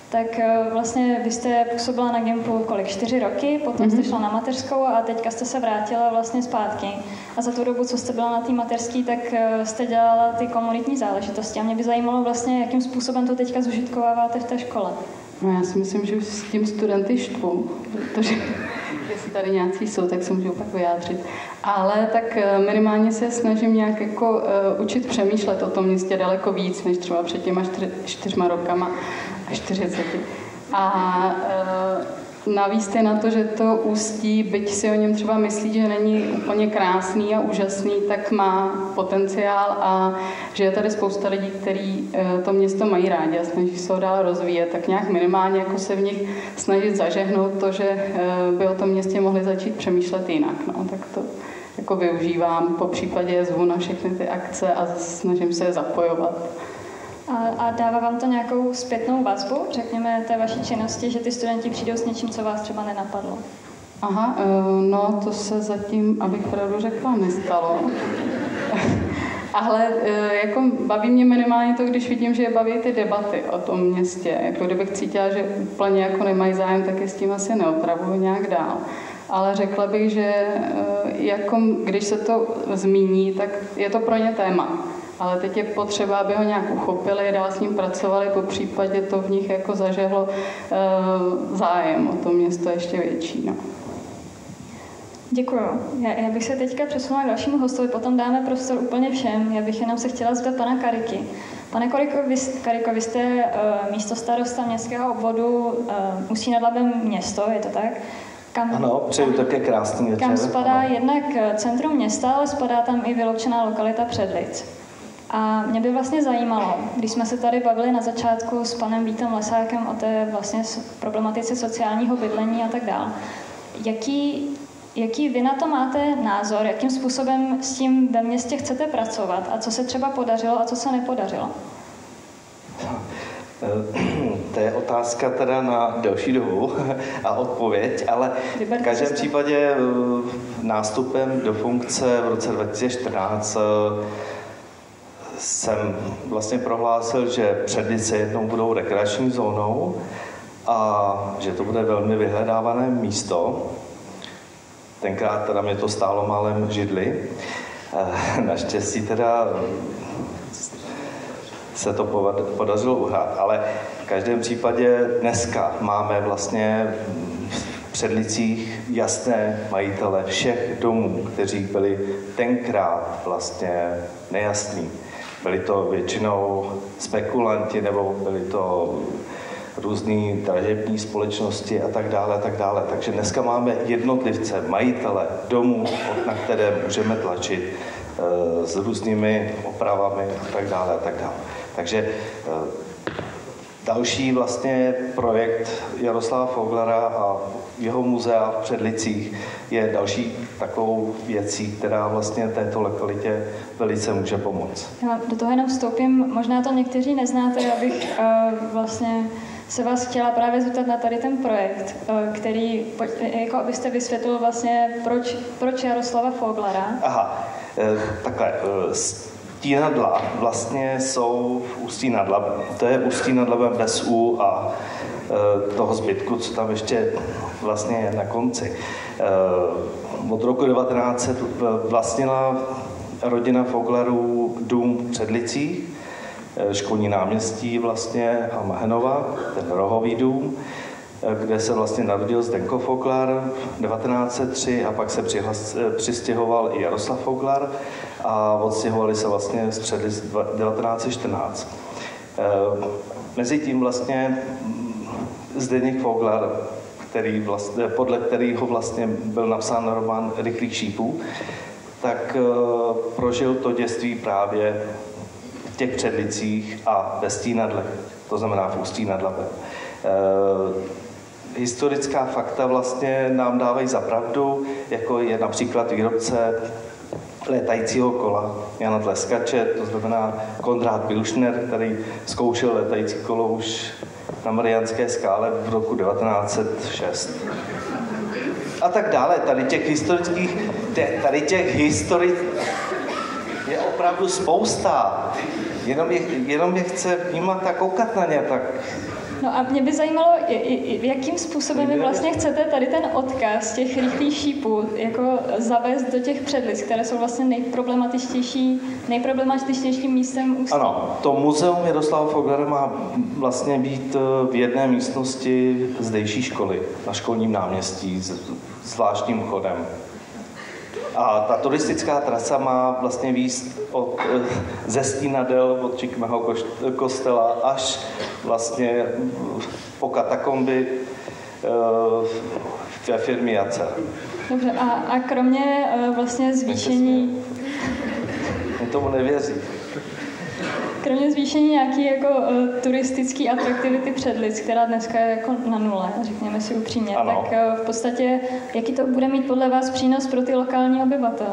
S1: tak vlastně vy jste působila na Gimpu kolik? 4 roky, potom jste šla na mateřskou a teďka jste se vrátila vlastně zpátky. A za tu dobu, co jste byla na té mateřský, tak jste dělala ty komunitní záležitosti. A mě by zajímalo vlastně, jakým způsobem to teďka zužitkováváte v té škole.
S9: No já si myslím, že už s tím studenty štvu, protože jestli tady nějací jsou, tak se můžu pak vyjádřit. Ale tak minimálně se snažím nějak jako učit přemýšlet o tom městě daleko víc, než třeba před těma 4 rokama a 40. A navíc je na to, že to Ústí, byť si o něm třeba myslí, že není úplně krásný a úžasný, tak má potenciál a že je tady spousta lidí, kteří to město mají rádi a snaží se ho dál rozvíjet, tak nějak minimálně jako se v nich snažit zažehnout to, že by o tom městě mohli začít přemýšlet jinak. No, tak to jako využívám, po případě zvu na všechny ty akce a snažím se je zapojovat.
S1: A dává vám to nějakou zpětnou vazbu, řekněme, té vaší činnosti, že ty studenti přijdou s něčím, co vás třeba nenapadlo?
S9: Aha, no to se zatím, abych pravdu řekla, nestalo. Ale jako baví mě minimálně to, když vidím, že je baví ty debaty o tom městě. Jako kdybych cítila, že úplně jako nemají zájem, tak je s tím asi neotravuju nějak dál. Ale řekla bych, že jako když se to zmíní, tak je to pro ně téma. Ale teď je potřeba, aby ho nějak uchopili, dál s ním pracovali, po případě to v nich jako zažehlo zájem o to město ještě větší. No.
S1: Děkuju. Já bych se teďka přesunula k dalšímu hostovi, potom dáme prostor úplně všem. Já bych jenom se chtěla zeptat pana Kariky. Pane Kariko, vy jste místostarosta městského obvodu Ústí nad Labem město, je to tak?
S10: Ano, přeju také krásný večer.
S1: Kam spadá jednak centrum města, ale spadá tam i vyloučená lokalita Předlic. A mě by vlastně zajímalo, když jsme se tady bavili na začátku s panem Vítem Lesákem o té vlastně problematice sociálního bydlení a tak dále, jaký vy na to máte názor, jakým způsobem s tím ve městě chcete pracovat a co se třeba podařilo a co se nepodařilo?
S10: To je otázka teda na delší dobu a odpověď, ale v každém případě nástupem do funkce v roce 2014 jsem vlastně prohlásil, že Předlice jednou budou rekreační zónou a že to bude velmi vyhledávané místo. Tenkrát teda mě to stálo málem židli. Naštěstí teda se to podařilo uhrát, ale v každém případě dneska máme vlastně v Předlicích jasné majitele všech domů, kteří byli tenkrát vlastně nejasní. Byli to většinou spekulanti nebo byli to různý dražební společnosti a tak dále, a tak dále. Takže dneska máme jednotlivce, majitele domů, na které můžeme tlačit s různými opravami a tak dále, a tak dále. Takže další vlastně projekt Jaroslava Foglara a jeho muzea v Předlicích je další takovou věcí, která vlastně této lokalitě velice může pomoct.
S1: Já do toho jenom vstoupím, možná to někteří neznáte, abych vlastně se vás chtěla právě zeptat na tady ten projekt, který, jako abyste vysvětlil vlastně, proč Jaroslava Foglara.
S10: Aha, takhle. Stínadla vlastně jsou v Ústí nad Labem. To je Ústí nad Labem bez U a toho zbytku, co tam ještě vlastně je na konci. Od roku 1900 vlastnila rodina Foglarů dům v Předlicích, školní náměstí vlastně a Mahenova, ten rohový dům, kde se vlastně narodil Zdenko Foglar v 1903 a pak se přistěhoval i Jaroslav Foglar a odstěhovali se vlastně z Předlic 1914. Mezitím vlastně Zdeněk Foglar, podle kterého vlastně byl napsán román Rychlých šípů, tak prožil to dětství právě v těch Předlicích a ve Stínadlech, to znamená v Ústí nad Labem. Historická fakta vlastně nám dávají za pravdu, jako je například výrobce létajícího kola Jana Tleskače, to znamená Konrád Pilšner, který zkoušel létající kolo už na Mariánské skále v roku 1906. A tak dále. Tady těch historických je opravdu spousta. Jenom je chce vnímat a koukat na ně, tak
S1: No a mě by zajímalo, jakým způsobem vy vlastně chcete tady ten odkaz těch rychlých šípů jako zavést do těch předlic, které jsou vlastně nejproblematičtějším místem Ústí.
S10: Ano, to muzeum Jaroslava Foglera má vlastně být v jedné místnosti zdejší školy, na Školním náměstí, s zvláštním chodem. A ta turistická trasa má vlastně výjist ze Stínadel, od Čikmého kostela až vlastně po katakomby ve firmě Jacer.
S1: Dobře, a kromě vlastně zvýšení...
S10: Mě tomu nevěří.
S1: Kromě zvýšení nějaký jako turistický atraktivity Předlic, která dneska je jako na nule, řekněme si upřímně,
S10: ano.
S1: Tak v podstatě jaký to bude mít podle vás přínos pro ty lokální obyvatele?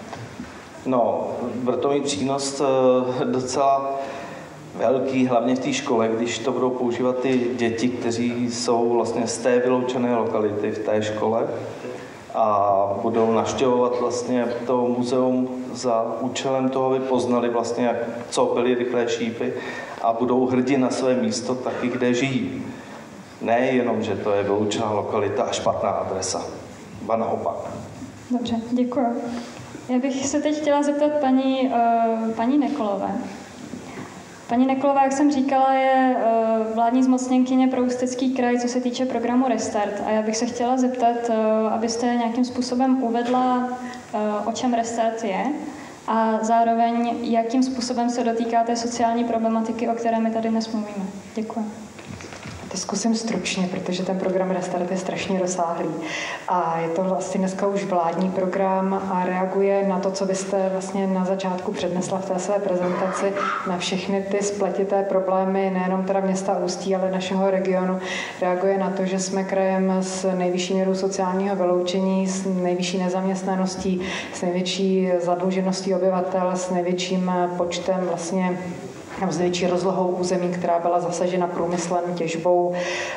S10: No, bude to mít přínos docela velký, hlavně v té škole, když to budou používat ty děti, kteří jsou vlastně z té vyloučené lokality v té škole a budou navštěvovat vlastně to muzeum za účelem toho, aby poznali vlastně, co byly rychlé šípy a budou hrdí na své místo taky, kde žijí. Ne jenom, že to je vyloučená lokalita a špatná adresa, ba naopak.
S1: Dobře, děkuji. Já bych se teď chtěla zeptat paní Nekolové. Paní Nekolová, jak jsem říkala, je vládní zmocněnkyně pro Ústecký kraj, co se týče programu Restart. A já bych se chtěla zeptat, abyste nějakým způsobem uvedla, o čem Restart je a zároveň, jakým způsobem se dotýká té sociální problematiky, o které my tady dnes mluvíme. Děkuji.
S7: To zkusím stručně, protože ten program Restart je strašně rozsáhlý. A je to vlastně dneska už vládní program a reaguje na to, co byste vlastně na začátku přednesla v té své prezentaci, na všechny ty spletité problémy, nejenom teda města Ústí, ale našeho regionu. Reaguje na to, že jsme krajem s nejvyšší měrou sociálního vyloučení, s nejvyšší nezaměstnaností, s největší zadlužeností obyvatel, s největším počtem vlastně s největší rozlohou území, která byla zasažena průmyslem, těžbou,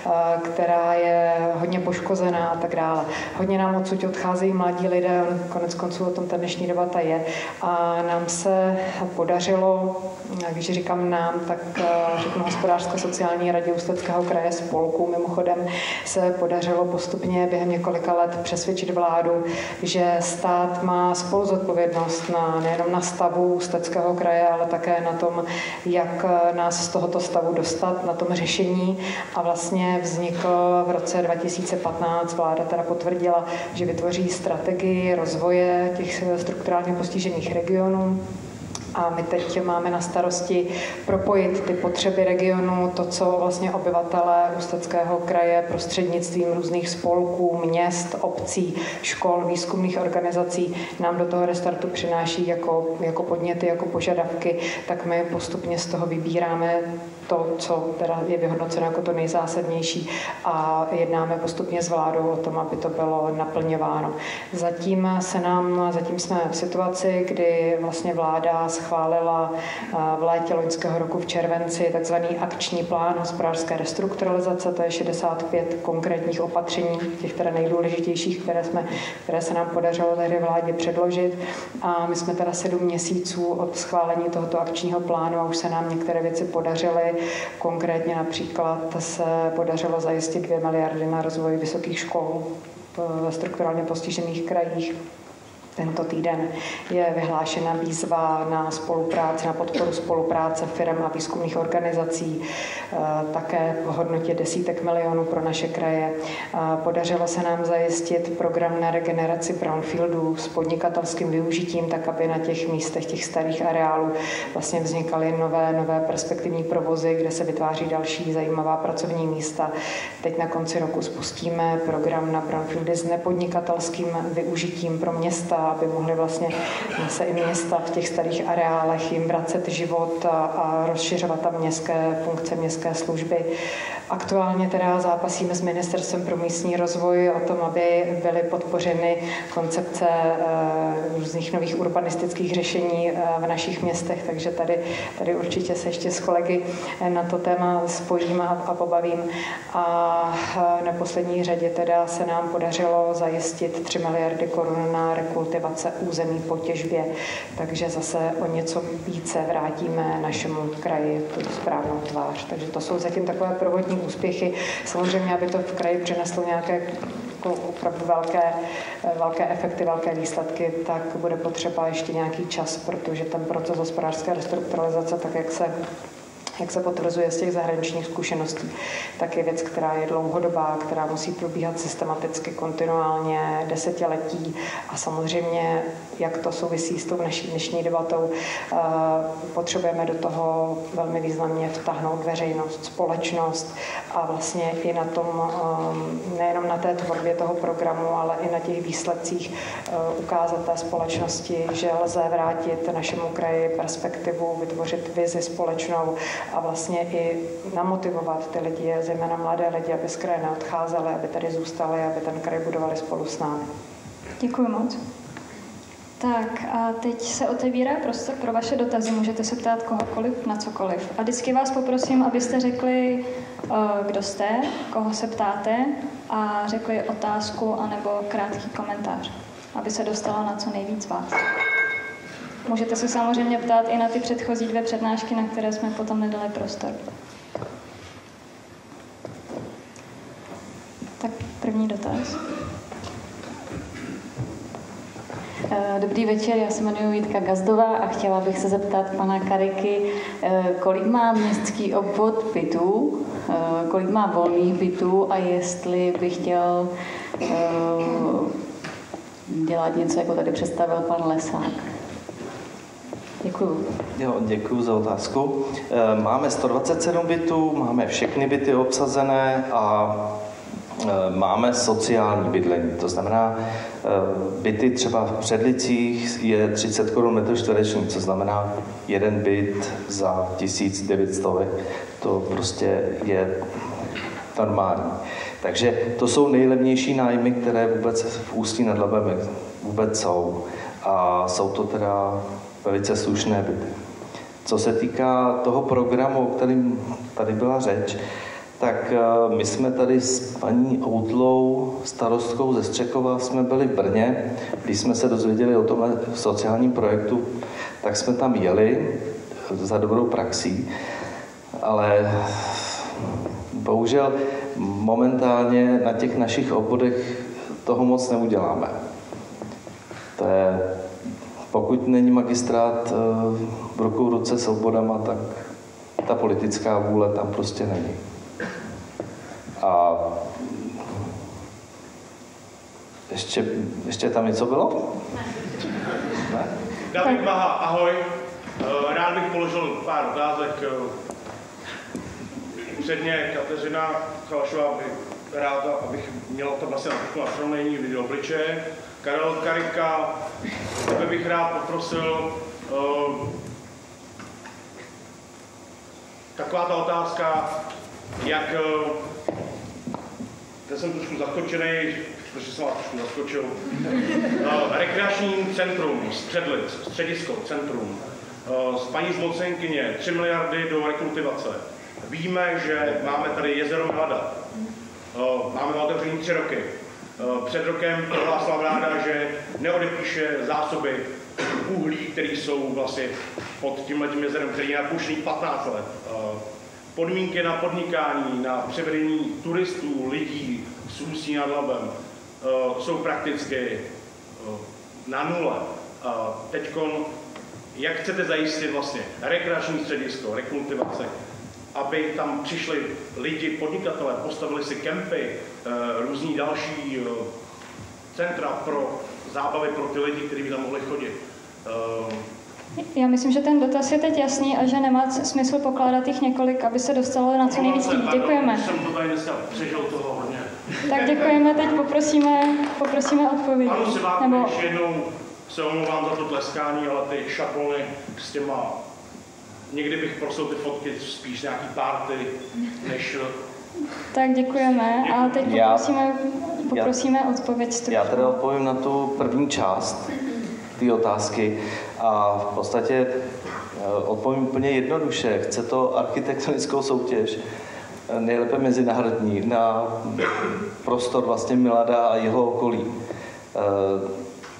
S7: která je hodně poškozená a tak dále. Hodně nám odsud odcházejí mladí lidé, konec konců o tom ta dnešní debata je. A nám se podařilo, když říkám nám, tak řeknu Hospodářsko-sociální radě Ústeckého kraje spolku, mimochodem se podařilo postupně během několika let přesvědčit vládu, že stát má spoluzodpovědnost nejenom na stavu Ústeckého kraje, ale také na tom, jak nás z tohoto stavu dostat, na tom řešení. A vlastně vznikl v roce 2015, vláda teda potvrdila, že vytvoří strategii rozvoje těch strukturálně postižených regionů. A my teď máme na starosti propojit ty potřeby regionu, to, co vlastně obyvatelé Ústeckého kraje prostřednictvím různých spolků, měst, obcí, škol, výzkumných organizací nám do toho Restartu přináší jako podněty, jako požadavky, tak my postupně z toho vybíráme to, co teda je vyhodnoceno jako to nejzásadnější a jednáme postupně s vládou o tom, aby to bylo naplňováno. Zatím jsme v situaci, kdy vlastně vláda schválila v létě loňského roku v červenci takzvaný akční plán hospodářské restrukturalizace, to je 65 konkrétních opatření, těch teda nejdůležitějších, které se nám podařilo tehdy vládě předložit. A my jsme teda 7 měsíců od schválení tohoto akčního plánu a už se nám některé věci podařily. Konkrétně například se podařilo zajistit 2 miliardy na rozvoj vysokých škol ve strukturálně postižených krajích. Tento týden je vyhlášena výzva na spolupráci, na podporu spolupráce firm a výzkumných organizací, také v hodnotě desítek milionů pro naše kraje. Podařilo se nám zajistit program na regeneraci brownfieldů s podnikatelským využitím, tak aby na těch místech, těch starých areálů vlastně vznikaly nové perspektivní provozy, kde se vytváří další zajímavá pracovní místa. Teď na konci roku spustíme program na brownfieldy s nepodnikatelským využitím pro města, aby mohly vlastně se i města v těch starých areálech jim vracet život a rozšiřovat tam městské funkce, městské služby. Aktuálně teda zápasíme s Ministerstvem pro místní rozvoj o tom, aby byly podpořeny koncepce různých nových urbanistických řešení v našich městech, takže tady určitě se ještě s kolegy na to téma spojím a pobavím. A v neposlední řadě teda se nám podařilo zajistit 3 miliardy korun na rekultivaci
S11: rekultivace území po těžbě, takže zase o něco více vrátíme našemu kraji tu správnou tvář. Takže to jsou zatím takové prvotní úspěchy. Samozřejmě, aby to v kraji přineslo nějaké opravdu velké efekty, velké výsledky, tak bude potřeba ještě nějaký čas, protože ten proces hospodářské restrukturalizace, tak jak se potvrzuje z těch zahraničních zkušeností, tak je věc, která je dlouhodobá, která musí probíhat systematicky, kontinuálně, desetiletí a samozřejmě, jak to souvisí s tou naší dnešní debatou, potřebujeme do toho velmi významně vtáhnout veřejnost, společnost a vlastně i na tom, nejenom na té tvorbě toho programu, ale i na těch výsledcích ukázat té společnosti, že lze vrátit našemu kraji perspektivu, vytvořit vizi společnou a vlastně i namotivovat ty lidi, zejména mladé lidi, aby z kraje neodcházeli, aby tady zůstali, aby ten kraj budovali spolu s námi.
S1: Děkuji moc. Tak a teď se otevírá prostor pro vaše dotazy. Můžete se ptát kohokoliv na cokoliv. A vždycky vás poprosím, abyste řekli, kdo jste, koho se ptáte a řekli otázku anebo krátký komentář, aby se dostalo na co nejvíc vás. Můžete se samozřejmě ptát i na ty předchozí 2 přednášky, na které jsme potom nedali prostor. Tak první dotaz.
S9: Dobrý večer, já se jmenuji Jitka Gazdová a chtěla bych se zeptat pana Kariky, kolik má městský obvod bytů, kolik má volných bytů a jestli by chtěl dělat něco, jako tady představil pan Lesák. Děkuju.
S10: Jo, děkuju za otázku. Máme 127 bytů, máme všechny byty obsazené a máme sociální bydlení. To znamená, byty třeba v Předlicích je 30 Kč metr čtvereční, co znamená jeden byt za 1900. To prostě je normální. Takže to jsou nejlevnější nájmy, které vůbec v Ústí nad Labem vůbec jsou. A jsou to teda velice slušné byty. Co se týká toho programu, o kterém tady byla řeč, tak my jsme tady s paní Outlou, starostkou ze Střekova, jsme byli v Brně. Když jsme se dozvěděli o tomhle sociálním projektu, tak jsme tam jeli za dobrou praxí, ale bohužel momentálně na těch našich obvodech toho moc neuděláme. To je, pokud není magistrát v ruku v ruce s obvodama, tak ta politická vůle tam prostě není. A ještě tam něco bylo? Ne?
S12: David Maha, ahoj. Rád bych položil pár otázek. Předně Kateřina Chalašová by ráda, abych měl to vlastně na srovnání video obličeje. Karel Karika, tebe bych rád poprosil, taková ta otázka, jak, já jsem trošku zaskočený, protože jsem vás trošku zaskočil, rekreační centrum z Předlic, středisko, centrum, z paní zmocenkyně 3 miliardy do rekultivace. Víme, že máme tady jezero Milada, máme otevřený 3 roky. Před rokem prohlásila vláda, že neodepíše zásoby uhlí, které jsou vlastně pod tímhletím jezerem, který je napuštěný 15 let. Podmínky na podnikání, na převedení turistů, lidí z Ústí nad Labem jsou prakticky na nule. Teďkon, jak chcete zajistit vlastně rekreační středisko, rekultivace, aby tam přišli lidi, podnikatelé, postavili si kempy, různý další centra pro zábavy pro ty lidi, kteří by tam mohli chodit.
S1: Já myslím, že ten dotaz je teď jasný a že nemá smysl pokládat jich několik, aby se dostalo na co nejvíc lidí. Děkujeme.
S12: Jsem to tady dneska přežil toho hodně.
S1: Tak děkujeme, teď poprosíme odpověď.
S12: Panu Sivákovi ještě jednou se omlouvám za to tleskání, ale ty šablony s těma, někdy bych prosil ty fotky spíš nějaký party, než...
S1: Tak děkujeme a teď poprosíme odpověď stručnou.
S10: Já teda odpovím na tu první část té otázky a v podstatě odpovím úplně jednoduše. Chce to architektonickou soutěž, nejlépe mezinárodní, na prostor vlastně Milada a jeho okolí.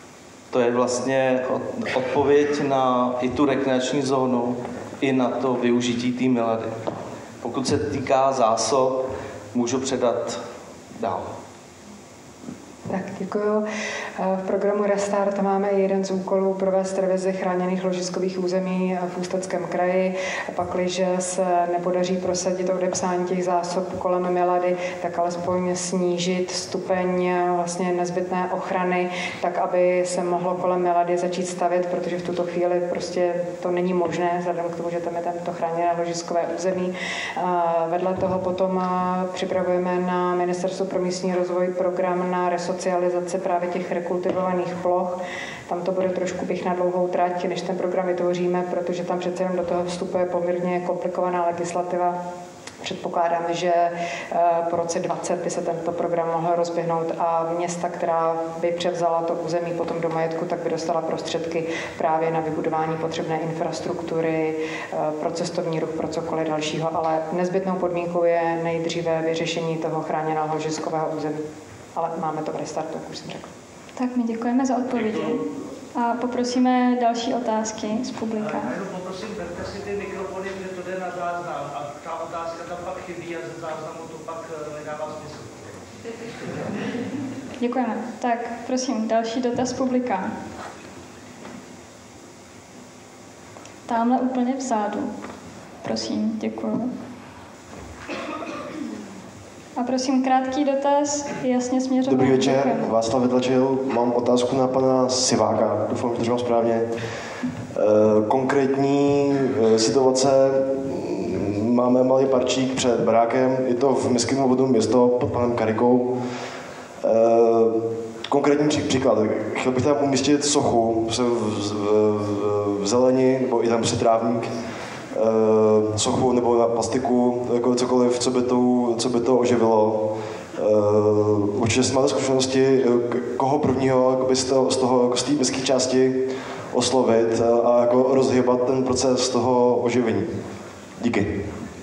S10: To je vlastně odpověď na i tu rekreační zónu, i na to využití té Milady. Pokud se týká zásob, můžu předat dál.
S11: Tak, děkuju. V programu Restart máme jeden z úkolů provést revizi chráněných ložiskových území v Ústeckém kraji. Pakliže se nepodaří prosadit odepsání těch zásob kolem Milady, tak alespoň snížit stupeň vlastně nezbytné ochrany, tak aby se mohlo kolem Milady začít stavět, protože v tuto chvíli prostě to není možné, vzhledem k tomu, že tam je to chráněné ložiskové území. Vedle toho potom připravujeme na Ministerstvu pro místní rozvoj program na resocializaci právě těch rekultivovaných ploch. Tam to bude trošku běh na dlouhou trať, než ten program vytvoříme, protože tam přece jenom do toho vstupuje poměrně komplikovaná legislativa. Předpokládáme, že po roce 2020 by se tento program mohl rozběhnout a města, která by převzala to území potom do majetku, tak by dostala prostředky právě na vybudování potřebné infrastruktury, pro cestovní ruch, pro cokoliv dalšího, ale nezbytnou podmínkou je nejdříve vyřešení toho chráněného ložiskového území. Ale máme to v Restartu, jak už jsem řekla.
S1: Tak my děkujeme za odpovědi a poprosíme další otázky z publika.
S13: Já jenom poprosím, berte si ty mikrofony, protože to jde na záznam a ta otázka tam pak chybí a ze záznamu to pak nedává smysl.
S1: Děkujeme. Tak prosím, další dotaz z publika. Támhle úplně vzadu. Prosím, děkuju. A prosím, krátký dotaz, jasně směřovaný.
S14: Dobrý večer, Václav Vytlačil. Mám otázku na pana Siváka, doufám, že to říkám správně. Konkrétní situace, máme malý parčík před barákem, je to v městském obvodu Město pod panem Karikou. Konkrétní příklad, chtěl bych tam umístit sochu v zeleni, nebo i tam trávník, sochu nebo na plastiku, jako cokoliv, co by to oživilo. Určitě máte zkušenosti, koho prvního z té městské části oslovit a jako rozhýbat ten proces toho oživení. Díky.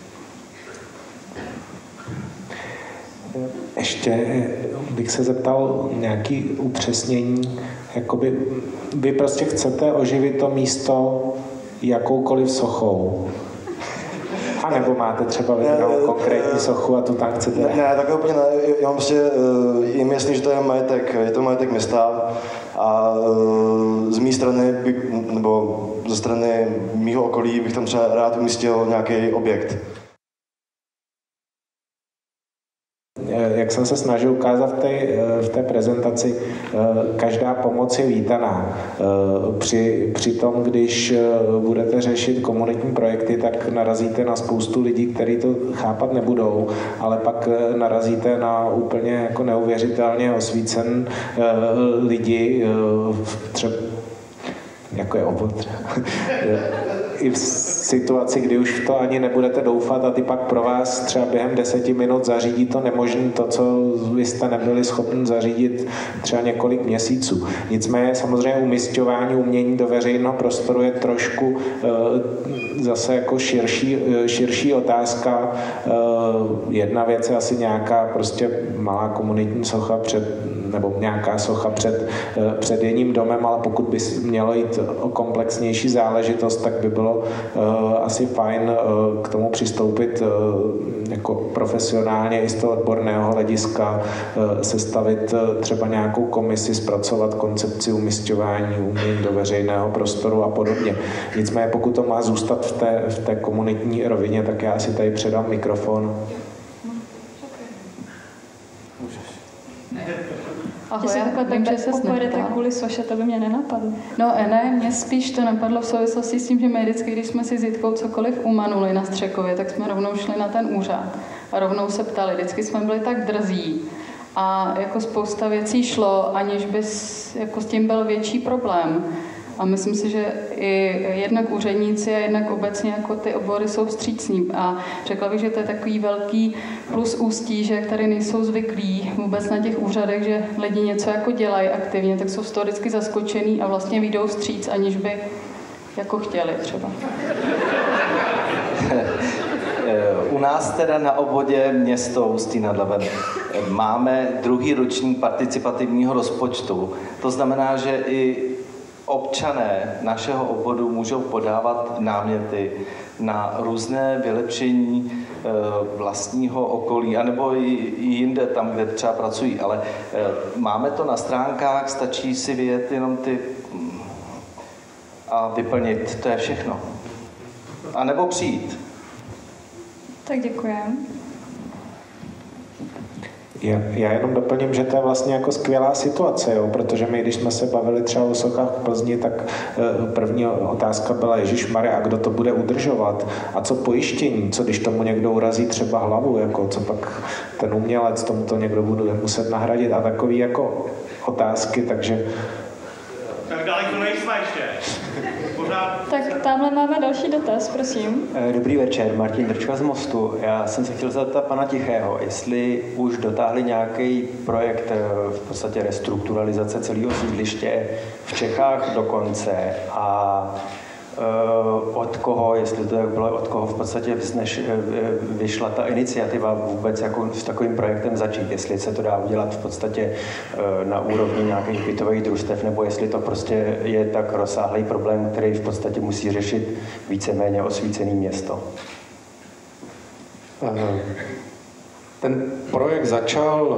S6: Ještě bych se zeptal nějaké upřesnění. Jakoby vy prostě chcete oživit to místo jakoukoliv sochou. A nebo máte třeba vybranou konkrétní sochu a tu tam chcete?
S14: Ne, takhle úplně ne. Já prostě, je mi jasný, že to je majetek města a z mé strany, nebo ze strany mýho okolí bych tam třeba rád umístil nějaký objekt.
S6: Jak jsem se snažil ukázat v té prezentaci, každá pomoc je vítaná. Při tom, když budete řešit komunitní projekty, tak narazíte na spoustu lidí, kteří to chápat nebudou, ale pak narazíte na úplně jako neuvěřitelně osvícen lidi, třeba jako je obvod. I v situaci, kdy už v to ani nebudete doufat a ty pak pro vás třeba během 10 minut zařídí to nemožné, to, co vy jste nebyli schopni zařídit třeba několik měsíců. Nicméně samozřejmě umisťování umění do veřejného prostoru je trošku zase jako širší otázka. Jedna věc je asi nějaká prostě malá komunitní socha nebo nějaká socha před jedním domem, ale pokud by mělo jít o komplexnější záležitost, tak by bylo asi fajn k tomu přistoupit jako profesionálně i z toho odborného hlediska, sestavit třeba nějakou komisi, zpracovat koncepci umisťování umění do veřejného prostoru a podobně. Nicméně pokud to má zůstat v té komunitní rovině, tak já si tady předám mikrofon.
S1: Ahoj, takže se pojedete kvůli soše, to by mě nenapadlo.
S9: No ne, mě spíš to napadlo v souvislosti s tím, že my vždycky, když jsme si s Jitkou cokoliv umanuli na Střekově, tak jsme rovnou šli na ten úřad a rovnou se ptali. Vždycky jsme byli tak drzí a jako spousta věcí šlo, aniž by jako s tím byl větší problém. A myslím si, že i jednak úředníci a jednak obecně jako ty obory jsou vstřícní. A řekla bych, že to je takový velký plus Ústí, že jak tady nejsou zvyklí vůbec na těch úřadech, že lidi něco jako dělají aktivně, tak jsou z toho vždycky zaskočený a vlastně vyjdou vstříc, aniž by jako chtěli třeba.
S10: U nás teda na obvodě město Ústí nad Labem máme druhý ročník participativního rozpočtu. To znamená, že i občané našeho obvodu můžou podávat náměty na různé vylepšení vlastního okolí, anebo i jinde, tam, kde třeba pracují. Ale máme to na stránkách, stačí si vyjet jenom ty a vyplnit. To je všechno. A nebo přijít.
S1: Tak děkujeme.
S6: Já jenom doplním, že to je vlastně jako skvělá situace, jo? Protože my, když jsme se bavili třeba o sochách v Plzni, tak první otázka byla, ježišmarja, a kdo to bude udržovat? A co pojištění? Co když tomu někdo urazí třeba hlavu? Jako, co pak ten umělec, tomu to někdo bude muset nahradit? A takový jako otázky, takže...
S12: Tak daleko nejsme ještě. Pořád.
S1: Tak tamhle máme další dotaz, prosím.
S15: Dobrý večer, Martin Drčka z Mostu. Já jsem se chtěl zeptat pana Tichého, jestli už dotáhli nějaký projekt v podstatě restrukturalizace celého sídliště v Čechách dokonce a od koho, jestli to bylo, od koho v podstatě vyšla ta iniciativa vůbec jako s takovým projektem začít, jestli se to dá udělat v podstatě na úrovni nějakých bytových družstev, nebo jestli to prostě je tak rozsáhlý problém, který v podstatě musí řešit víceméně osvícený město.
S8: Ten projekt začal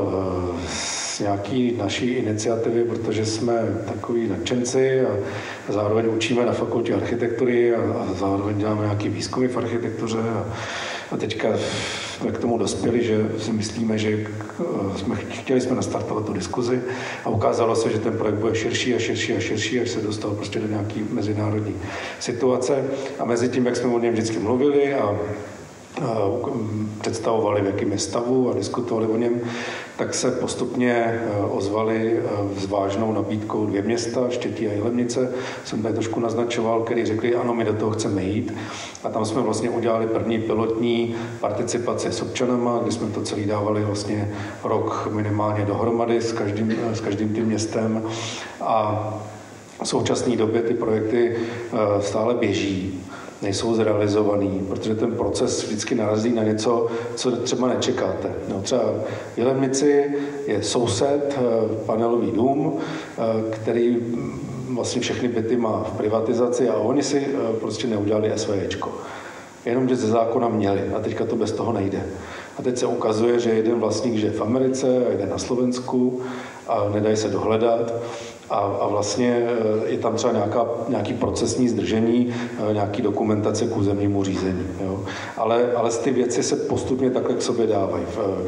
S8: z nějaký naší iniciativy, protože jsme takový nadšenci a zároveň učíme na fakultě architektury a zároveň děláme nějaký výzkumy v architektuře a teďka jsme k tomu dospěli, že si myslíme, že chtěli jsme nastartovat tu diskuzi a ukázalo se, že ten projekt bude širší a širší a širší, až se dostal prostě do nějaký mezinárodní situace a mezi tím, jak jsme o něm vždycky mluvili a představovali, v jakém je stavu a diskutovali o něm, tak se postupně ozvali s vážnou nabídkou 2 města, Štětí a Jilemnice, jsem tady trošku naznačoval, který řekli, ano, my do toho chceme jít. A tam jsme vlastně udělali první pilotní participaci s občanama, kdy jsme to celý dávali vlastně rok minimálně dohromady s každým tím městem. A v současné době ty projekty stále běží. Nejsou zrealizovaný, protože ten proces vždycky narazí na něco, co třeba nečekáte. No, třeba v Jilemnici je soused, panelový dům, který vlastně všechny byty má v privatizaci a oni si prostě neudělali SVJčko. Jenomže ze zákona měli a teďka to bez toho nejde. A teď se ukazuje, že jeden vlastník žije v Americe a jeden na Slovensku a nedají se dohledat. A vlastně je tam třeba nějaký procesní zdržení, nějaký dokumentace k územnímu řízení. Jo. Ale ty věci se postupně takhle k sobě dávají.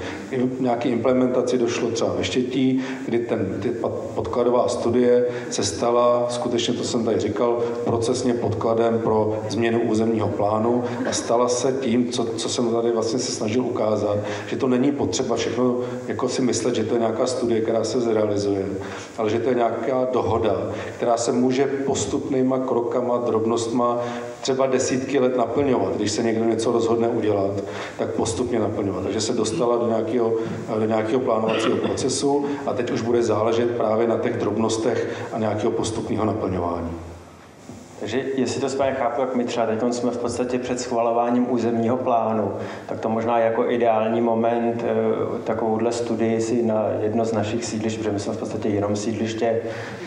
S8: V nějaké implementaci došlo třeba ve Štětí, kdy podkladová studie se stala, skutečně to jsem tady říkal, procesně podkladem pro změnu územního plánu a stala se tím, co jsem tady vlastně se snažil ukázat, že to není potřeba všechno jako si myslet, že to je nějaká studie, která se zrealizuje, ale že to je nějaká dohoda, která se může postupnýma krokama, drobnostma třeba desítky let naplňovat. Když se někdo něco rozhodne udělat, tak postupně naplňovat. Takže se dostala do nějakého plánovacího procesu a teď už bude záležet právě na těch drobnostech a nějakého postupného naplňování.
S15: Takže jestli to správně chápu, jak my třeba teď jsme v podstatě před schvalováním územního plánu, tak to možná jako ideální moment takovouhle studii si na jedno z našich sídlišť, protože my jsme v podstatě jenom sídliště,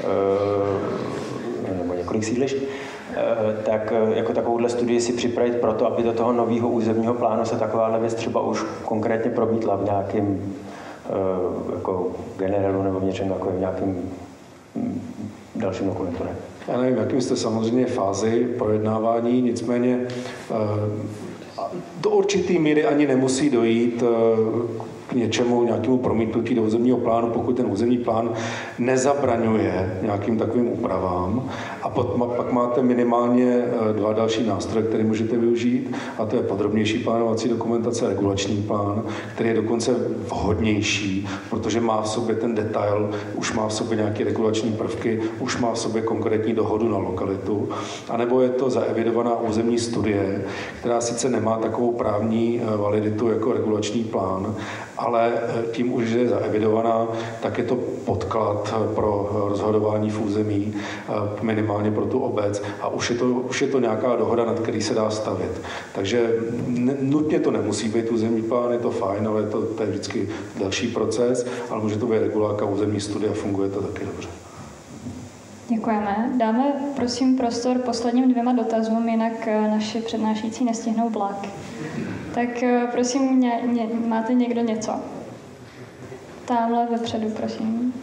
S15: nebo několik sídlišť, tak jako takovouhle studii si připravit proto, aby do toho nového územního plánu se takováhle věc třeba už konkrétně promítla v nějakém jako generálu nebo v něčem takovém, nějakým dalším dokumentu, ne?
S8: Já nevím, jakým jste samozřejmě fázi projednávání, nicméně do určitý míry ani nemusí dojít k nějakému promítnutí do územního plánu, pokud ten územní plán nezabraňuje nějakým takovým úpravám. A pak máte minimálně 2 další nástroje, které můžete využít, a to je podrobnější plánovací dokumentace, regulační plán, který je dokonce vhodnější, protože má v sobě ten detail, už má v sobě nějaké regulační prvky, už má v sobě konkrétní dohodu na lokalitu, anebo je to zaevidovaná územní studie, která sice nemá takovou právní validitu jako regulační plán, ale tím už je zaevidovaná, tak je to podklad pro rozhodování v území, minimálně pro tu obec a už je to nějaká dohoda, nad který se dá stavět. Takže nutně to nemusí být územní plán, je to fajn, ale to je vždycky další proces, ale může to být regulárka územní studie a funguje to taky dobře.
S1: Děkujeme. Dáme, prosím, prostor posledním 2 dotazům, jinak naši přednášející nestihnou vlak. Tak prosím, máte někdo něco? Támhle vepředu, prosím.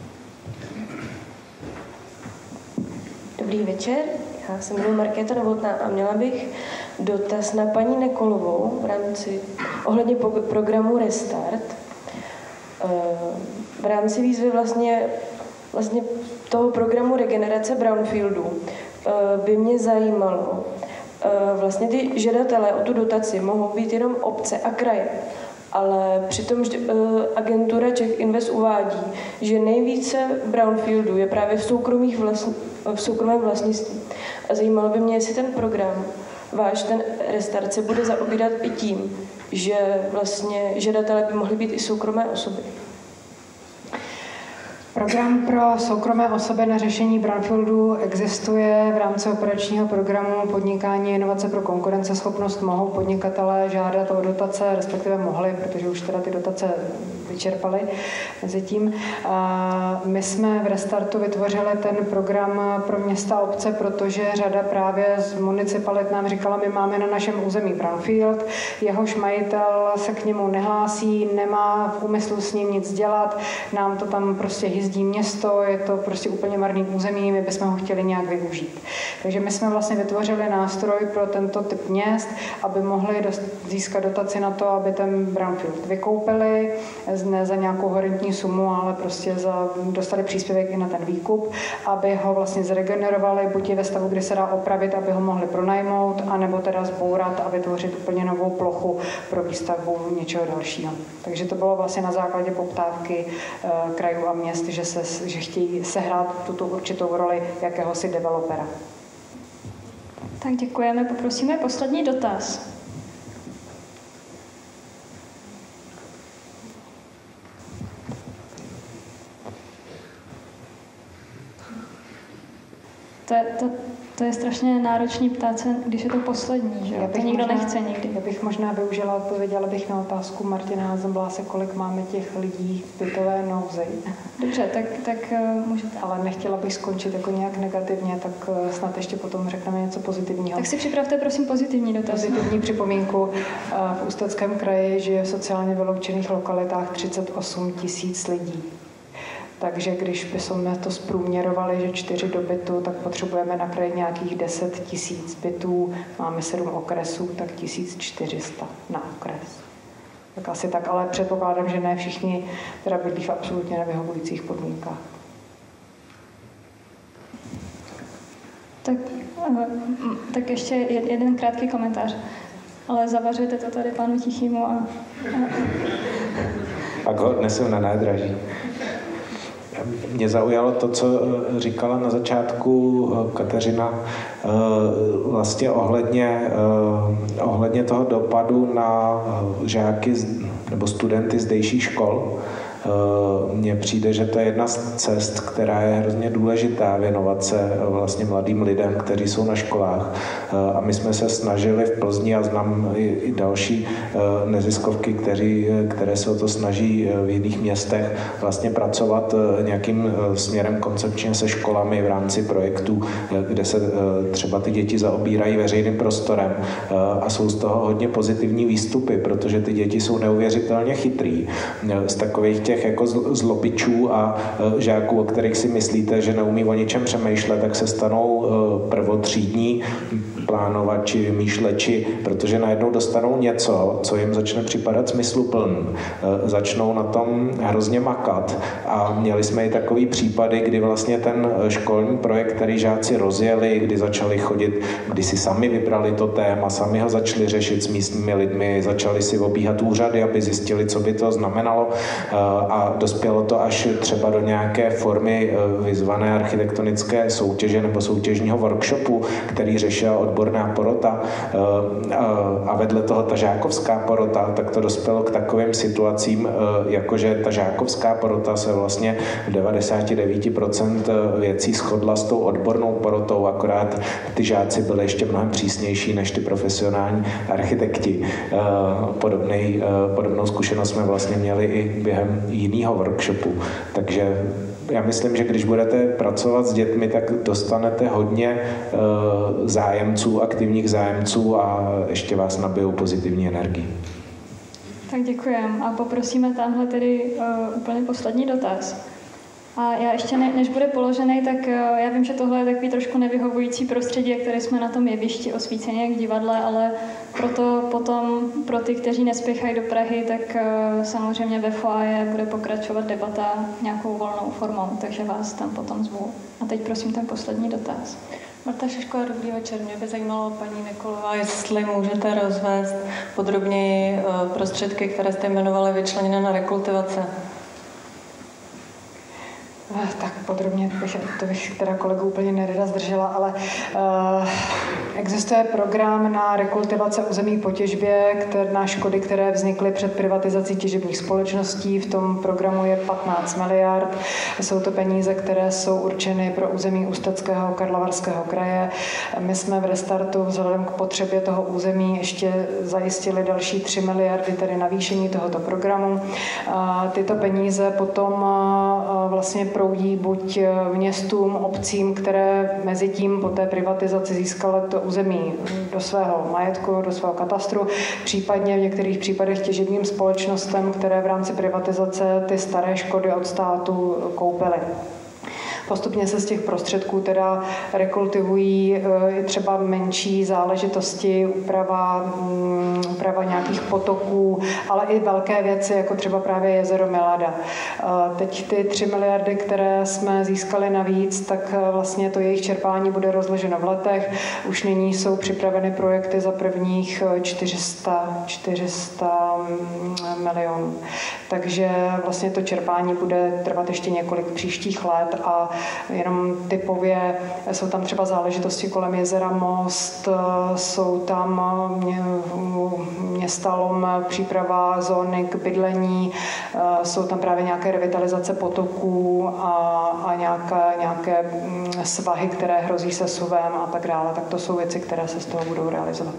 S16: Dobrý večer, já se jmenuji Markéta Novotná a měla bych dotaz na paní Nekolovou v rámci ohledně programu Restart. V rámci výzvy vlastně toho programu regenerace brownfieldů by mě zajímalo, vlastně ty žadatelé o tu dotaci mohou být jenom obce a kraje, ale přitom agentura Czech Invest uvádí, že nejvíce brownfieldů je právě v soukromém vlastnictví. A zajímalo by mě, jestli ten program, ten Restart, se bude zaobírat i tím, že vlastně žadatelé by mohly být i soukromé osoby.
S11: Program pro soukromé osoby na řešení brownfieldů existuje v rámci operačního programu Podnikání a inovace pro konkurenceschopnost. Mohou podnikatelé žádat o dotace, respektive mohli, protože už teda ty dotace vyčerpali mezi tím. My jsme v Restartu vytvořili ten program pro města a obce, protože řada právě z municipalit nám říkala, my máme na našem území brownfield, jehož majitel se k němu nehlásí, nemá v úmyslu s ním nic dělat, nám to tam prostě hyzdí město, je to prostě úplně marný území, my bychom ho chtěli nějak využít. Takže my jsme vlastně vytvořili nástroj pro tento typ měst, aby mohli získat dotaci na to, aby ten brownfield vykoupili, ne za nějakou horentní sumu, ale prostě dostali příspěvek i na ten výkup, aby ho vlastně zregenerovali, buď je ve stavu, kdy se dá opravit, aby ho mohli pronajmout, anebo teda zbourat a vytvořit úplně novou plochu pro výstavbu něčeho dalšího. Takže to bylo vlastně na základě poptávky krajů a měst, že chtějí sehrát tuto určitou roli jakéhosi developera.
S1: Tak děkujeme, poprosíme poslední dotaz. To je strašně náročný ptát se, když je to poslední, že jo? To nikdo nechce nikdy.
S11: Já bych možná využila, odpověděla bych na otázku Martina Hasenblase, kolik máme těch lidí v bytové nouzi.
S1: Dobře, tak můžete.
S11: Ale nechtěla bych skončit jako nějak negativně, tak snad ještě potom řekneme něco pozitivního.
S1: Tak si připravte, prosím, pozitivní dotaz.
S11: Pozitivní připomínku. V Ústeckém kraji žije v sociálně vyloučených lokalitách 38 000 lidí. Takže když bychom to zprůměrovali, že 4 do bytu, tak potřebujeme na kraji nějakých 10 000 bytů. Máme 7 okresů, tak 1400 na okres. Tak asi tak, ale předpokládám, že ne všichni teda bydlí v absolutně nevyhovujících podmínkách.
S1: Tak ještě jeden krátký komentář. Ale zavařujete to tady panu Tichýmu a...
S6: Pak ho odnesu na nádraží. Mě zaujalo to, co říkala na začátku Kateřina, vlastně ohledně toho dopadu na žáky nebo studenty zdejších škol. Mně přijde, že to je jedna z cest, která je hrozně důležitá, věnovat se vlastně mladým lidem, kteří jsou na školách. A my jsme se snažili v Plzni, a znám i další neziskovky, které se o to snaží v jiných městech, vlastně pracovat nějakým směrem koncepčně se školami v rámci projektů, kde se třeba ty děti zaobírají veřejným prostorem. A jsou z toho hodně pozitivní výstupy, protože ty děti jsou neuvěřitelně chytrý. Z takových těch jako zlobičů a žáků, o kterých si myslíte, že neumí o ničem přemýšlet, tak se stanou prvotřídní plánovači, vymýšleči, protože najednou dostanou něco, co jim začne připadat smysluplný. Začnou na tom hrozně makat a měli jsme i takový případy, kdy vlastně ten školní projekt, který žáci rozjeli, kdy začali chodit, kdy si sami vybrali to téma, sami ho začali řešit s místními lidmi, začali si obíhat úřady, aby zjistili, co by to znamenalo, a dospělo to až třeba do nějaké formy vyzvané architektonické soutěže nebo soutěžního workshopu, který řešila odborná porota, a vedle toho ta žákovská porota, tak to dospělo k takovým situacím, jakože ta žákovská porota se vlastně v 99% věcí shodla s tou odbornou porotou, akorát ty žáci byli ještě mnohem přísnější než ty profesionální architekti. Podobnou zkušenost jsme vlastně měli i během jiného workshopu. Takže Já myslím, že když budete pracovat s dětmi, tak dostanete hodně zájemců, aktivních zájemců a ještě vás nabijou pozitivní energii.
S1: Tak děkujeme a poprosíme tamhle tedy úplně poslední dotaz. A já ještě než bude položený, tak já vím, že tohle je takový trošku nevyhovující prostředí, jak tady jsme na tom jevišti osvíceně jak divadle, ale proto potom pro ty, kteří nespěchají do Prahy, tak samozřejmě ve foaje bude pokračovat debata nějakou volnou formou, takže vás tam potom zvu. A teď prosím ten poslední dotaz.
S17: Marta Šišková, dobrý večer. Mě by zajímalo, paní Nikolová, jestli můžete rozvést podrobněji prostředky, které jste jmenovali vyčleněné na rekultivace.
S11: Tak podrobně to bych teda kolegu úplně nerada zdržela, ale existuje program na rekultivace území po těžbě na škody, které vznikly před privatizací těžebních společností. V tom programu je 15 miliard. Jsou to peníze, které jsou určeny pro území Ústeckého a Karlovarského kraje. My jsme v Restartu vzhledem k potřebě toho území ještě zajistili další 3 miliardy, tedy navýšení tohoto programu. Tyto peníze potom vlastně proudí buď městům, obcím, které mezi tím po té privatizaci získaly to území do svého majetku, do svého katastru, případně v některých případech těžebním společnostem, které v rámci privatizace ty staré škody od státu koupily. Postupně se z těch prostředků teda rekultivují třeba menší záležitosti, úprava nějakých potoků, ale i velké věci, jako třeba právě jezero Milada. Teď ty 3 miliardy, které jsme získali navíc, tak vlastně to jejich čerpání bude rozloženo v letech. Už nyní jsou připraveny projekty za prvních 400 milionů. Takže vlastně to čerpání bude trvat ještě několik příštích let a jenom typově jsou tam třeba záležitosti kolem jezera Most, jsou tam města Lom, příprava zóny k bydlení, jsou tam právě nějaké revitalizace potoků a nějaké svahy, které hrozí sesuvem a tak dále. Tak to jsou věci, které se z toho budou realizovat.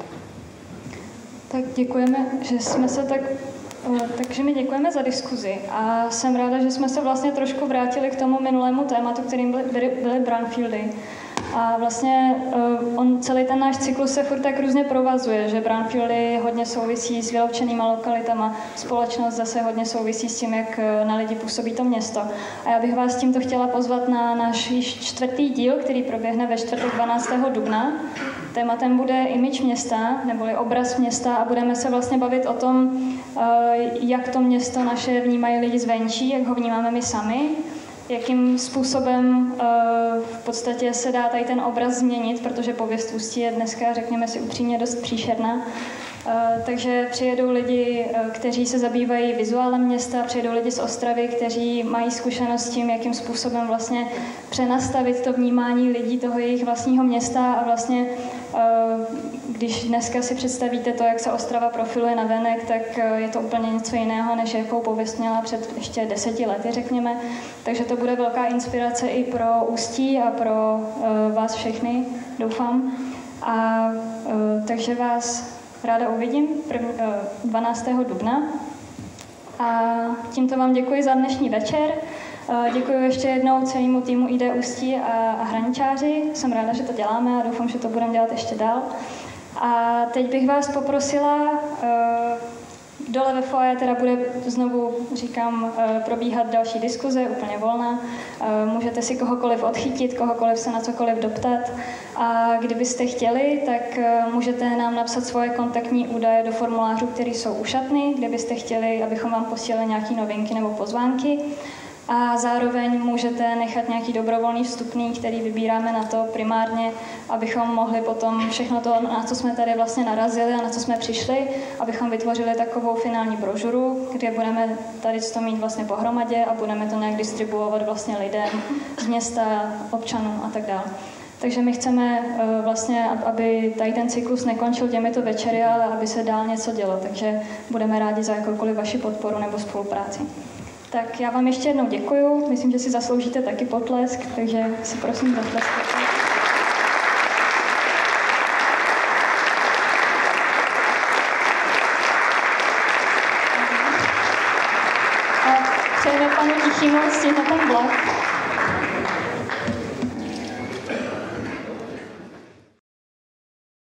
S1: Tak děkujeme, že jsme se takže my děkujeme za diskuzi a jsem ráda, že jsme se vlastně trošku vrátili k tomu minulému tématu, kterým byly brownfieldy. A vlastně celý ten náš cyklus se furt tak různě provazuje, že brownfieldy hodně souvisí s vyloučenýma lokalitama, společnost zase hodně souvisí s tím, jak na lidi působí to město. A já bych vás tímto chtěla pozvat na náš již 4. díl, který proběhne ve čtvrtek 12. dubna. Tématem bude image města, neboli obraz města a budeme se vlastně bavit o tom, jak to město naše vnímají lidi zvenčí, jak ho vnímáme my sami, jakým způsobem v podstatě se dá tady ten obraz změnit, protože pověst Ústí je dneska, řekněme si upřímně, dost příšerná. Takže přijedou lidi, kteří se zabývají vizuálem města, přijedou lidi z Ostravy, kteří mají zkušenost s tím, jakým způsobem vlastně přenastavit to vnímání lidí toho jejich vlastního města a vlastně když dneska si představíte to, jak se Ostrava profiluje navenek, tak je to úplně něco jiného, než jakou pověst měla před ještě 10 lety, řekněme. Takže to bude velká inspirace i pro Ústí a pro vás všechny, doufám. A takže vás ráda uvidím 12. dubna. A tímto vám děkuji za dnešní večer. Děkuji ještě jednou celému týmu ID Ústí a hraničáři. Jsem ráda, že to děláme a doufám, že to budeme dělat ještě dál. A teď bych vás poprosila, dole ve foaje teda bude znovu, říkám, probíhat další diskuze, úplně volná. Můžete si kohokoliv odchytit, kohokoliv se na cokoliv doptat. A kdybyste chtěli, tak můžete nám napsat svoje kontaktní údaje do formulářů, které jsou u šatny, kdybyste chtěli, abychom vám posílali nějaké novinky nebo pozvánky. A zároveň můžete nechat nějaký dobrovolný vstupný, který vybíráme na to primárně, abychom mohli potom všechno to, na co jsme tady vlastně narazili a na co jsme přišli, abychom vytvořili takovou finální brožuru, kde budeme tady to mít vlastně pohromadě a budeme to nějak distribuovat vlastně lidem z města, občanům a tak dále. Takže my chceme vlastně, aby tady ten cyklus nekončil těmito večery, ale aby se dál něco dělo. Takže budeme rádi za jakoukoliv vaši podporu nebo spolupráci. Tak já vám ještě jednou děkuju. Myslím, že si zasloužíte taky potlesk, takže si prosím zatleskejte. A přejeme panu Tichymu stihnout ten vlak.